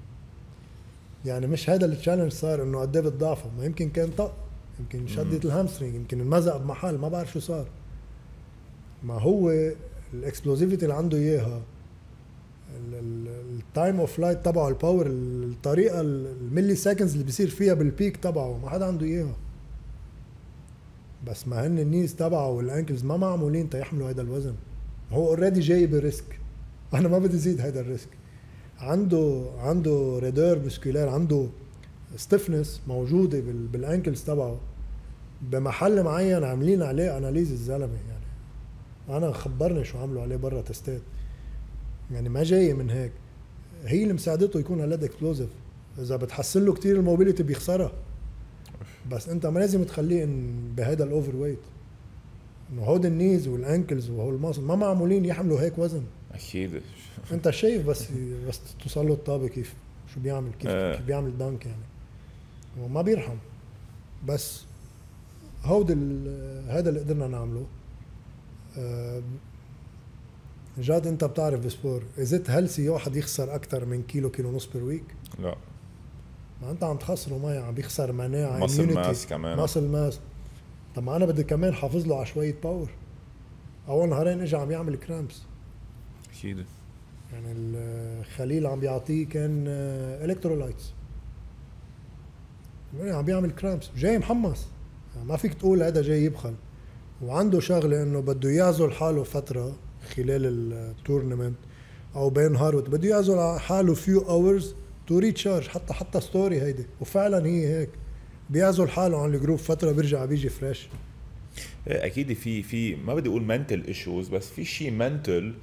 يعني مش هذا التشالنج صار انه قد ايه بتضعفه، ما يمكن كان طق، يمكن شدت الهامسترينج، يمكن المزق بمحل، ما بعرف شو صار. ما هو الاكسبلوزيفيتي اللي عنده اياها، التايم اوف فلايت تبعه، الباور، الطريقه الملي سكندز اللي بيصير فيها بالبيك تبعه ما حدا عنده اياها. بس ما هن النيز تبعه والانكلز ما معمولين تيحملوا هذا الوزن. هو اوريدي جاي بريسك، انا ما بدي زيد هذا الريسك. عنده عنده ريدور مسكولار، عنده ستيفنس موجوده بالانكلز تبعه بمحل معين عاملين عليه اناليز الزلمه. يعني انا خبرني شو عملوا عليه برا تستات، يعني ما جاي من هيك. هي اللي مساعدته يكون هالقد اكسبلوزيف. اذا بتحسن له كثير الموبيليتي بيخسرها، بس انت ما لازم تخليه بهذا الاوفر ويت. انه هود النيز والانكلز وهول الماسل ما معمولين يحملوا هيك وزن. اكيد. انت شايف بس بس توصل له الطابه كيف شو بيعمل، كيف, آه. كيف بيعمل دانك يعني، وما بيرحم. بس هود هذا اللي قدرنا نعمله. آه جاد انت بتعرف بسبور ازت هلسي واحد يخسر اكثر من كيلو كيلو ونص بير ويك؟ لا، ما انت عم تخسره، ما عم بيخسر مناعه، ماسل ماس كمان، ماسل ماس. طب ما انا بدي كمان حافظ له على شويه باور. اول نهارين اجى عم يعمل كرامبس. اكيد. يعني الخليل عم بيعطيه كان الكترولايتس، عم بيعمل كرامبس جاي محمس. يعني ما فيك تقول هذا جاي يبخل. وعنده شغله انه بده يعزل حاله فتره خلال التورنمنت او بين هاروت، بده يعزل حاله فيو اورز تو ريتشارج. حتى حتى ستوري هيدي، وفعلا هي هيك بيعزل حاله عن الجروب فتره بيرجع بيجي فريش. اكيد في في ما بدي اقول منتل ايشوز، بس في شيء منتل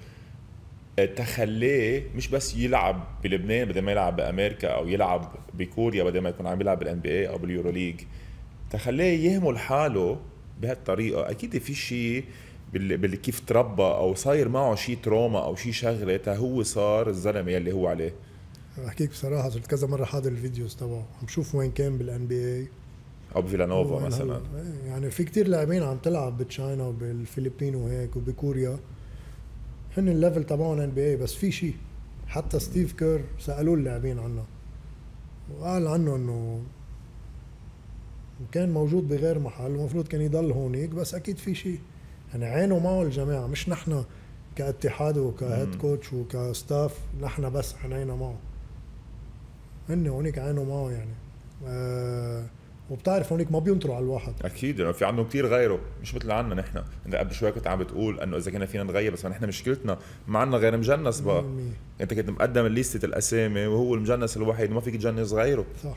تخليه مش بس يلعب بلبنان بدل ما يلعب بامريكا، او يلعب بكوريا بدل ما يكون عم يلعب بالان بي اي او باليورو ليج، تخليه يهمل حاله بهالطريقه. اكيد في شيء باللي كيف تربى او صاير معه شيء تروما او شيء شغله تا هو صار الزلمه اللي هو عليه. احكيك بصراحه صرت كذا مره حاضر الفيديوز تبعه، عم شوف وين كان بالان بي اي او بفيلانوفا مثلا. يعني في كتير لاعبين عم تلعب بتشاينا وبالفلبين وهيك وبكوريا، هن الليفل تبعهم ان بي اي. بس في شيء حتى ستيف كير سالوه اللاعبين عنه وقال عنه انه كان موجود بغير محل ومفروض كان يضل هونيك. بس اكيد في شيء، يعني عينه معه الجماعه، مش نحن كاتحاد وكهيد كوتش وكستاف نحن بس عينينا معه، هن هونيك عينه معه يعني. آه وبتعرف هونيك ما بينطروا على الواحد. اكيد لانه في عندهم كتير غيره مش مثل عنا نحن. انت قبل شوي كنت عم بتقول انه اذا كنا فينا نغير، بس نحن مشكلتنا ما عندنا غير مجنس بقى. مية. انت كنت مقدم ليستة الاسامي وهو المجنس الوحيد ما فيك تجنس غيره. صح.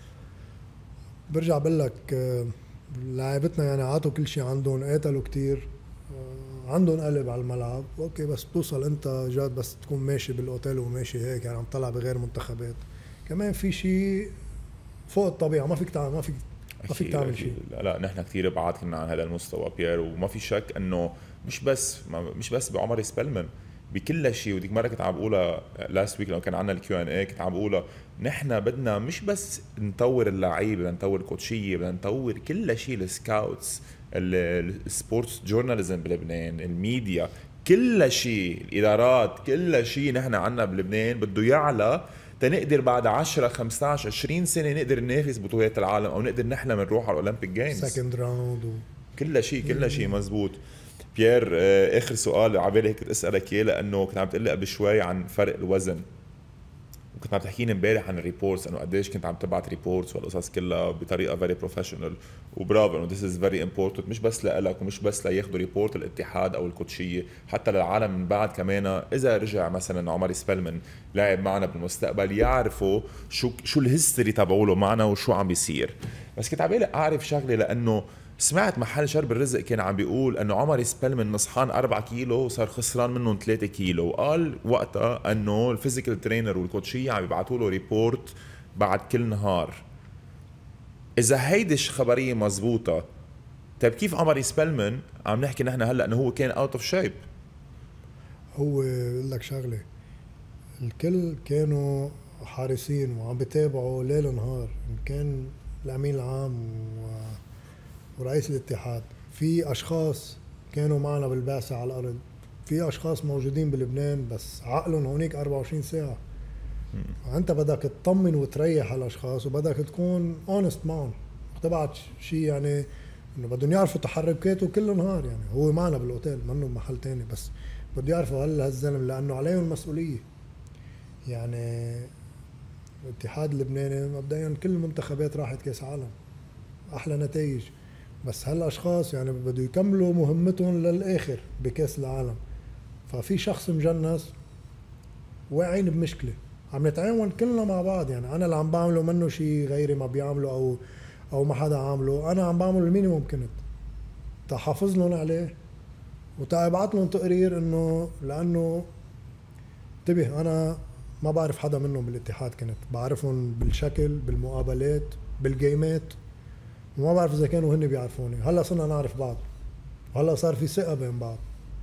برجع بقول لك لاعبتنا يعني عطوا كل شيء عندهم، قاتلوا كتير، عندهم قلب على الملعب. اوكي بس توصل انت جاد بس تكون ماشي بالاوتيل وماشي هيك يعني عم طلع بغير منتخبات، كمان في شيء فوق الطبيعه ما فيك تعمل، ما فيك ما فيك تعمل شيء. لا لا نحن كثير بعاد كنا عن هذا المستوى بيير، وما في شك انه مش بس مش بس بعمر سبيلمان بكل شيء. وديك مره كنت عم بقولها لاست ويك لما كان عندنا الكيو ان اي، كنت عم بقولها نحن بدنا مش بس نطور اللعيبه، بدنا نطور الكوتشيه، بدنا نطور كل شيء، السكاوتس، السبورتس جورناليزم بلبنان، الميديا، كل شيء، الادارات، كل شيء نحن عنا بلبنان بده يعلى تنقدر بعد عشرة خمستاشر عشرين سنه نقدر ننافس بطولات العالم او نقدر نحلم نروح على الاولمبيك جيمز سكند راوند و... كل شيء كل شيء مزبوط. بيير اخر سؤال عبالي هيك اسالك اياه، لانه كنت عم تقول لي قبل شوي عن فرق الوزن، وكنت عم تحكيني امبارح عن الريبورتس انه قديش كنت عم تبعت ريبورتس والقصص كلها بطريقه فيري بروفيشنال، وبرافو انه ذس از فيري امبورتنت، مش بس لك ومش بس لياخذوا ريبورت الاتحاد او الكوتشيه، حتى للعالم من بعد كمان اذا رجع مثلا عمر سبيلمان لاعب معنا بالمستقبل يعرفوا شو شو الهيستوري تبعوله معنا وشو عم بيصير. بس كنت عبالي اعرف شغله، لانه سمعت محل شرب الرزق كان عم بيقول انه عمر سبيلمان نصحان أربعة كيلو وصار خسران منهم ثلاثة كيلو، وقال وقتها انه الفيزيكال ترينر والكوتشيه عم يبعثوا له ريبورت بعد كل نهار. اذا هيدي خبريه مزبوطه، طيب كيف عمر سبيلمان عم نحكي نحن هلا انه هو كان اوت اوف شيب؟ هو بقول لك شغله، الكل كانوا حارسين وعم بيتابعوا ليل نهار، كان الامين العام و... ورئيس الاتحاد، في اشخاص كانوا معنا بالبعثة على الارض، في اشخاص موجودين بلبنان بس عقلهم هونيك أربعة وعشرين ساعة. انت بدك تطمن وتريح الاشخاص وبدك تكون اونست معهم، تبعت شيء يعني انه بدهم يعرفوا تحركاته كل نهار. يعني هو معنا بالاوتيل منه بمحل تاني، بس بده يعرفوا هل هالزلم لانه عليهم المسؤولية. يعني الاتحاد اللبناني مبدئيا كل المنتخبات راحت كاس عالم، احلى نتائج، بس هالاشخاص يعني بده يكملوا مهمتهم للاخر بكاس العالم. ففي شخص مجنس واعين بمشكله، عم نتعاون كلنا مع بعض. يعني انا اللي عم بعمله منه شيء غيري ما بيعمله او او ما حدا عامله، انا عم بعمل المينيموم كنت تحافظ لهم عليه وتابعت لهم تقرير انه لانه انتبه انا ما بعرف حدا منهم بالاتحاد، كنت بعرفهم بالشكل بالمقابلات بالجيمات وما بعرف اذا كانوا هن بيعرفوني. هلا صرنا نعرف بعض وهلا صار في ثقه بين بعض.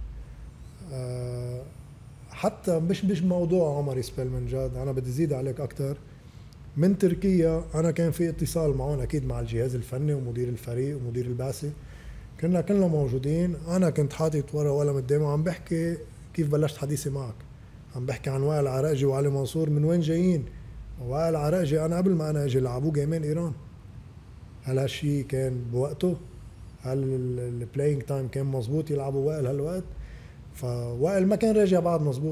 أه حتى مش مش موضوع عمر سبيلمان جاد، انا بدي زيد عليك اكثر. من تركيا انا كان في اتصال معهم اكيد مع الجهاز الفني ومدير الفريق ومدير البعثه، كنا كلنا موجودين. انا كنت حاطط ورقه وقلم قدامي وعم بحكي كيف بلشت حديثي معك، عم بحكي عن وائل عراقجي وعلي منصور من وين جايين. وائل عراقجي انا قبل ما انا اجي لعبوه جيمين ايران، هل هالشي كان بوقته؟ هل البلاينج تايم كان مزبوط يلعبوا وائل هالوقت؟ فوائل ما كان راجع بعد مزبوط،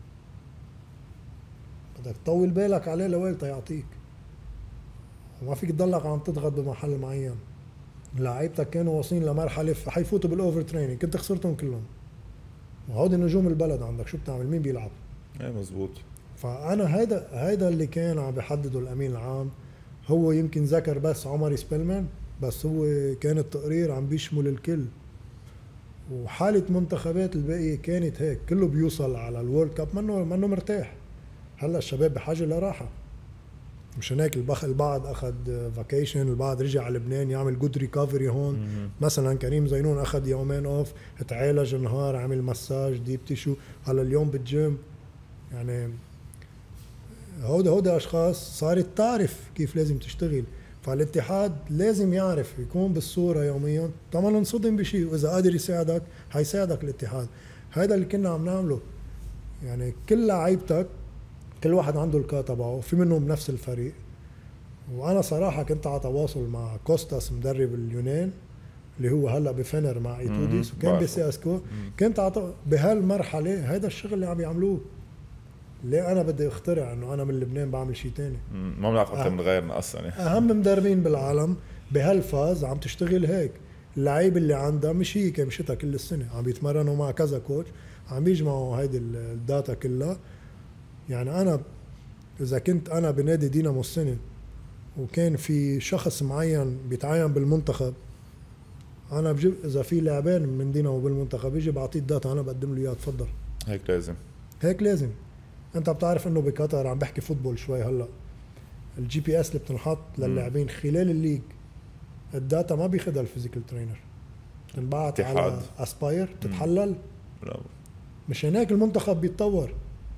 بدك تطول بالك عليه لوائل تيعطيك، وما فيك تضلك عم تضغط بمحل معين. لعيبتك كانوا واصلين لمرحله حيفوتوا بالاوفر تريننج، كنت خسرتهم كلهم، وهودي نجوم البلد عندك شو بتعمل؟ مين بيلعب؟ ايه مزبوط. فانا هيدا هيدا اللي كان عم بحدده الامين العام. هو يمكن ذكر بس عمر سبيلمان، بس هو كان التقرير عم بيشمل الكل، وحالة منتخبات الباقية كانت هيك، كله بيوصل على الورلد كاب منه منه مرتاح. هلا الشباب بحاجة لراحة، مشان هيك البخ البعض اخذ فاكيشن، البعض رجع على لبنان يعمل جود ريكفري هون. م-م. مثلا كريم زينون اخذ يومين اوف، تعالج النهار، عمل مساج ديب تيشو، هلا اليوم بالجيم. يعني هودا هودا اشخاص صارت تعرف كيف لازم تشتغل. فالاتحاد لازم يعرف يكون بالصورة يوميا، طبعا انصدم بشيء واذا قادر يساعدك هيساعدك الاتحاد. هذا اللي كنا عم نعمله. يعني كل لعيبتك كل واحد عنده الكا تبعه، في منهم بنفس الفريق. وانا صراحة كنت على تواصل مع كوستاس مدرب اليونان اللي هو هلا بفنر مع ايتوديس وكان بسي اسكو، كنت على بهالمرحلة هذا الشغل اللي عم يعملوه. ليه انا بدي اخترع انه انا من لبنان بعمل شيء تاني؟ ما بنعرف اكثر من غيرنا اصلا. اهم مدربين بالعالم بهالفاز عم تشتغل هيك. اللعيب اللي عندها مش هيك مشيتها كل السنه، عم بيتمرنوا مع كذا كوتش، عم بيجمعوا هيدي الداتا كلها. يعني انا اذا كنت انا بنادي دينامو السنه وكان في شخص معين بيتعين بالمنتخب، انا بجيب اذا في لاعبين من دينامو بالمنتخب بيجي بعطيه الداتا، انا بقدم له اياها، تفضل. هيك لازم هيك لازم. انت بتعرف انه بقطر، عم بحكي فوتبول شوي هلا، الجي بي اس اللي بتنحط للاعبين خلال الليج، الداتا ما بياخذها الفيزيكال ترينر، تنبعت على اسباير تتحلل. برافو. مش هناك المنتخب بيتطور.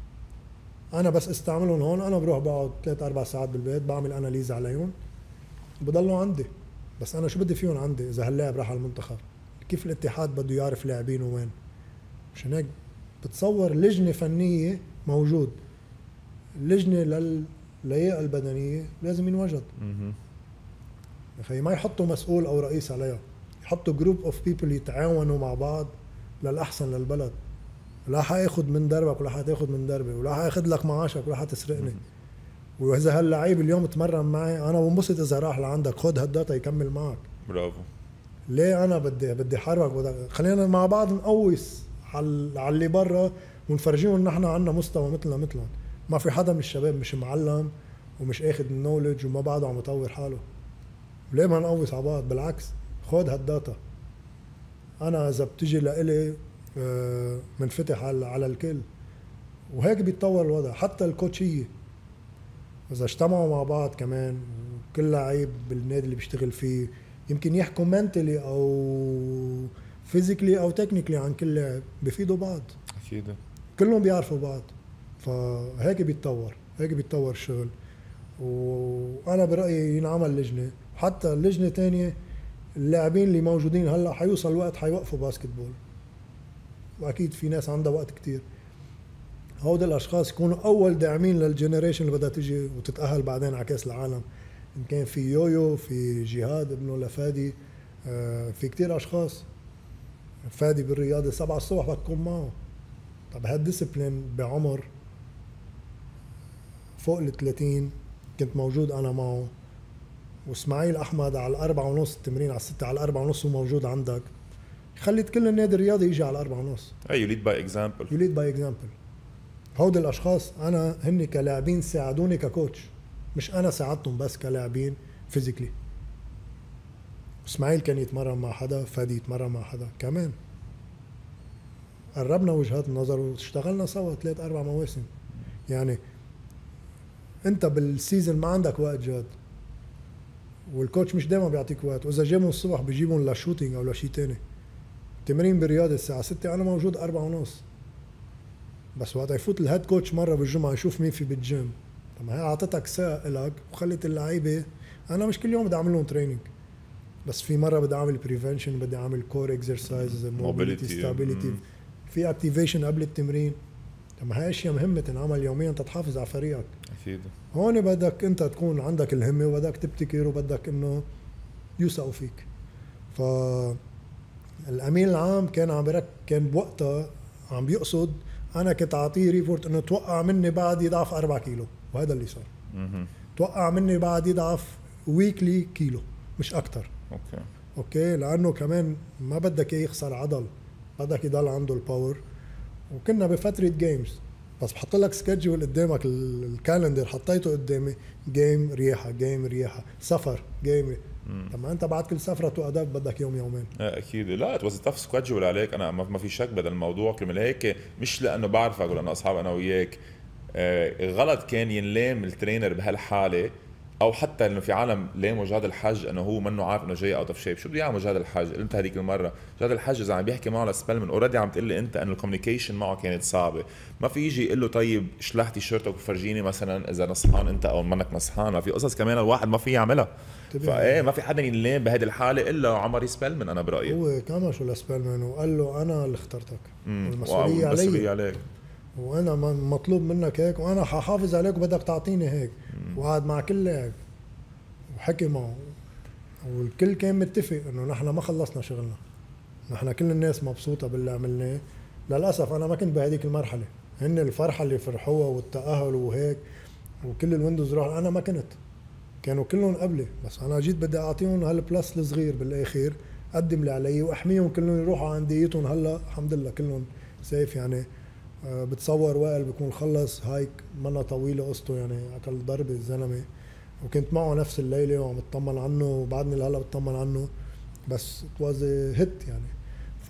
انا بس استعملهم هون، انا بروح بقعد ثلاث اربع ساعات بالبيت بعمل اناليز عليهم بضلوا عندي. بس انا شو بدي فيهم عندي اذا هاللاعب راح على المنتخب؟ كيف الاتحاد بده يعرف لاعبينه وين؟ مش هناك بتصور لجنه فنيه موجود، لجنه لللياقه البدنيه لازم ينوجد. يا اخي ما يحطوا مسؤول او رئيس عليها، يحطوا جروب اوف بيبل يتعاونوا مع بعض للاحسن للبلد. لا حياخد من دربك ولا حتاخد من دربي ولا حياخد لك معاشك ولا حتسرقني. واذا هاللعيب اليوم تمرن معي انا بنبسط اذا راح لعندك، خد هالداتا يكمل معك. برافو. ليه انا بدي بدي حرك؟ خلينا مع بعض نقوس على على اللي برا ونفرجيهم نحن عنا مستوى مثلنا مثلهم. ما في حدا من الشباب مش معلم ومش اخذ النولج وما بعده عم يطور حاله. ليه ما نقوس على بعض؟ بالعكس، خد هالداتا. انا اذا بتجي لإلي منفتح على على الكل، وهيك بيتطور الوضع. حتى الكوتشيه اذا اجتمعوا مع بعض كمان، كل لعيب بالنادي اللي بيشتغل فيه يمكن يحكوا منتلي او فيزيكلي او تكنيكلي عن كل لاعب، بيفيدوا بعض. اكيد كلهم بيعرفوا بعض. فهيك بيتطور، هيك بيتطور الشغل. وانا برايي ينعمل لجنه، وحتى اللجنه تانية اللاعبين اللي موجودين هلا حيوصل وقت حيوقفوا باسكتبول، واكيد في ناس عندها وقت كتير. هؤلاء الاشخاص يكونوا اول داعمين للجنريشن اللي بدها تيجي وتتاهل بعدين على كاس العالم. ان كان في يويو، في جهاد ابنه لفادي، في كتير اشخاص. فادي بالرياضه سبعة الصبح بدك تكون معه. طب هالديسبلين بعمر فوق ال ثلاثين كنت موجود انا معه، واسماعيل احمد على الأربعة ونص التمرين، على الستة على الأربعة ونص وموجود عندك. خليت كل النادي الرياضي يجي على الأربعة ونص. اي يو ليد باي اكزامبل. يو ليد باي اكزامبل. هودي الاشخاص انا هن كلاعبين ساعدوني ككوتش، مش انا ساعدتهم بس كلاعبين فيزيكلي. اسماعيل كان يتمرن مع حدا، فادي يتمرن مع حدا كمان. قربنا وجهات النظر واشتغلنا سوا ثلاث اربع مواسم. يعني انت بالسيزن ما عندك وقت جاد، والكوتش مش دايما بيعطيك وقت، واذا جابهم الصبح بيجيبهم لشوتينج او لشيء تاني. تمرين بالرياضه الساعه ستة انا موجود أربعة ونص. بس وقت يفوت الهيد كوتش مره بالجمعه يشوف مين في بالجيم، طب هي اعطتك ساعه لك وخلت اللعيبه. انا مش كل يوم بدي اعمل لهم تريننج، بس في مره بدي اعمل بريفنشن، بدي اعمل كور اكسرسايز، موبيليتي، ستابيليتي، في اكتيفيشن قبل التمرين. طب هاي اشياء مهمه تنعمل يوميا تتحافظ على فريقك. اكيد. هون بدك انت تكون عندك الهمه وبدك تبتكر وبدك انه يوثقوا فيك. ف الامين العام كان عم برك كان بوقتها عم بيقصد، انا كنت اعطيه ريبورت انه توقع مني بعد يضعف أربعة كيلو، وهذا اللي صار. توقع مني بعد يضعف ويكلي كيلو مش اكتر. اوكي اوكي لانه كمان ما بدك يخسر عضل، بدك يضل عنده الباور. وكنا بفتره جيمز، بس بحط لك سكيدجول قدامك، الكالندر حطيته قدامي، جيم رياحه جيم رياحه، سفر جيم. طب ما انت بعد كل سفره تؤدب بدك يوم يومين. اه اكيد. لا اتوز تف سكوادجول عليك. انا ما في شك بهذا الموضوع. كرمال هيك مش لانه بعرفك ولا انا اصحاب انا وياك، آه غلط كان ينلام الترينر بهالحاله، او حتى انه في عالم لاموا جهاد الحج انه هو منه عارف انه جاي اوت اوف شيب. شو بده يعمل جهاد الحج؟ انت هذيك المره جهاد الحج اذا عم بيحكي معه لسبلمن اوريدي عم تقول لي انت انه الكوميونيكيشن معه كانت صعبه. ما في يجي يقول له طيب اشلح تيشيرتك وفرجيني مثلا اذا نصحان انت او منك نصحان. ما في قصص كمان الواحد ما في يعملها. فايه ما في حدا ينلام بهذه الحاله الا عمر سبلمن. انا برايي هو كمان شو لسبلمن وقال له انا اللي اخترتك والمسؤوليه علي عليك، وانا مطلوب منك هيك، وانا ححافظ عليك وبدك تعطيني هيك. وقعد مع كل لاعب وحكي معه، والكل كان متفق انه نحن ما خلصنا شغلنا، نحن كل الناس مبسوطه باللي عملناه. للاسف انا ما كنت بهذيك المرحله، هن الفرحه اللي فرحوها والتاهل وهيك وكل الويندوز راح، انا ما كنت كانوا كلهم قبلي، بس انا جيت بدي اعطيهم هالبلس الصغير بالاخير، قدم اللي علي واحميهم كلهم يروحوا عن ديتهم. هلا الحمد لله كلهم سيف يعني. أه بتصور وائل بيكون خلص هايك منا طويله قصته يعني اكل ضربه الزلمه، وكنت معه نفس الليله وعم بطمن عنه وبعدني لهلا بطمن عنه، بس واز هيت يعني. ف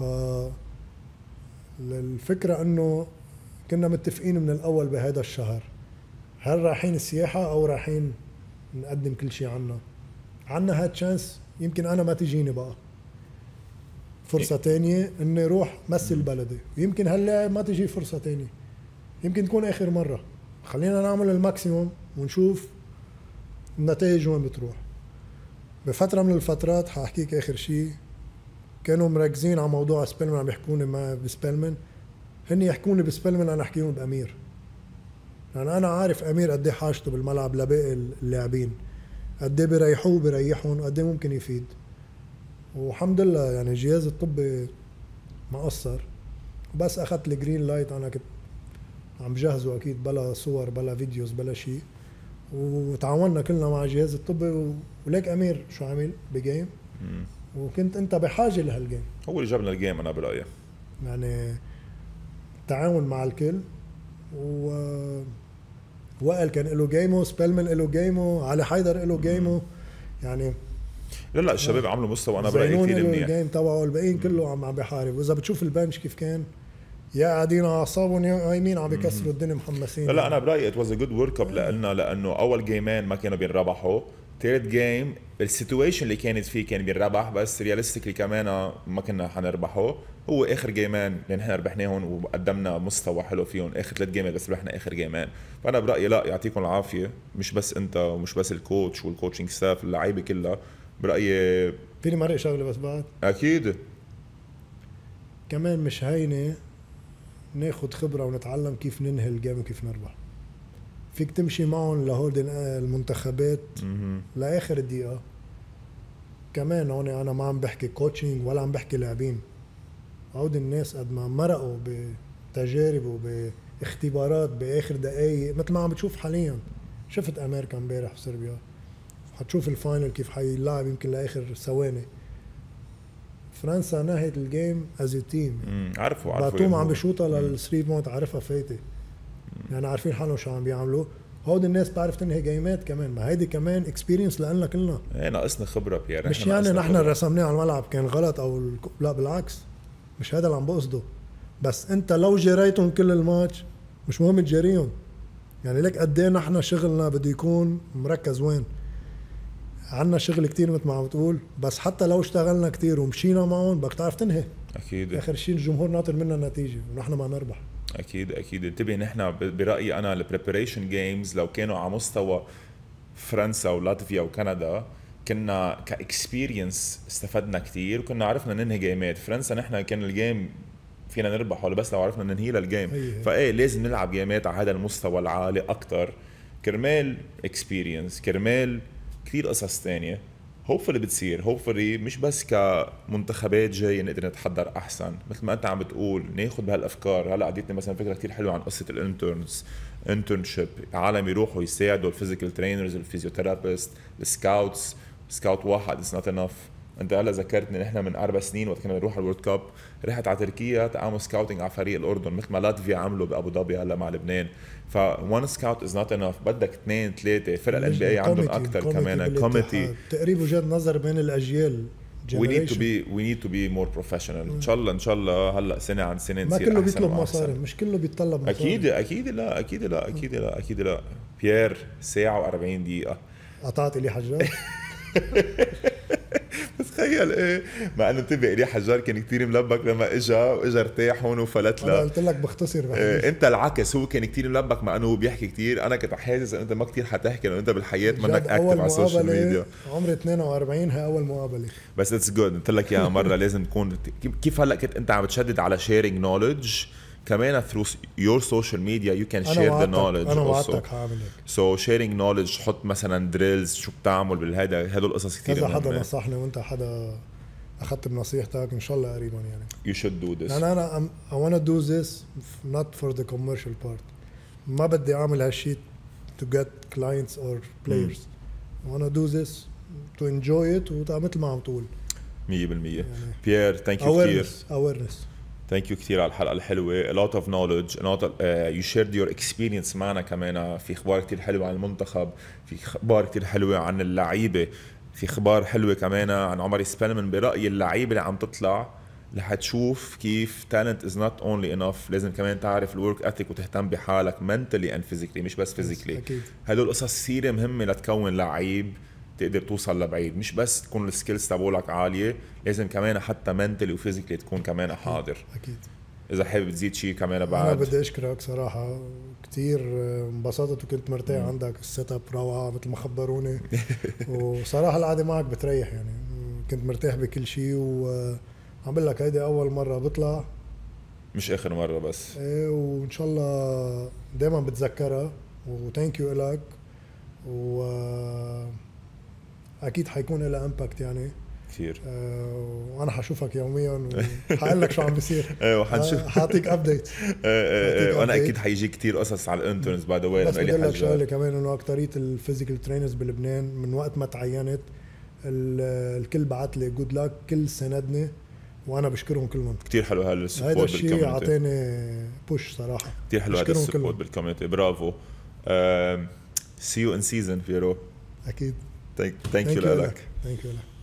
الفكره انه كنا متفقين من الاول بهذا الشهر، هل رايحين السياحه او رايحين نقدم كل شيء عنا. عنا هاد تشانس، يمكن انا ما تجيني بقى فرصه تانية اني اروح مثل بلدي، ويمكن هاللاعب ما تجي فرصه تانية، يمكن تكون اخر مره. خلينا نعمل الماكسيموم ونشوف النتائج وين بتروح. بفتره من الفترات حاحكيك اخر شيء، كانوا مركزين على موضوع سبيلمن، عم يحكوني ما بسبيلمن، هن يحكوني بسبيلمن انا احكيهم بامير، لأن يعني أنا عارف أمير قد ايه حاجته بالملعب لباقي اللاعبين، قد ايه بيريحوه بيريحهم، قد ايه ممكن يفيد. والحمد لله يعني الجهاز الطبي ما قصر، بس أخذت الجرين لايت. أنا كنت عم جهزه أكيد بلا صور بلا فيديوز بلا شيء، وتعاوننا كلنا مع الجهاز الطبي. وليك أمير شو عمل بجيم، وكنت أنت بحاجة لهالجيم، هو اللي جابنا الجيم أنا برأيي يعني تعاون مع الكل. و وائل كان له جيمو، سبيلمن له جيمو، علي حيدر له جيمو يعني. لا لا الشباب آه. عملوا مستوى انا برايي كثير منيح. الجيم تبعه الباقيين كله عم عم بيحارب، واذا بتشوف البنش كيف كان، يا قاعدين على اعصابهم يا يمين عم بيكسروا الدنيا محمسين. لا لا انا برايي ات واز ا جود ورك اب لنا، لانه اول جيمين ما كانوا بينربحوا، ثالث جيم السيتويشن اللي كانت فيه كان بينربح، بس رياليستيكلي كمان ما كنا حنربحه. هو اخر جيمين اللي نحن ربحناهم وقدمنا مستوى حلو فيهم، اخر ثلاث جيمات بس ربحنا اخر جيمين. فانا برايي لا يعطيكم العافيه، مش بس انت ومش بس الكوتش والكوتشنج ستاف، اللعيبه كلها برايي. فيني مرق شغله بس بعد اكيد كمان مش هينه ناخد خبره ونتعلم كيف ننهي الجيم وكيف نربح. فيك تمشي معهم لهول المنتخبات لاخر الدقيقه. كمان هون انا ما عم بحكي كوتشنج ولا عم بحكي لاعبين، هود الناس قد ما مرقوا بتجارب وباختبارات باخر دقايق، مثل ما عم بتشوف حاليا. شفت امريكا امبارح بصربيا، حتشوف الفاينل كيف حيلعب يمكن لاخر ثواني. فرنسا نهت الجيم از تيم، عارفوا عارفوا باتوم عم بشوطها للثري بوينت، عارفها فايته يعني، عارفين حالهم شو عم بيعملوا. هود الناس بتعرف تنهي جيمات كمان، ما هيدي كمان اكسبيرينس لنا كلنا. ايه ناقصنا خبره بيير، مش يعني نحن رسمناه على الملعب كان غلط او لا، بالعكس مش هذا اللي عم بقصده، بس انت لو جريتهم كل الماتش مش مهم تجريهم يعني. لك قد ايه نحن شغلنا بده يكون مركز وين. عنا شغل كتير مثل ما عم بتقول، بس حتى لو اشتغلنا كتير ومشينا معهم بدك تعرف تنهي. اكيد اخر شيء الجمهور ناطر منا النتيجه ونحن ما نربح. اكيد اكيد. انتبه نحن برايي انا البريبريشن جيمز لو كانوا على مستوى فرنسا ولاتفيا وكندا كنا كاكسبيرينس استفدنا كتير، وكنا عرفنا ننهي جيمات. فرنسا نحن كان الجيم فينا نربح ولا بس لو عرفنا ننهي للجيم. فايه لازم نلعب جيمات على هذا المستوى العالي اكتر، كرمال اكسبيرينس، كرمال كثير قصص تانية هوبفلي بتصير. هوبفلي مش بس كمنتخبات جاي نقدر نتحضر احسن، مثل ما انت عم بتقول ناخذ بهالافكار. هلا عديتني مثلا فكره كثير حلوه عن قصه الانترنز، انترنشيب، عالم يروحوا يساعدوا الفيزيكال ترينرز، الفيزيوثيرابيست، السكاوتس. سكاوت واحد از نوت انف. انت هلا ذكرتني نحن من اربع سنين وقت كنا نروح على الورد كاب، رحت على تركيا تعملوا سكاوتنج على فريق الاردن مثل ما لاتفيا عملوا بابو ظبي هلا مع لبنان. ف one scout is not enough، بدك اثنين ثلاثه. فرق الان بي اي عندهم اكثر كمان كوميتي، تقريبا وجهه نظر بين الاجيال. we need to be we need to be more professional. ان شاء الله ان شاء الله هلا سنه عن سنه نصير احسن. ما كله بيطلب مصاري، مش كله بيتطلب مصاري. اكيد اكيد لا اكيد لا اكيد لا اكيد لا. بيير ساعه وأربعين دقيقه قطعت لي حجار. تخيل ايه، مع انه انتبه لي حجار كان كتير ملبك لما اجى واجى ارتاح هون وفلت له. انا قلت لك بختصر إيه انت العكس، هو كان كتير ملبك مع انه هو بيحكي كتير. انا كنت حاسس انه انت ما كتير حتحكي لانه انت بالحياه منك اكتف على السوشيال ميديا. عمري اثنين وأربعين هي اول مقابله، بس اتس جود. قلت لك يا مره لازم تكون كيف هلا كنت انت عم بتشدد على شيرينج نوليدج كمان through your social media you can share the knowledge. أنا وعدتك هعمل هيك. so sharing knowledge، حط مثلا دريلز شو بتعمل بالهذا، هدول القصص كثير كذا حدا نصحني وانت حدا اخذت بنصيحتك ان شاء الله قريبا يعني. you should do this. يعني انا I wanna do this not for the commercial part. ما بدي اعمل هالشيء to get clients or players. وانا do this to enjoy it ومثل ما عم تقول مية بالمية. بيير ثانك يو كثير. awareness ثانك يو كثير على الحلقه الحلوه. a lot of knowledge a lot of, uh, you shared your experience معنا كمان. في اخبار كثير حلوه عن المنتخب, في اخبار كثير حلوه عن اللعيبه, في اخبار حلوه كمان عن عمر سبيلمن برايي اللعيبه اللي عم تطلع رح تشوف كيف talent is not only enough. لازم كمان تعرف الورك اثيك وتهتم بحالك mentally and physically مش بس physically. هدول قصص كثير مهمه لتكون لعيب تقدر توصل لبعيد. مش بس تكون السكيلز تبعولك عاليه, لازم كمان حتى mentally وفيزيكلي تكون كمان حاضر. اكيد. اذا حابب تزيد شيء كمان بعد. انا بدي اشكرك صراحه كتير, انبسطت وكنت مرتاح. مم. عندك السيت اب روعه مثل ما خبروني وصراحه القعده معك بتريح يعني. كنت مرتاح بكل شيء وعم بقول لك هيدي اول مره بطلع مش اخر مره بس. ايه وان شاء الله دائما بتذكرها وثانك يو لك و اكيد حيكون لها امباكت يعني كثير. أه وانا حشوفك يوميا وحقول لك شو عم بيصير. ايه وحنشوف حاعطيك ابديت. وانا اكيد حيجي كثير قصص على الانترنز باي ذا واي. بس بدي لك شغله كمان انه اكثريه الفيزيكال ترينرز بلبنان من وقت ما تعينت الكل بعت لي جود لك, كل سندني وانا بشكرهم كلهم. كثير حلو هذا السبورت بالكوميونتي. هذا الشيء اعطاني بوش صراحه. كثير حلو هذا السبورت بالكوميونتي. برافو. سي يو ان سيزون فيرو. اكيد. ثانك يو لك. ثانك يو لك.